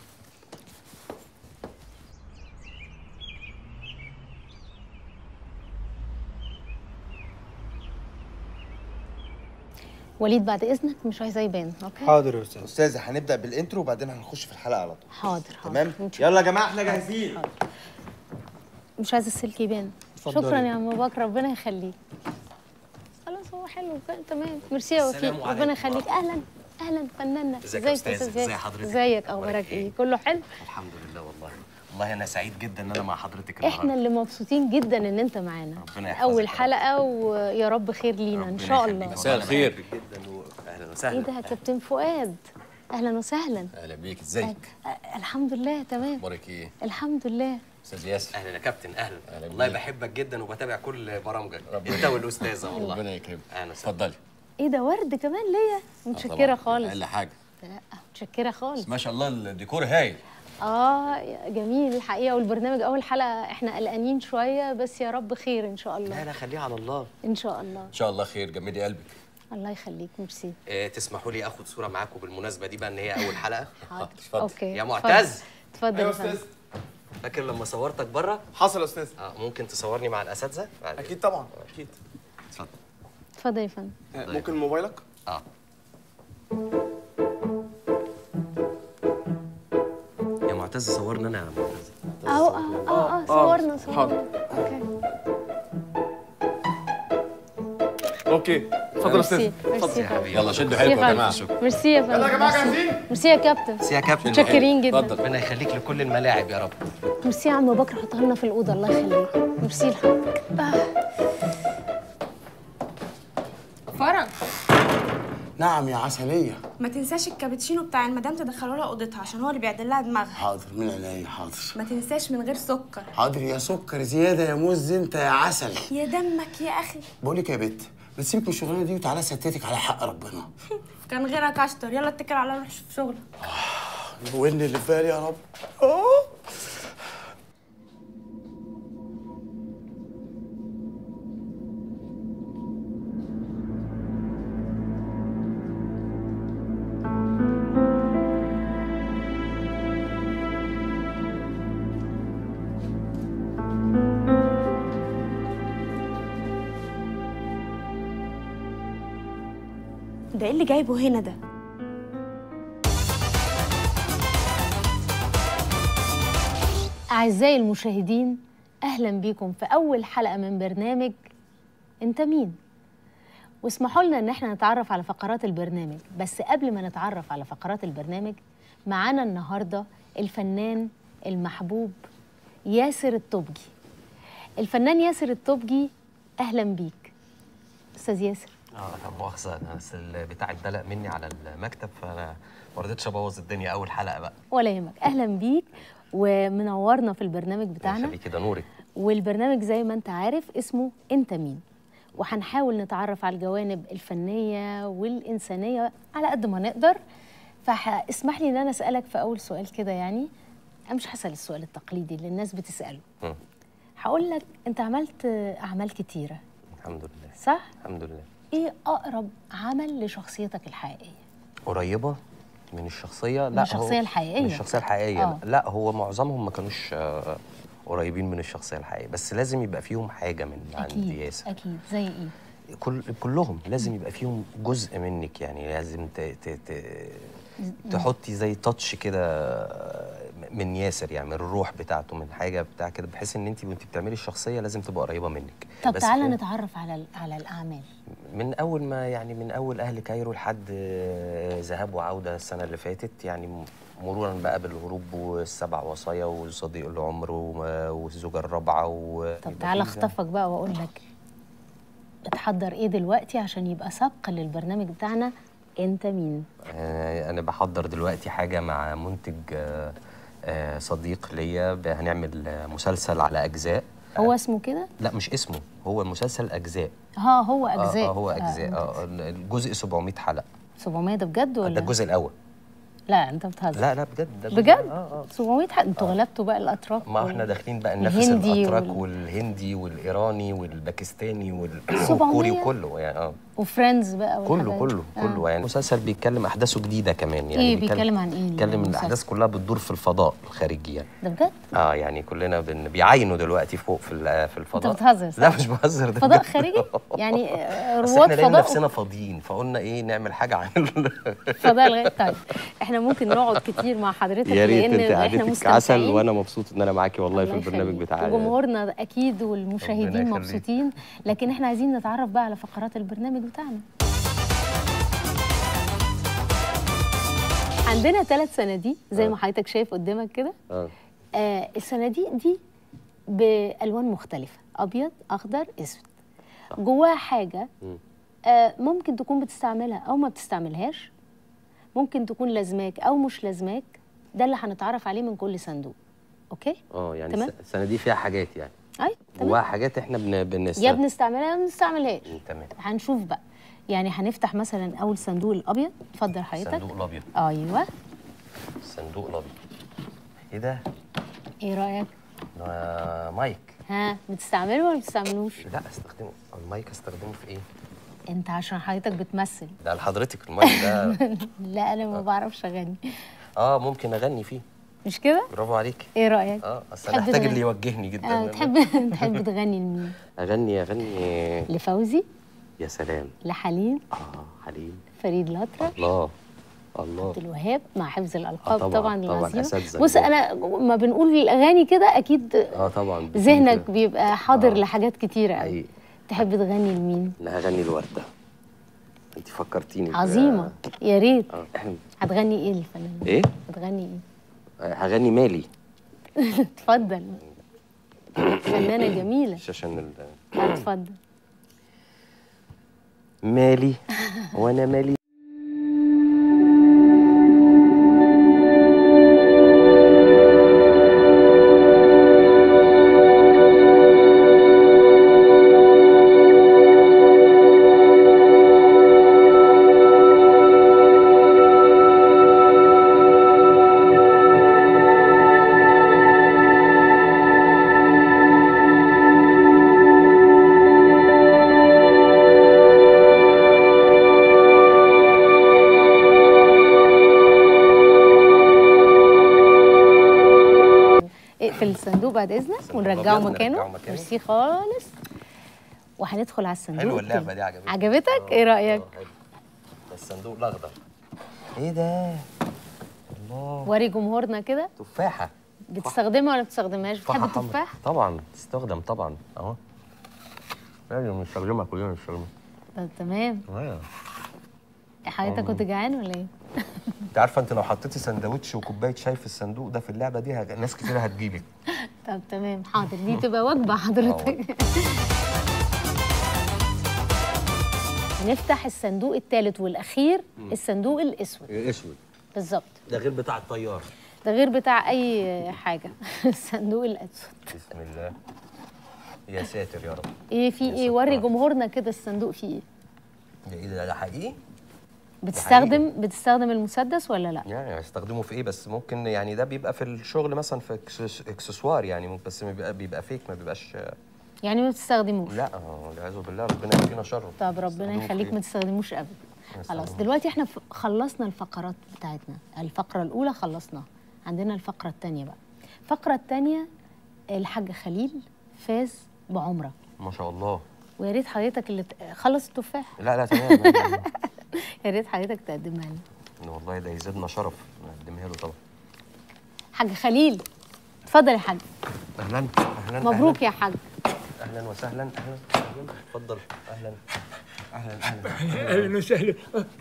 وليد بعد اذنك مش عايزاه يبان. اوكي حاضر يا استاذ. استاذه هنبدا بالانترو وبعدين هنخش في الحلقه على طول. حاضر حاضر. تمام يلا يا جماعه احنا جاهزين. حاضر. مش عايز السلك يبان. اتفضلي. شكرا يا عم بكر، ربنا يخليك. خلاص هو حلو كده تمام. ميرسي يا وفيق، ربنا يخليك. اهلا اهلا فنانه. ازيك يا استاذ؟ ازي حضرتك؟ ازيك اخبارك ايه؟ كله حلو؟ الحمد لله والله. والله انا سعيد جدا ان انا مع حضرتك النهارده. احنا اللي مبسوطين جدا ان انت معانا. ربنا يحفظك. اول حلقه ويا رب خير لينا ان شاء الله. مساء الخير. جدا واهلا ايه وسهلا. ده يا كابتن فؤاد؟ اهلا وسهلا. اهلا بيك، ازيك؟ أه الحمد لله تمام. اخبارك ايه؟ الحمد لله. استاذ ياسر. اهلا يا كابتن. اهلا. والله بحبك جدا وبتابع كل برامجك انت والاستاذه والله. ربنا يكرمك. اهلا اتفضلي. ايه ده ورد كمان ليا؟ متشكره خالص. اقل حاجه. لا متشكره خالص. ما شاء الله الديكور هايل. اه جميل الحقيقه. والبرنامج اول حلقه احنا قلقانين شويه، بس يا رب خير ان شاء الله. لا لا خليها على الله. ان شاء الله. ان شاء الله خير. جمدي قلبك. الله يخليك. ميرسي. إيه تسمحوا لي اخد صوره معاكم بالمناسبه دي بقى ان هي اول حلقه؟ حاضر. اتفضل. اوكي يا معتز. اتفضل ايوه يا فندم. استاذ. فاكر لما صورتك بره؟ حصل يا استاذ. اه ممكن تصورني مع الاساتذه؟ اكيد طبعا اكيد. اتفضل. اتفضل يا فندم. ممكن موبايلك؟ اه يا معتز صورنا انا يا معتز. اهو اه اه اه صورنا صورنا. حاضر. اوكي اوكي اتفضل يا استاذ. ميرسي يا حبيبي. يلا شدوا حيلكم يا جماعه. ميرسي يا فندم. يلا يا جماعه جاهزين؟ ميرسي يا كابتن. ميرسي يا كابتن. متشكرين جدا. اتفضل. ربنا يخليك لكل الملاعب يا رب. ميرسي يا عم بكر، حطها لنا في الاوضه الله يخليك. ميرسي لحضرتك. آه. فرج نعم يا عسلية. ما تنساش الكابتشينو بتاع المدام تدخله لها اوضتها عشان هو اللي بيعدل لها دماغها. حاضر من عينيا حاضر. ما تنساش من غير سكر. حاضر يا سكر زيادة يا موز انت يا عسل. يا دمك يا اخي. بقول لك يا بت ما تسيبك من الشغلانة دي وتعالى ستاتك على حق ربنا. كان غيرك اشطر. يلا اتكل على الله روح شوف شغلك. نولني اللي في بالي يا رب. أوه. ده ايه اللي جايبه هنا ده؟ أعزائي المشاهدين، أهلا بيكم في أول حلقة من برنامج أنت مين؟ واسمحوا لنا إن احنا نتعرف على فقرات البرنامج، بس قبل ما نتعرف على فقرات البرنامج معانا النهاردة الفنان المحبوب ياسر الطبجي. الفنان ياسر الطبجي، أهلا بيك أستاذ ياسر. اه لا مؤاخذه انا بس البتاع اتدلق مني على المكتب فانا ما رضيتش ابوظ الدنيا اول حلقه بقى. ولا يهمك، أهلا بيك ومنورنا في البرنامج بتاعنا. خليكي ده نورك. والبرنامج زي ما انت عارف اسمه انت مين، وهنحاول نتعرف على الجوانب الفنية والإنسانية على قد ما نقدر. فاسمح لي ان انا اسألك في اول سؤال كده، يعني انا مش هسأل السؤال التقليدي اللي الناس بتسأله. م. هقول لك انت عملت اعمال كتيرة الحمد لله. صح؟ الحمد لله. ايه اقرب عمل لشخصيتك الحقيقية؟ قريبه من الشخصيه؟ لا من الشخصية هو الحقيقية. من الشخصيه الحقيقيه آه. لا هو معظمهم ما كانوش آه قريبين من الشخصيه الحقيقيه، بس لازم يبقى فيهم حاجه من عند ياسر. اكيد. زي ايه؟ كل كلهم لازم يبقى فيهم جزء منك، يعني لازم ت... ت... ت... تحطي زي تاتش كده من ياسر، يعني من الروح بتاعته، من حاجه بتاع كده، بحيث ان انت وانت بتعملي الشخصيه لازم تبقى قريبه منك. طب بس تعالى في- نتعرف على على الاعمال. من اول ما يعني من اول اهل كايرو لحد آه، ذهاب وعوده السنه اللي فاتت، يعني م- مرورا بقى بالهروب والسبع وصايا وصديق العمر و- والزوجه الرابعه و طب تعالى اخطفك بقى واقول لك بتحضر ايه دلوقتي عشان يبقى سبق للبرنامج بتاعنا انت مين؟ آه، انا بحضر دلوقتي حاجه مع منتج آه، آه، صديق ليا، ب- هنعمل آه، مسلسل على اجزاء. هو اسمه كده؟ لا مش اسمه، هو مسلسل اجزاء. اه هو اجزاء. اه, آه هو اجزاء. آه اه الجزء سبعمية حلقه. سبعمية ده بجد ولا؟ ده الجزء الاول. لا انت بتهزر. لا لا بجد ده بجد؟ اه اه سبعمية حق انتوا غلبتوا بقى الاتراك. ما احنا داخلين بقى ننافس الهندي الاتراك وال- والهندي والايراني والباكستاني سبعمية؟ والكوري وكله يعني اه وفريندز بقى كله والحاجات كله دي. كله يعني مسلسل بيتكلم احداثه جديده كمان، يعني ايه بيتكلم عن ايه؟ بيتكلم ان المسلسل؟ الاحداث كلها بتدور في الفضاء الخارجي يعني. ده بجد؟ اه يعني كلنا بن... بيعاينوا دلوقتي فوق في ال- في الفضاء. انت بتهزر صح؟ لا مش بهزر، ده فضاء بجد. خارجي؟ يعني آه، بس رواد احنا لقينا فضاء نفسنا فاضيين، فقلنا ايه نعمل حاجه عن ال- فضاء الغيب. طيب احنا ممكن نقعد كتير مع حضرتك يا ريت، لان انت احنا قعدتك مستمتعين عسل وانا مبسوط ان انا معاكي والله في الله البرنامج يخليك. بتاعي. وجمهورنا اكيد ربنا والمشاهدين يخليك. مبسوطين، لكن احنا عايزين نتعرف بقى على فقرات البرنامج بتاعنا. عندنا ثلاث صناديق زي ما حضرتك شايف قدامك كده. اه آه الصناديق دي بالوان مختلفه، ابيض اخضر اسود. جواها حاجه آه ممكن تكون بتستعملها او ما بتستعملهاش، ممكن تكون لازماك او مش لازماك. ده اللي هنتعرف عليه من كل صندوق. اوكي اه يعني تمام؟ الس- السنه دي فيها حاجات يعني اي جواها حاجات احنا بن... بنست... يا بنستعملها يا ما بنستعملهاش. تمام. هنشوف بقى. يعني هنفتح مثلا اول صندوق الابيض. اتفضل حضرتك. الصندوق الابيض. ايوه. الصندوق الابيض. ايه ده؟ ايه رايك؟ ده مايك. ها بتستعمله ولا ما بتستعملوش؟ لا استخدمه المايك، استخدمه في ايه؟ انت عشان حضرتك بتمثل. ده لحضرتك المايك ده. لا انا ما بعرفش اغني. اه ممكن اغني فيه. مش كده؟ برافو عليك. ايه رايك؟ اه اصل انا تحب محتاج تغني؟ اللي يوجهني جدا. آه تحب تحب تغني لمين؟ اغني اغني لفوزي؟ يا سلام. لحليم؟ اه حليم. فريد الأطرش؟ الله الله. عبد الوهاب مع حفظ الالقاب. آه طبعاً، طبعا طبعاً، العظيم. أساتذة بص كبار. انا ما بنقول الاغاني كده اكيد اه طبعا بتيجي ذهنك كده. بيبقى حاضر آه. لحاجات كتيره قوي. حقيقي. تحب تغني لمين؟ انا هغني الورده. انت فكرتيني ب- عظيمه. يا ريت. اه هتغني ايه الفنان؟ ايه؟ هتغني ايه؟ هغني مالي. اتفضل. فنانه جميله. عشان ال... اتفضل. مالي وانا مالي. اقفل الصندوق بعد اذنك ونرجعه الأبيض مكانه. نرجعه مكانه. ميرسي خالص. وهندخل على الصندوق. حلوه اللعبه التاني. دي، عجبتني. عجبتك؟ ايه رايك؟ حلو. الصندوق الاخضر. ايه ده؟ الله. وري جمهورنا كده. تفاحه. بتستخدمها ولا بتستخدمهاش؟ بتحب تفاحة حمرا. التفاح؟ طبعا تستخدم طبعا اهو. لازم نستخدمها كلنا نستخدمها. طب تمام. ايوه. حضرتك كنت جعان ولا ايه؟ انت عارفه انت لو حطيتي سندوتش وكوبايه شاي في الصندوق ده في اللعبه دي هج... ناس كتير هتجيلك. طب تمام حاضر، دي تبقى وجبه حضرتك. نفتح الصندوق الثالث والاخير، الصندوق الاسود. اسود. بالظبط. ده غير بتاع الطيار. ده غير بتاع اي حاجه. الصندوق الاسود. بسم الله. يا ساتر يا رب. ايه في ايه؟ وري جمهورنا كده الصندوق فيه ايه. ده ايه ده؟ ده حقيقي؟ بتستخدم بتستخدم المسدس ولا لا؟ يعني هستخدمه في ايه؟ بس ممكن يعني ده بيبقى في الشغل مثلا في اكسس- اكسسوار يعني ممكن، بس بيبقى بيبقى فيك ما بيبقاش. يعني ما بتستخدموش؟ لا والعياذ بالله ربنا يكفينا شره. طب ربنا استخدموه يخليك في ما إيه؟ تستخدموش ابدا. استخدموه. خلاص دلوقتي احنا ف- خلصنا الفقرات بتاعتنا. الفقره الاولى خلصناها، عندنا الفقره الثانيه بقى. الفقره الثانيه الحاج خليل فاز بعمره. ما شاء الله. ويا ريت حضرتك اللي ت- خلص التفاح. لا لا تمام. يا ريت حضرتك تقدمها لنا. والله ده يزيدنا شرف نقدمها له طبعا. حاج خليل اتفضل يا حاج. اهلا اهلا مبروك يا حاج. اهلا وسهلا. اهلا اهلا اتفضل. اهلا اهلا اهلا اهلا وسهلا.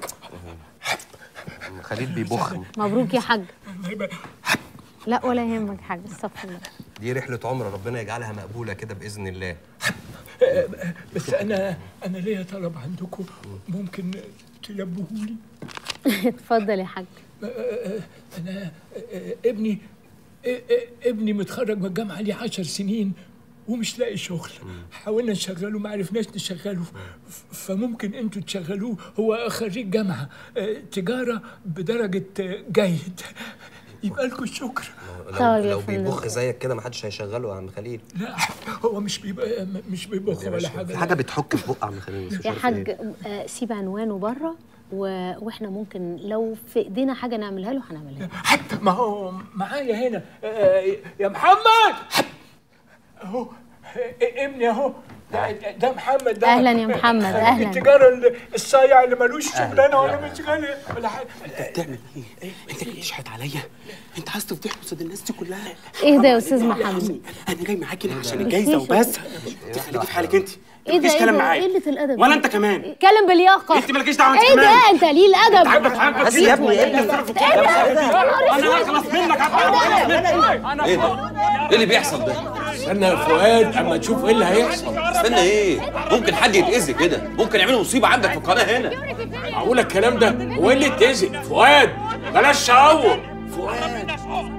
عم خليل بيبخ. مبروك يا حاج. لا ولا يهمك حاج، استغفر الله. دي رحله عمر ربنا يجعلها مقبوله كده باذن الله. بس انا انا ليا طلب عندكم، ممكن تلبهولي؟ اتفضل يا حاج. انا ابني ابني متخرج من الجامعه ليه عشر سنين ومش لاقي شغل. حاولنا نشغله ما عرفناش نشغله، فممكن انتوا تشغلوه. هو خريج جامعه تجاره بدرجه جيد، يبقى لكم الشكر. لو, لو بيبخ زيك كده ما حدش هيشغله يا عم خليل. لا هو مش بيبقى مش بيبخ ولا حاجه. في حاجه بتحك في بق عم خليل يا حاج. سيب عنوانه بره و... واحنا ممكن لو في ايدينا حاجه نعملها له هنعملها له. حتى ما هو معايا هنا يا محمد اهو ابني اهو. ده, ده محمد. ده اهلا يا محمد. اهلا. التجاره الصايع اللي ملوش شغلانه ولا مش غالي ولا حاجه. انت بتعمل ايه؟ انت جاي تشحت عليا؟ انت عايز تفضحني قصاد الناس دي كلها؟ ايه ده يا استاذ محمد؟ انا جاي معاكي هنا عشان الجايزه وبس. انت خليكي في حالك انت. ايه ده؟ كلام معايا. قله الادب ولا انت كمان؟ اتكلم بلياقه. انت مالكيش دعوه. انت ايه كمان. ده؟ انت ليه الادب؟ بس يا ابني ايه اللي بتصرف كده؟ انا هخلص منك. انا ايه ده؟ ايه اللي بيحصل ده؟ استنى يا فؤاد اما تشوف ايه اللي هيحصل. استنى ايه؟ ممكن حد يتأذي كده، ممكن يعملوا مصيبه عندك في القناه هنا. معقول الكلام ده؟ هو ايه اللي يتأذي؟ فؤاد بلاش شعور. فؤاد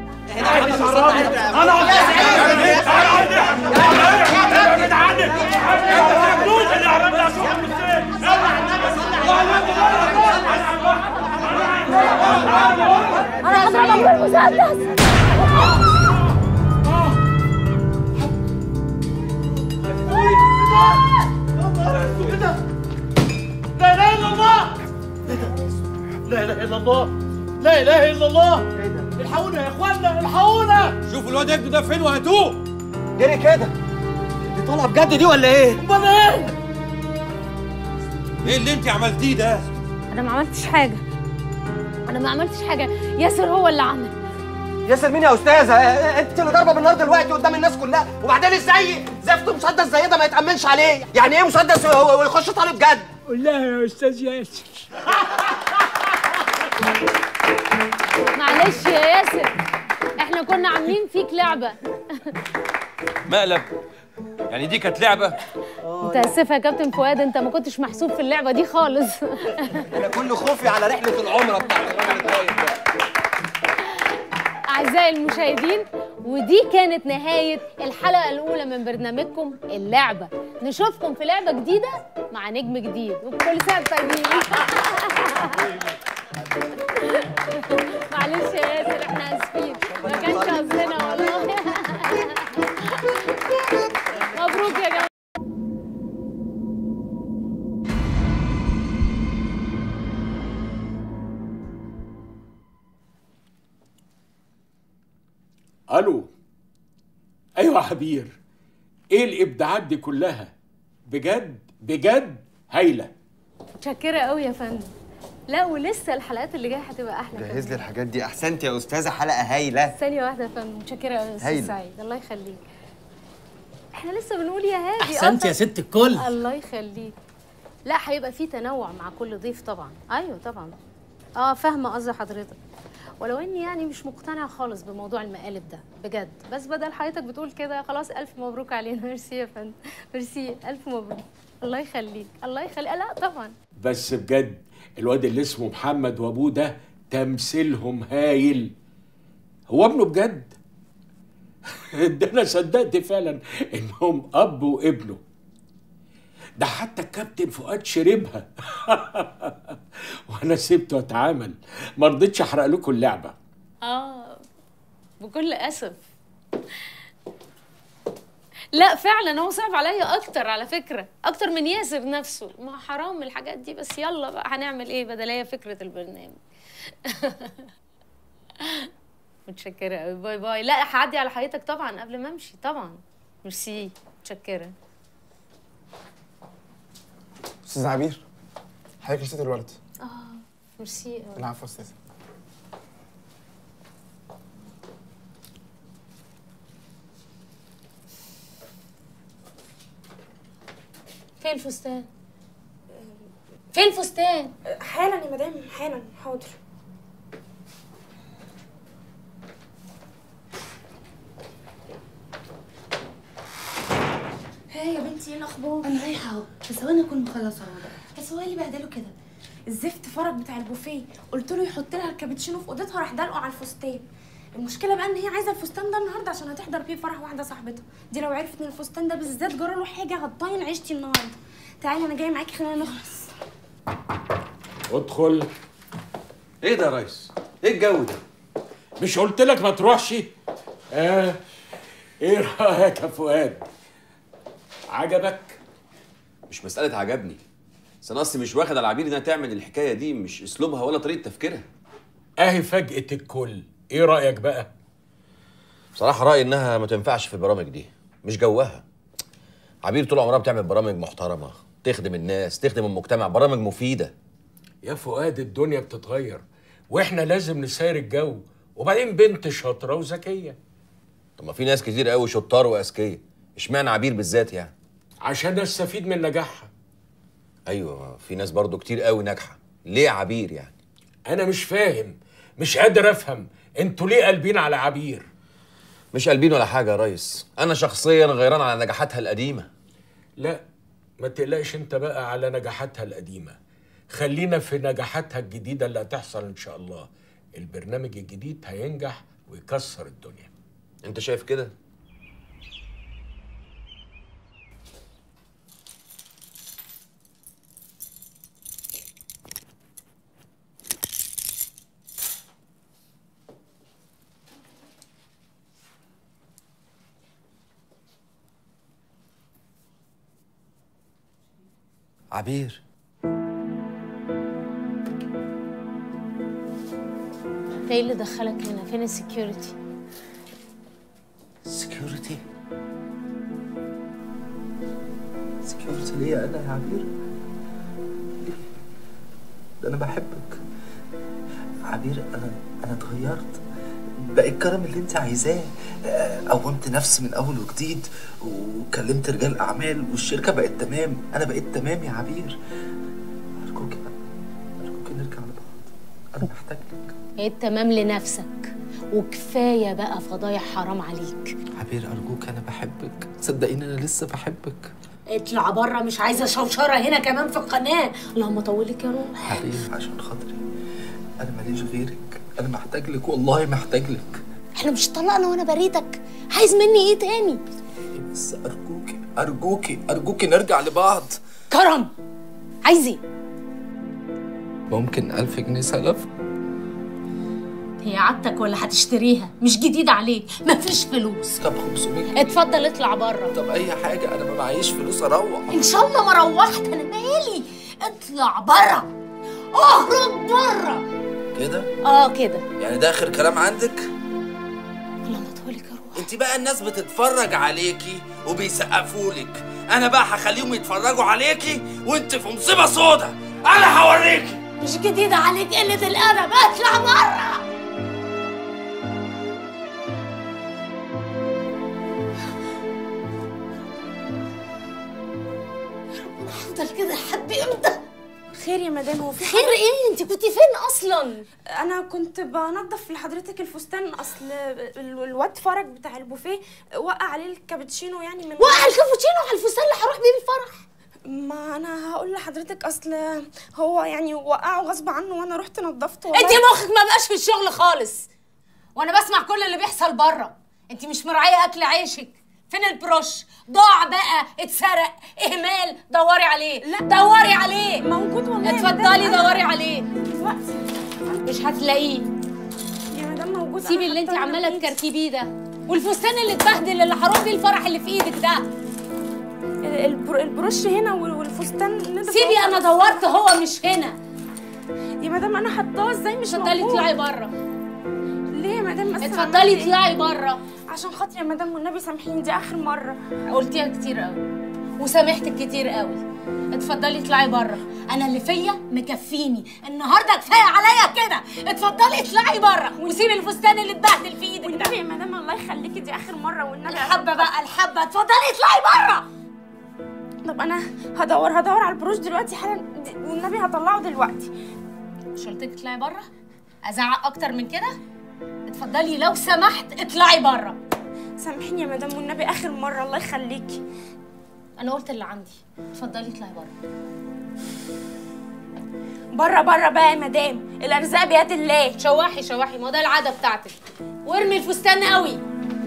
انا هضربك بالمسدس. لا اله الا الله. لا اله الا الله. لا اله الا الله. الحقونا يا اخوانا، الحقونا. شوفوا الواد ابنه ده فين وهاتوه. جري كده. دي طالعه بجد دي ولا ايه؟ امال ايه؟ ايه اللي انت عملتيه ده؟ انا ما عملتش حاجه. انا ما عملتش حاجه، ياسر هو اللي عمل. ياسر مين يا استاذه؟ انت اللي ضاربه بالنار دلوقتي قدام الناس كلها، وبعدين ازاي زفت مسدس زي ده ما يتأمنش عليه؟ يعني ايه مسدس ويخش طالب جد؟ قول لها يا استاذ ياسر. معلش يا ياسر، احنا كنا عاملين فيك لعبه. مقلب؟ يعني دي كانت لعبه؟ متاسفه يا كابتن فؤاد، انت ما كنتش محسوب في اللعبه دي خالص. انا كل خوفي على رحله العمره بتاعت الراجل الطيب ده. أعزائي المشاهدين، ودي كانت نهاية الحلقة الأولى من برنامجكم اللعبة. نشوفكم في لعبة جديدة مع نجم جديد، وكل سنة طيبين. معلش يا ياسر احنا آسفين، ما كانش قصدنا والله. مبروك يا جماعة. الو. ايوه يا حبير، ايه الابداعات دي كلها؟ بجد بجد هايله. متشكرة قوي يا فندم. لا ولسه الحلقات اللي جايه هتبقى احلى. جهز لي الحاجات دي. احسنت يا استاذه، حلقه هايله. ثانية واحدة يا فندم. متشكرة قوي يا استاذ سعيد، الله يخليك. احنا لسه بنقول يا هادي. احسنت يا ست الكل. الله يخليك. لا هيبقى في تنوع مع كل ضيف طبعا. ايوه طبعا. اه فاهمه قصد حضرتك، ولو اني يعني مش مقتنعه خالص بموضوع المقالب ده بجد، بس بدل حضرتك بتقول كده خلاص الف مبروك علينا. ميرسي يا فندم، ميرسي، الف مبروك. الله يخليك، الله يخليك. لا طبعا. بس بجد الواد اللي اسمه محمد وابوه ده تمثيلهم هايل. هو ابنه بجد. ده انا صدقت فعلا انهم اب وابنه. ده حتى الكابتن فؤاد شربها. وانا سبته اتعامل، ما رضيتش احرق لكم اللعبه. اه بكل اسف. لا فعلا هو صعب عليا اكتر على فكره، اكتر من ياسر نفسه. ما حرام الحاجات دي، بس يلا بقى هنعمل ايه بدل هي فكره البرنامج. متشكره قوي. باي باي. لا هعدي على حياتك طبعا قبل ما امشي طبعا. ميرسي. متشكره. استاذ عبير، حضرتك نسيت الورد. اه ميرسي قوي. العفو يا استاذه. فين الفستان؟ فين الفستان؟ حالا يا مدام، حالا، حاضر. ها يا بنتي، ايه الاخبار؟ انا رايحه اهو، بس ثواني اكون مخلصه الوضع. بس هو اللي بهدله كده. الزفت فرج بتاع البوفيه، قلت له يحط لها الكابتشينو في اوضتها، راح دلقه على الفستان. المشكله بقى ان هي عايزه الفستان ده النهارده عشان هتحضر فيه فرح واحده صاحبتها. دي لو عرفت ان الفستان ده بالذات جرى له حاجه هتطين عيشتي النهارده. تعالي انا جايه معاكي، خلينا نخلص. ادخل. ايه ده يا ريس؟ ايه الجو ده؟ مش قلت لك ما تروحش؟ اه ايه رايك يا فؤاد؟ عجبك؟ مش مسألة عجبني، بس انا اصلي مش واخد على عبير انها تعمل الحكاية دي، مش اسلوبها ولا طريقة تفكيرها. اهي فاجأة الكل، ايه رأيك بقى؟ بصراحة رأيي انها ما تنفعش في البرامج دي، مش جوها. عبير طول عمرها بتعمل برامج محترمة، تخدم الناس، تخدم المجتمع، برامج مفيدة. يا فؤاد الدنيا بتتغير، واحنا لازم نسير الجو، وبعدين بنت شاطرة وذكية. طب ما في ناس كتير قوي شطار واذكياء، اشمعنى عبير بالذات يعني؟ عشان نستفيد من نجاحها. ايوه في ناس برضو كتير قوي ناجحة، ليه عبير يعني؟ انا مش فاهم، مش قادر افهم انتوا ليه قلبين على عبير؟ مش قلبين ولا حاجة يا ريس، انا شخصيا غيران على نجاحاتها القديمة. لا ما تقلقش انت بقى على نجاحاتها القديمة، خلينا في نجاحاتها الجديدة اللي هتحصل ان شاء الله. البرنامج الجديد هينجح ويكسر الدنيا. انت شايف كده؟ عبير، انت ايه اللي دخلك هنا؟ فين السكيورتي؟ سكيورتي؟ سكيورتي ليا انا يا عبير؟ ليه؟ ده انا بحبك عبير. انا انا اتغيرت، بقى الكرم اللي انت عايزاه. قومت نفسي من اول وجديد، وكلمت رجال اعمال، والشركه بقت تمام. انا بقيت تمام يا عبير. ارجوك ارجوك نرجع لبعض، انا محتاج لك. ايه التمام لنفسك، وكفايه بقى فضايح حرام عليك. عبير ارجوك، انا بحبك، صدقيني انا لسه بحبك. اطلع بره، مش عايزه شوشره هنا كمان في القناه. اللهم طولك يا روح. عبير عشان خاطري، انا ماليش غيرك، انا محتاج لك، والله محتاج لك. احنا مش طلقنا وانا بريتك، عايز مني ايه تاني؟ بس ارجوكي ارجوكي ارجوكي نرجع لبعض. كرم، عايز ايه؟ ممكن ألف جنيه سلف؟ هي عادتك ولا هتشتريها؟ مش جديد عليك، مفيش فلوس. طب خمسمية جنيه. اتفضل اطلع بره. طب اي حاجه، انا ما معيش فلوس اروح. ان شاء الله ما روحت، انا مالي. اطلع بره، اهرب بره كده. اه كده. يعني ده اخر كلام عندك؟ اللهم طولك يا روح. انت بقى الناس بتتفرج عليكي وبيسقفوا لك، انا بقى هخليهم يتفرجوا عليكي وانت في مصيبه سودا. انا هوريكي. مش جديده عليك قله الادب، اطلع بره. هفضل كده لحد امتى؟ خير يا مدام، هو في خير ايه؟ انت كنتي فين اصلا؟ انا كنت بنضف لحضرتك الفستان، اصل الواد فرج بتاع البوفيه وقع عليه الكابتشينو يعني من وقع الكابتشينو على الفستان اللي هروح بيه الفرح. ما انا هقول لحضرتك، اصل هو يعني وقعه غصب عنه وانا رحت نضفته. انت مخك ما بقاش في الشغل خالص، وانا بسمع كل اللي بيحصل بره. انت مش مراعيه اكل عيشك. فين البروش؟ ضاع بقى، اتسرق، اهمال، دوري عليه. لا دوري عليه، موجود والله. اتفضلي دوري عليه. مش هتلاقيه يا مدام. موجود. سيبي اللي انت عماله تكركبيه ده، والفستان اللي اتبهدل اللي هروح بيه الفرح اللي في ايدك ده. البروش هنا والفستان نضف. سيبي، انا دورت، هو مش هنا يا مدام. انا حطاه ازاي مش موجود؟ اتفضلي اطلعي بره. ليه يا مدام؟ اتفضلي اطلعي بره عشان خاطري يا مدام، والنبي سامحيني، دي اخر مره. قلتيها كتير قوي وسامحتك كتير قوي. اتفضلي اطلعي بره، انا اللي فيا مكفيني النهارده، كفايه عليا كده. اتفضلي اطلعي بره وسيبي الفستان اللي اتبهدل في ايدك ده. والنبي يا مدام الله يخليكي، دي اخر مره والنبي. الحبه بقى الحبه، اتفضلي اطلعي بره. طب انا هدور هدور على البروش دلوقتي حالا، والنبي هطلعه دلوقتي. مش قلت لك اطلعي بره؟ ازعق اكتر من كده؟ اتفضلي لو سمحت اطلعي بره. سامحيني يا مدام والنبي اخر مره، الله يخليكي. انا قلت اللي عندي، اتفضلي اطلعي بره. بره بره بقى يا مدام، الارزاق بيد الله. شواحي شواحي، ما ده العاده بتاعتك. وارمي الفستان قوي.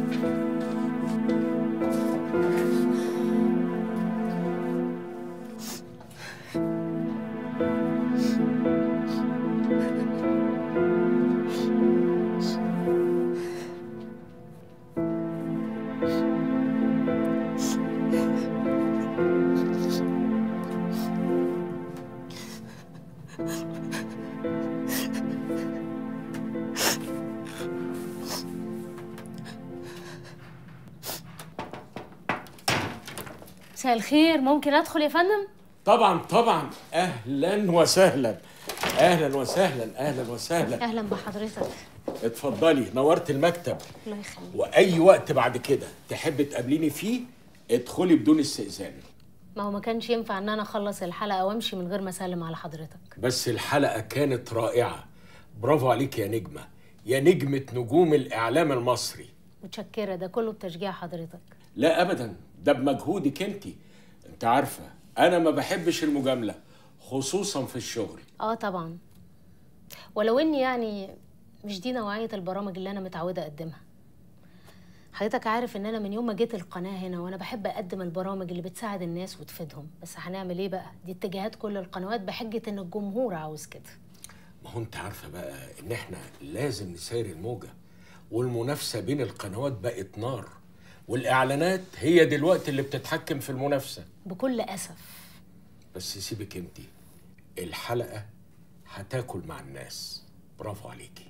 مساء الخير، ممكن ادخل يا فندم؟ طبعا طبعا، اهلا وسهلا اهلا وسهلا اهلا وسهلا. اهلا بحضرتك. اتفضلي، نورت المكتب. الله يخليك. واي وقت بعد كده تحب تقابليني فيه ادخلي بدون استئذان. ما هو ما كانش ينفع ان انا اخلص الحلقه وامشي من غير ما اسلم على حضرتك. بس الحلقه كانت رائعه، برافو عليك يا نجمه، يا نجمه نجوم الاعلام المصري. متشكره، ده كله بتشجيع حضرتك. لا ابدا، ده بمجهودك انت. انت عارفه انا ما بحبش المجامله خصوصا في الشغل. اه طبعا، ولو اني يعني مش دي نوعيه البرامج اللي انا متعوده اقدمها. حضرتك عارف ان انا من يوم ما جيت القناه هنا وانا بحب اقدم البرامج اللي بتساعد الناس وتفيدهم، بس هنعمل ايه بقى؟ دي اتجاهات كل القنوات بحجه ان الجمهور عاوز كده. ما هو انت عارفه بقى ان احنا لازم نسير الموجه، والمنافسه بين القنوات بقت نار، والاعلانات هي دلوقتي اللي بتتحكم في المنافسه. بكل اسف. بس سيبك انت، الحلقه هتاكل مع الناس. برافو عليكي.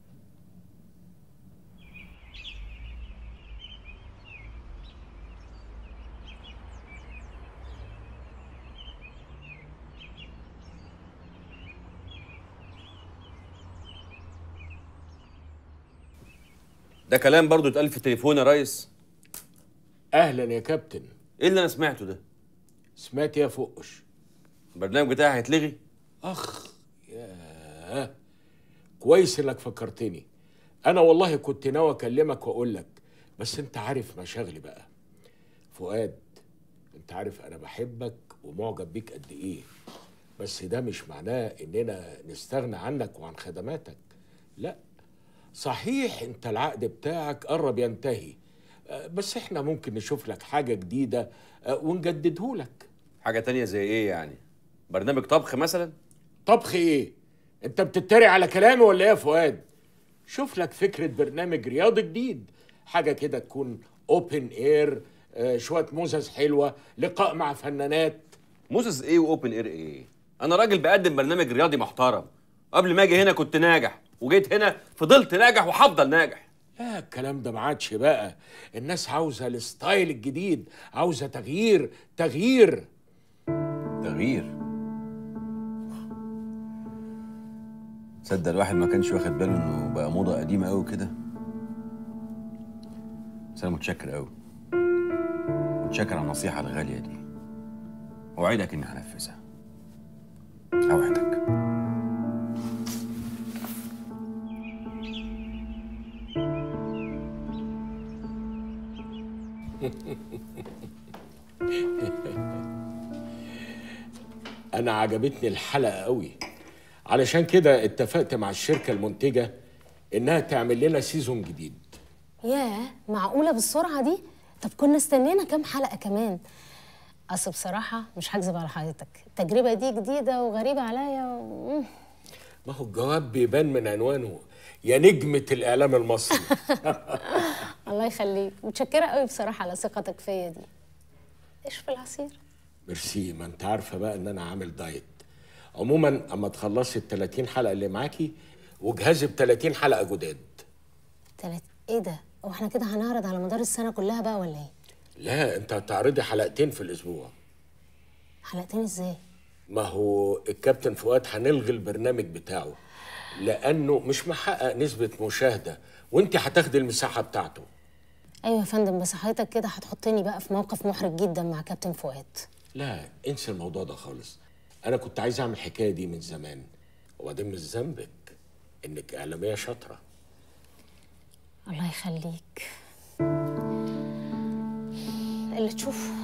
ده كلام برضو اتقال في التليفون يا ريس؟ اهلا يا كابتن. ايه اللي انا سمعته ده؟ سمعت يا فوقش؟ البرنامج بتاعي هيتلغي؟ اخ ياه، كويس انك فكرتني. انا والله كنت ناوي اكلمك واقول لك، بس انت عارف مشاغلي بقى. فؤاد، انت عارف انا بحبك ومعجب بيك قد ايه، بس ده مش معناه اننا نستغنى عنك وعن خدماتك. لا صحيح، انت العقد بتاعك قرب ينتهي، بس احنا ممكن نشوف لك حاجة جديدة ونجدده لك. حاجة تانية زي ايه يعني؟ برنامج طبخ مثلا؟ طبخ ايه؟ انت بتتريق على كلامي ولا ايه يا فؤاد؟ شوف لك فكرة برنامج رياضي جديد، حاجة كده تكون اوبن اير، شوية موزز حلوة، لقاء مع فنانات. موزز ايه واوبن اير ايه؟ انا راجل بقدم برنامج رياضي محترم، قبل ما اجي هنا كنت ناجح، وجيت هنا فضلت ناجح وهفضل ناجح. لا الكلام ده ما عادش بقى، الناس عاوزه الستايل الجديد، عاوزه تغيير تغيير تغيير. تصدق الواحد ما كانش واخد باله انه بقى موضه قديمه قوي كده. بس انا متشكر قوي، متشكر على النصيحه الغاليه دي، اوعدك اني هنفذها، اوعدك. أنا عجبتني الحلقة قوي، علشان كده اتفقت مع الشركة المنتجة إنها تعمل لنا سيزون جديد. ياه، معقولة بالسرعة دي؟ طب كنا استنينا كام حلقة كمان؟ أصل بصراحة مش هكذب على حضرتك، التجربة دي جديدة وغريبة عليا و... ما هو الجواب بيبان من عنوانه، يا نجمة الإعلام المصري. الله يخليك، متشكرة قوي بصراحة على ثقتك فيا دي. إيش في العصير؟ ميرسي، ما أنت عارفة بقى إن أنا عامل دايت. عموما أما تخلصي ال ثلاثين حلقة اللي معاكي وجهزي ب ثلاثين حلقة جداد. تلات إيه ده؟ هو إحنا كده هنعرض على مدار السنة كلها بقى ولا إيه؟ لا أنت هتعرضي حلقتين في الأسبوع. حلقتين إزاي؟ ما هو الكابتن فؤاد هنلغي البرنامج بتاعه لأنه مش محقق نسبة مشاهدة، وأنت هتاخدي المساحة بتاعته. أيوة يا فندم، بس حضرتك كده هتحطني بقى في موقف محرج جدا مع كابتن فؤاد. لا انسى الموضوع ده خالص. انا كنت عايز اعمل الحكايه دي من زمان، وبعدين مش ذنبك انك اعلاميه شاطره. الله يخليك. اللي تشوفه.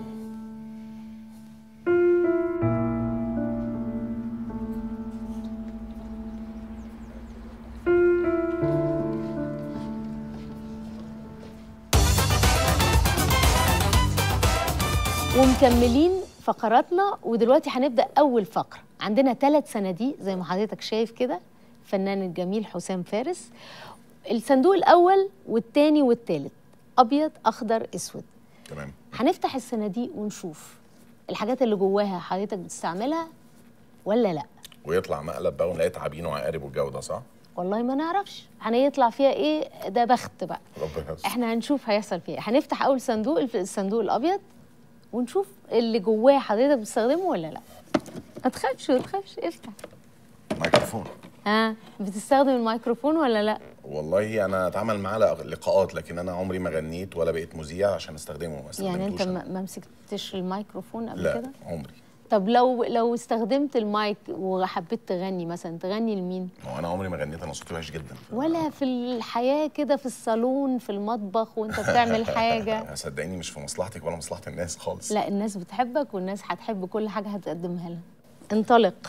ومكملين فقراتنا، ودلوقتي هنبدأ أول فقرة. عندنا ثلاث صناديق زي ما حضرتك شايف كده، الفنان الجميل حسام فارس. الصندوق الأول والثاني والثالث أبيض أخضر أسود. تمام. هنفتح الصناديق ونشوف الحاجات اللي جواها حضرتك بتستعملها ولا لأ. ويطلع مقلب بقى ونلاقي تعابين وعقارب والجو ده، صح؟ والله ما نعرفش هنطلع فيها ايه، ده بخت بقى. ربنا يستر. احنا هنشوف هيحصل فيها. هنفتح أول صندوق، الصندوق الأبيض، ونشوف اللي جواه حضرتك بتستخدمه ولا لا. ما تخافش ما تخافش، افتح. ميكروفون. ها بتستخدم الميكروفون ولا لا؟ والله انا اتعامل معاه لقاءات، لكن انا عمري ما غنيت ولا بقيت مذيع عشان استخدمه. ما يعني انت استخدمتوش. ما مسكتش الميكروفون قبل لا كده؟ عمري. طب لو لو استخدمت المايك وحبيت تغني مثلا، تغني لمين؟ ما هو انا عمري ما غنيت، انا صوتي وحش جدا. ولا في الحياه كده، في الصالون، في المطبخ وانت بتعمل حاجه؟ صدقيني مش في مصلحتك ولا مصلحه الناس خالص. لا، الناس بتحبك والناس هتحب كل حاجه هتقدمها لها. انطلق.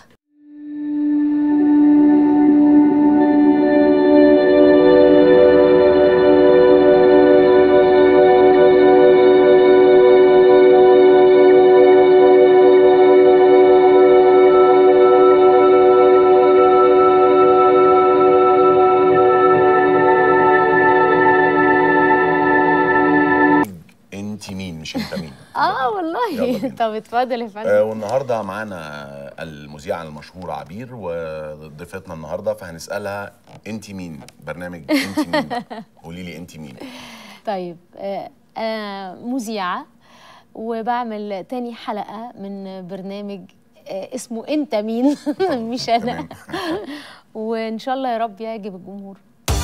اه والله. طب اتفضل يا فندم. آه والنهارده معانا المذيعه المشهوره عبير، وضيفتنا النهارده فهنسالها انت مين؟ برنامج انت مين؟ قولي لي انت مين؟ طيب آه انا مذيعه وبعمل تاني حلقه من برنامج آه اسمه انت مين. مش انا. وان شاء الله يا رب يعجب الجمهور.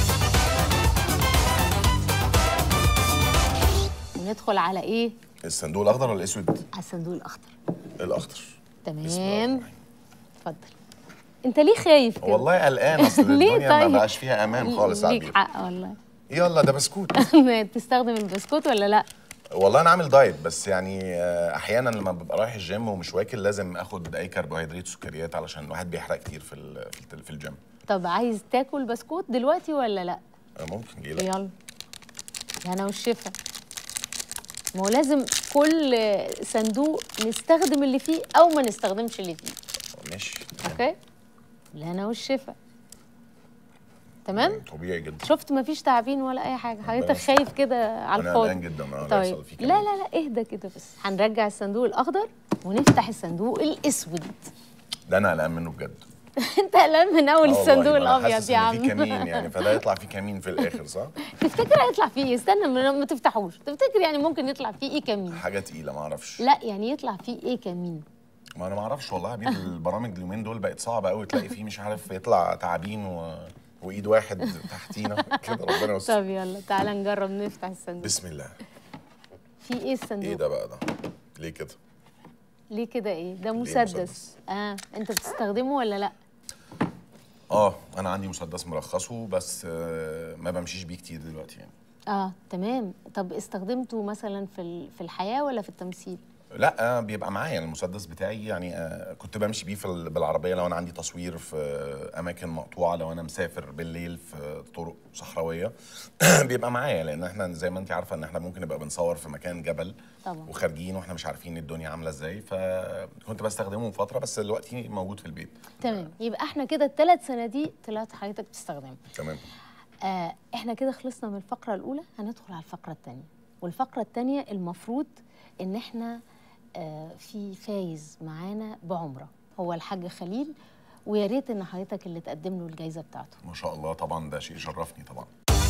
ندخل على ايه؟ الصندوق الاخضر ولا الاسود؟ على الصندوق الاخضر. الاخضر. تمام. اتفضل. انت ليه خايف كده؟ والله قلقان، اصل الدنيا طيب؟ ما بقاش فيها امان خالص يا عبير. ليك حق والله. يلا ده بسكوت. تستخدم البسكوت ولا لا؟ والله انا عامل دايت، بس يعني احيانا لما ببقى رايح الجيم ومش واكل لازم اخد اي كربوهيدرات وسكريات علشان الواحد بيحرق كتير في في الجيم. طب عايز تاكل بسكوت دلوقتي ولا لا؟ ممكن. ليه لا؟ يلا. انا والشفا. ما هو لازم كل صندوق نستخدم اللي فيه او ما نستخدمش اللي فيه. ماشي. اوكي. لهنا والشفا. تمام؟ طبيعي جدا. شفت مفيش تعابين ولا اي حاجه، حضرتك خايف كده على الفاضي. انا قلقان جدا. اه طيب. لا لا لا اهدى كده بس. هنرجع الصندوق الاخضر ونفتح الصندوق الاسود. ده انا قلقان منه بجد. انت قلقان من اول الصندوق الابيض يا عم. في كمين يعني، فده يطلع فيه كمين في الاخر، صح؟ تفتكر هيطلع فيه ايه؟ استنى ما تفتحوش. تفتكر يعني ممكن يطلع فيه ايه كمين؟ حاجه تقيله ما اعرفش. لا يعني يطلع فيه ايه كمين؟ ما انا ما اعرفش والله يا حبيبي. البرامج اليومين دول بقت صعبه قوي، تلاقي فيه مش عارف يطلع تعابين و... وايد واحد تحتينا كده. ربنا يستر. طب يلا تعالى نجرب نفتح الصندوق. بسم الله. في ايه الصندوق؟ ايه ده بقى ده؟ ليه كده؟ ليه كده ايه؟ ده مسدس. مسدس. اه انت بتستخدمه ولا لا؟ اه انا عندي مسدس مرخصه، بس آه ما بمشيش بيه كتير دلوقتي يعني. اه تمام. طب استخدمته مثلا في في الحياه ولا في التمثيل؟ لا، آه بيبقى معايا المسدس بتاعي يعني. آه كنت بمشي بيه في بالعربيه لو انا عندي تصوير في اماكن مقطوعه، لو انا مسافر بالليل في طرق صحراويه بيبقى معايا، لان احنا زي ما انت عارفه ان احنا ممكن نبقى بنصور في مكان جبل طبعا، وخارجين واحنا مش عارفين الدنيا عامله ازاي، فكنت بستخدمه فتره، بس دلوقتي موجود في البيت. تمام. يبقى احنا كده الثلاث صناديق طلعت حضرتك بتستخدمها. تمام. آه احنا كده خلصنا من الفقره الاولى، هندخل على الفقره الثانيه. والفقره الثانيه المفروض ان احنا آه في فايز معانا بعمره، هو الحاج خليل، ويا ريت ان حضرتك اللي تقدم له الجائزه بتاعته. ما شاء الله، طبعا ده شيء يشرفني طبعا.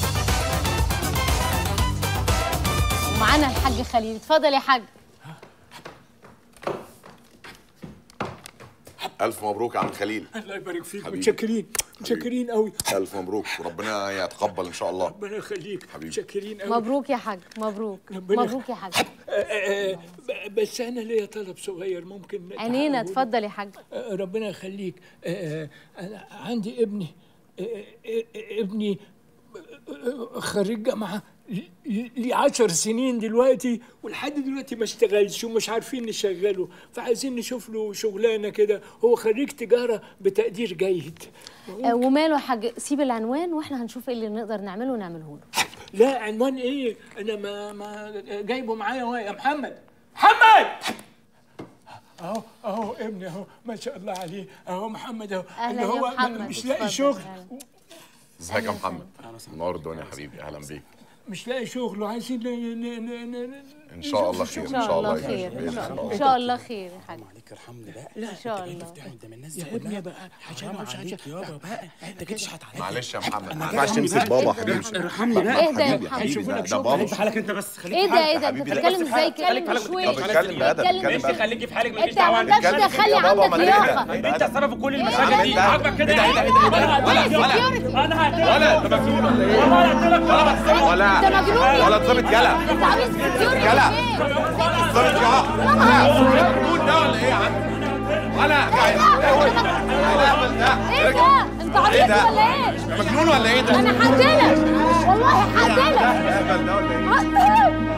ومعانا الحاج خليل. اتفضل يا حاج. الف مبروك يا عم خليل. الله يبارك فيك، حبيبي. متشكرين متشكرين قوي. الف مبروك وربنا يتقبل ان شاء الله. ربنا يخليك، حبيبي. متشكرين قوي. مبروك يا حاج، مبروك ربنا مبروك يا حاج. آه، آه، ب- بس انا ليا طلب صغير ممكن عينينا، تحققه؟ اتفضل يا حاج. آه، ربنا يخليك. آه، آه، انا عندي ابني آه، آه، آه، ابني آه، خريج جامعه لي عشر سنين دلوقتي، ولحد دلوقتي ما اشتغلش ومش عارفين نشغله، فعايزين نشوف له شغلانه كده. هو خريج تجاره بتقدير جيد. آه، وماله يا حاج، سيب العنوان واحنا هنشوف ايه اللي نقدر نعمله ونعمله له. لا عنوان ايه؟ انا ما ما جايبه معايا اهو يا محمد. محمد اهو اهو ابني اهو ما شاء الله عليه اهو محمد اهو أهلا اللي يا هو محمد، مش لاقي اتفضل. شغل. ازيك يا محمد؟ منور الدنيا يا حبيبي، اهلا بيك. مش لاقي شغل وعايزين ن- ن- ن- ن- ن- ان شاء الله خير، ان شاء الله خير، ان شاء الله، ان شاء الله خير يا حاج. ارحمني بقى. ان شاء الله. قدام الناس يا ابني بقى حرام عليك يابا بقى، انت كده تشحت عليا. معلش يا محمد، ما أنا ينفعش جاي تمسك بقى. بابا حبيبي. ارحمني بقى. اهدى يا حبيبي محمد. حبيبي ده ده بابا. خليك في حالك انت بس، خليك ايه في ده حالك. ايه ده، انت حبيبي، لا. بتتكلم ازاي؟ اتكلم بشويش. طب اتكلم بأدب، اتكلم انت بأدب. خليكي في حالك، انت ما عندكش تخلي عندك لياقه. انت السبب في كل إيه المشاكل دي. ده؟ عاجبك كده؟ إيه ده؟ إيه ده؟ ولا إيه ولا security؟ انا هقتلك. ولا انت مجنون ولا ايه؟ والله هقتلك. ولا انت مجنون يا ولا ابني. اتظبط يلا. انت عايز security يلا. فين؟ اتظبط يا مجنون ده ولا ايه يا عم؟ ولا ايه الهبل ده؟ ايه ده؟ انت عبيط ولا ايه؟ مجنون ولا ايه ده؟ انا هقتلك والله هقتلك. الهبل ده ولا ايه؟ هقتلك.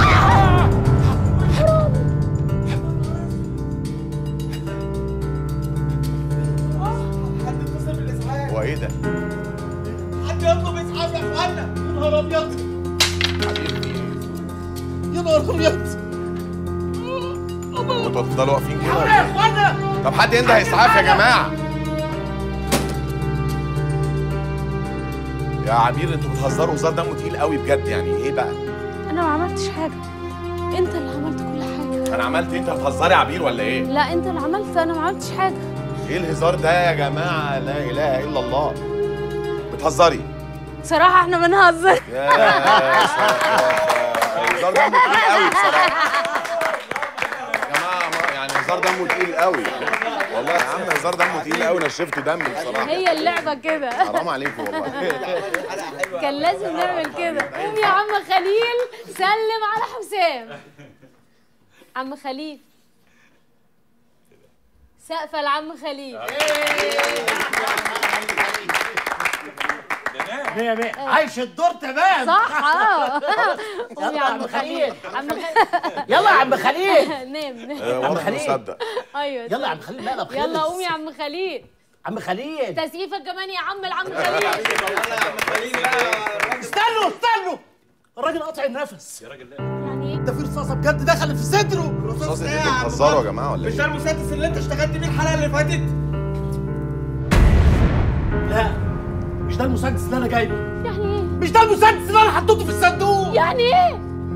هو ايه ده؟ حد يطلب اسعاف يا اخوانا. يا نهار ابيض، يا نهار ابيض. انتوا هتفضلوا واقفين كده؟ يا اخوانا، طب حد ينده اسعاف يا جماعه. يا عبير انتوا بتهزروا هزار دمه تقيل قوي بجد، يعني ايه بقى؟ انا ما عملتش حاجه، انت اللي عملت كل حاجه. انا عملت ايه؟ انت بتهزري يا عبير ولا ايه؟ لا انت اللي عملت، انا ما عملتش حاجه. ايه الهزار ده يا جماعه؟ لا اله الا الله. بتهزري؟ صراحه احنا بنهزر. يا الهزار دمه تقيل قوي بصراحه. يا جماعه ما- يعني هزار دمه تقيل قوي. والله يا عم هزار دمه تقيل قوي، نشفته دم بصراحه. هي اللعبه كده. حرام عليكم والله. كان لازم نعمل كده. قوم يا عم خليل سلم على حسام. عم خليل، سقفه لعم خليل. مية مية، عايش الدور تمام. صح اه. قوم يلا يا عم خليل. عم خليل يلا يا عم خليل. نام نام. واضح انه صدق. ايوه يلا يا عم خليل، لا لا بخير. يلا قوم يا عم خليل. عم خليل، تسقيفك كمان يا عم العم خليل. استنوا استنوا، الراجل قاطع النفس. يا راجل يعني ايه؟ ده في رصاصه بجد دخلت في صدره. رصاصة ايه؟ انتوا بتهزروا يا جماعه ولا مش ايه؟ ده المسدس اللي انت اشتغلت بيه الحلقه اللي فاتت؟ لا مش ده المسدس اللي انا جايبه. يعني ايه؟ مش ده المسدس اللي انا حطيته في الصندوق. يعني ايه؟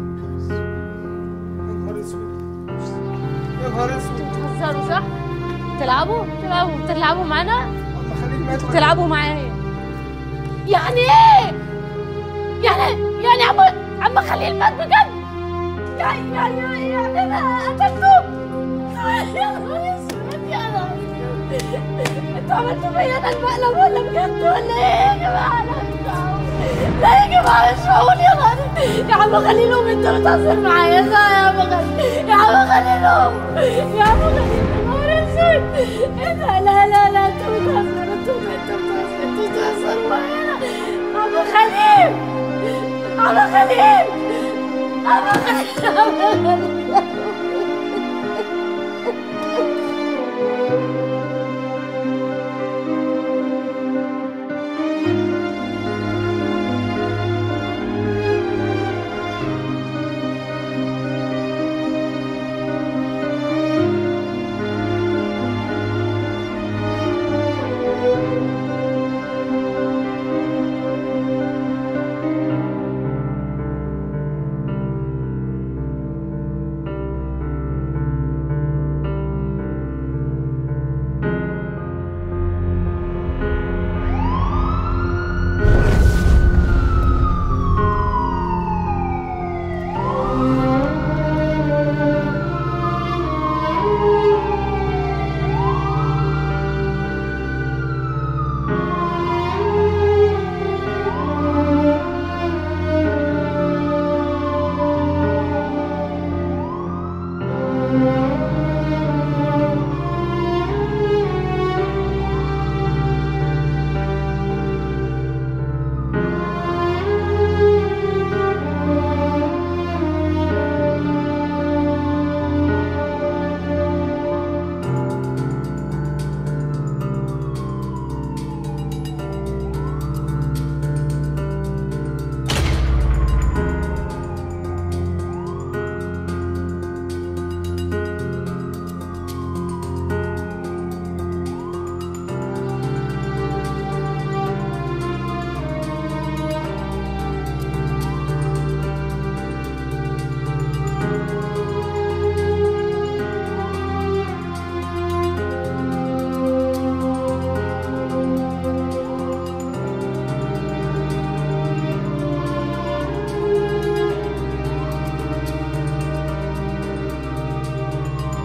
يا نهار اسود، يا نهار اسود. بتهزروا صح؟ تلعبوا؟ تلعبوا بتلعبوا معانا؟ بتلعبوا معايا. يعني ايه؟ يعني يعني عم عم خليل مات بجد؟ يعني يعني يعني انا قتلته؟ يا نهار اسود يا نهار اسود. انتوا عملتوا فيا انا المقلب ولا بجد ولا ايه يا جماعه؟ لا لا يا جماعه مش معقول يا نهار. يا عم خليل قوم، انت بتهزر معايا صح يا عم خليل؟ يا عم خليل قوم، يا عم خليل يا نهار اسود. ايه ده؟ لا لا لا انتوا بتهزروا، انتوا انتوا بتهزروا، انتوا بتهزروا معايا. عم خليل، عم خليل، عم خليل، عم خليل.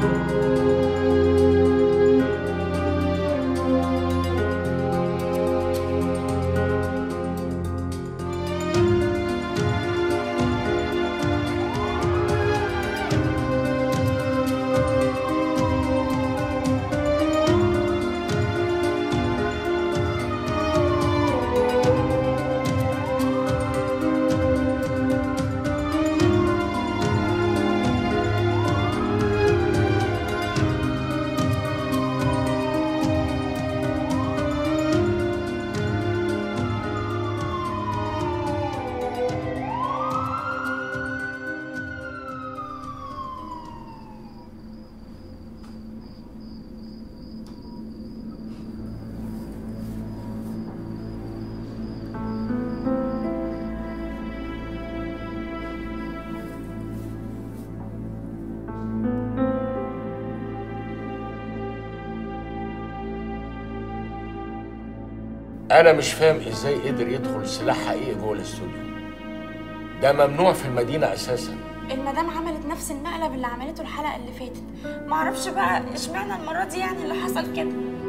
انا مش فاهم ازاي قدر يدخل سلاح حقيقي جوه الاستوديو. ده ممنوع في المدينه اساسا. المدام عملت نفس المقلب اللي عملته الحلقه اللي فاتت، معرفش بقى اشمعنى المره دي يعني اللي حصل كده.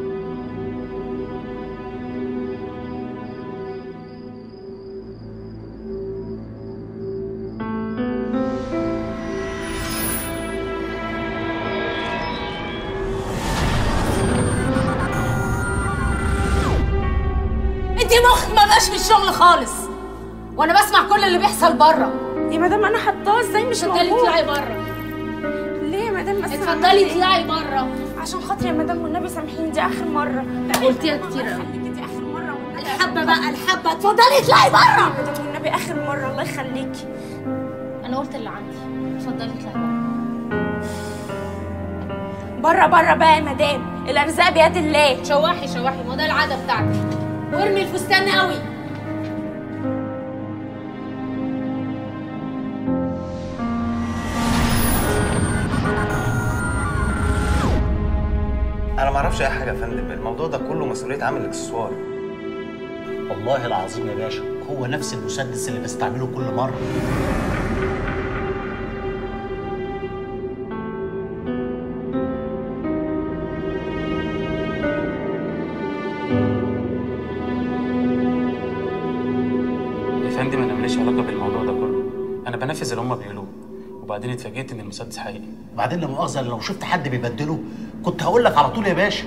انت مخك ما بقاش في الشغل خالص، وانا بسمع كل اللي بيحصل بره. يا مدام انا حطاه ازاي مش موجود؟ اتفضلي اطلعي بره. ليه يا مدام؟ بس اتفضلي اطلعي بره عشان خاطري يا مدام والنبي سامحيني، دي اخر مره. قلتيها كتير قوي. خليكي دي اخر مره. الحبه بقى الحبه، اتفضلي اطلعي بره. يا مدام والنبي اخر مره الله يخليكي. انا قلت اللي عندي، اتفضلي اطلعي بره بره. بره بقى يا مدام، الارزاق بيد الله. شواحي شواحي، ما ده العاده بتاعتك. وارمي الفستان قوي. انا ما اعرفش اي حاجه يا فندم، الموضوع ده كله مسؤوليه عامل الاكسسوار. والله العظيم يا باشا هو نفس المسدس اللي بستعمله كل مره. يا فندم انا ماليش علاقه بالموضوع ده كله، انا بنفذ اللي هم بيقولوه، وبعدين اتفاجئت ان المسدس حقيقي. بعدين لا مؤاخذه لو شفت حد بيبدله كنت هقول لك على طول يا باشا.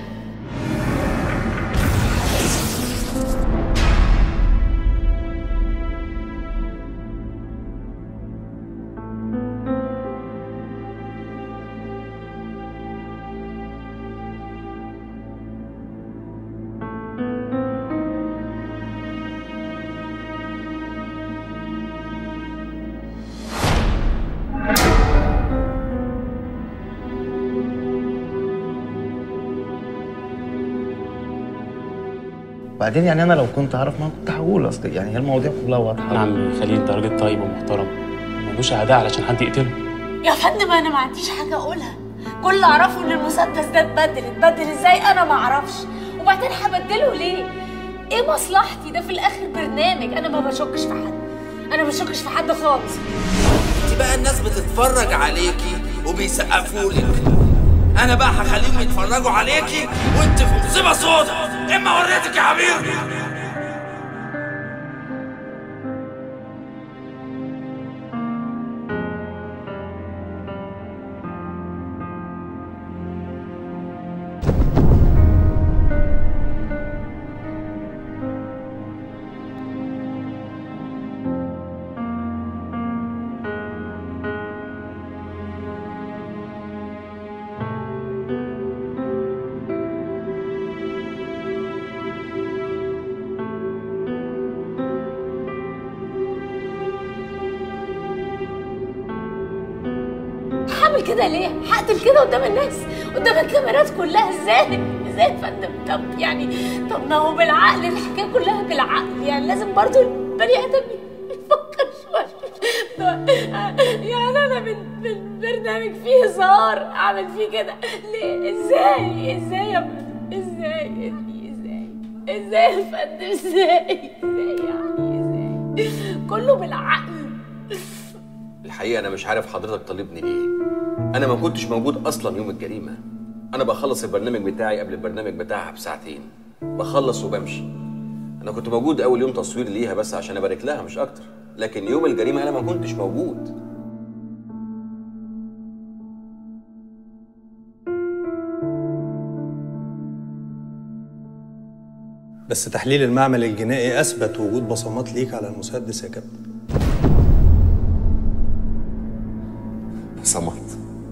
بعدين يعني انا لو كنت اعرف ما كنت هقول، اصل يعني هي المواضيع كلها واضحه. نعم خليل انت راجل طيب ومحترم، ملوش اعداء علشان حد يقتله. يا فندم انا ما عنديش حاجه اقولها، كل اللي اعرفه ان المسدس ده اتبدل، اتبدل ازاي انا ما اعرفش، وبعدين هبدله ليه؟ ايه مصلحتي؟ ده في الاخر برنامج، انا ما بشكش في حد، انا ما بشكش في حد خالص. انت بقى الناس بتتفرج عليكي وبيسقفوا لك، انا بقى هخليهم يتفرجوا عليكي وانت في مصيبه سودا. اما وريتك يا حبيبي. هعمل كده ليه؟ هقتل كده قدام الناس، قدام الكاميرات كلها ازاي؟ ازاي يا فندم؟ طب يعني طب ما هو بالعقل، الحكايه كلها بالعقل، يعني لازم برضو البني ادم يفكر شويه. يعني انا من من برنامج فيه هزار اعمل فيه كده ليه؟ ازاي؟ ازاي يا فندم؟ ازاي؟ ازاي؟ ازاي يا فندم؟ ازاي؟ ازاي يعني؟ ازاي؟ كله بالعقل. الحقيقه انا مش عارف حضرتك طالبني ليه، انا ما كنتش موجود اصلا يوم الجريمه. انا بخلص البرنامج بتاعي قبل البرنامج بتاعها بساعتين، بخلص وبمشي. انا كنت موجود اول يوم تصوير ليها بس عشان ابارك لها مش اكتر، لكن يوم الجريمه انا ما كنتش موجود. بس تحليل المعمل الجنائي اثبت وجود بصمات ليك على المسدس يا كابتن. بصمات؟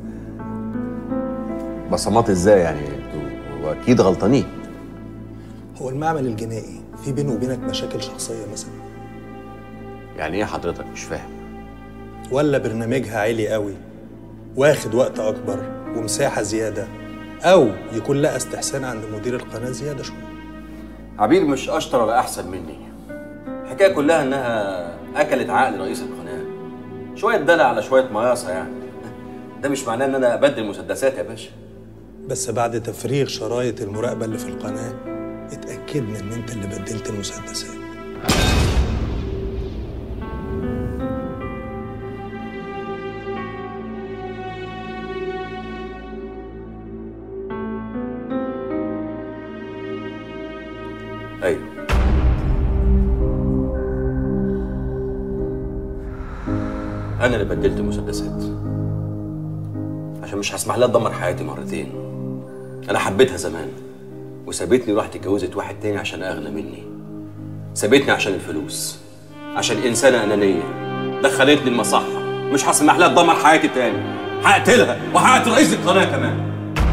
بصمات ازاي يعني؟ انتوا اكيد غلطانين. هو المعمل الجنائي في بينه وبينك مشاكل شخصيه مثلا؟ يعني ايه حضرتك؟ مش فاهم. ولا برنامجها عالي قوي واخد وقت اكبر ومساحه زياده، او يكون لها استحسان عند مدير القناه زياده شويه. عبير مش اشطر ولا احسن مني. الحكايه كلها انها اكلت عقل رئيس القناه. شويه دلع على شويه مياصه يعني. ده مش معناه ان انا ابدل مسدسات يا باشا. بس بعد تفريغ شرايط المراقبه اللي في القناه اتاكدنا ان انت اللي بدلت المسدسات. ايوه. انا اللي بدلت مسدسات عشان مش هسمح لها تدمر حياتي مرتين. انا حبيتها زمان وسابتني وراحت اتجوزت واحد تاني عشان اغنى مني. سابتني عشان الفلوس، عشان انسانه انانيه دخلتني المصحه. مش هسمح لها تدمر حياتي تاني. هقتلها وهقتل رئيس القناه كمان.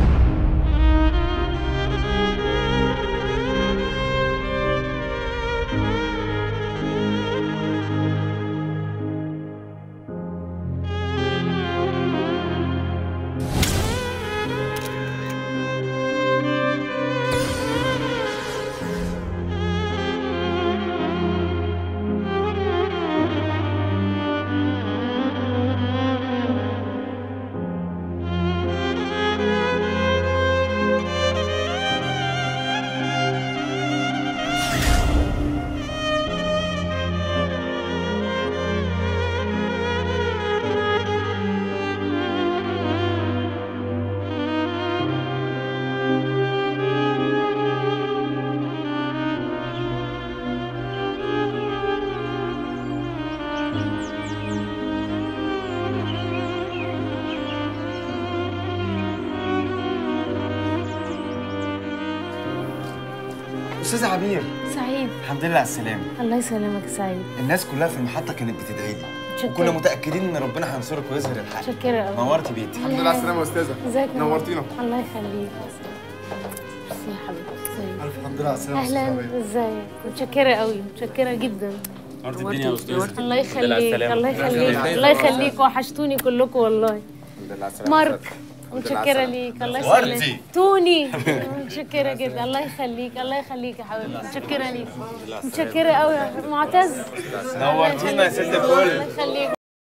استاذ عبير. سعيد. الحمد لله على السلامه. الله يسلمك يا سعيد. الناس كلها في المحطه كانت بتدعي لي متشكرة. وكنا متاكدين ان ربنا هينصرك ويظهر الحق. متشكرة قوي. نورتي بيتي. الحمد لله على السلامه يا استاذه. ازيك يا نورتينا. ماما؟ الله يخليك. بصي يا حبيبتي. ازيك؟ الف الحمد لله على السلامه. اهلا. ازيك؟ متشكرة قوي، متشكرة جدا. نورت الدنيا يا استاذه. الله يخليك، الله يخليك، الله يخليك. وحشتوني كلكم والله. الحمد لله على السلامه. مارك متشكرة ليك. الله يسلمك. توني متشكرة جدا. الله يخليك، الله يخليك يا حبيبي. متشكرة ليك. متشكرة قوي يا معتز. نورتينا يا ست الكل. الله يخليك.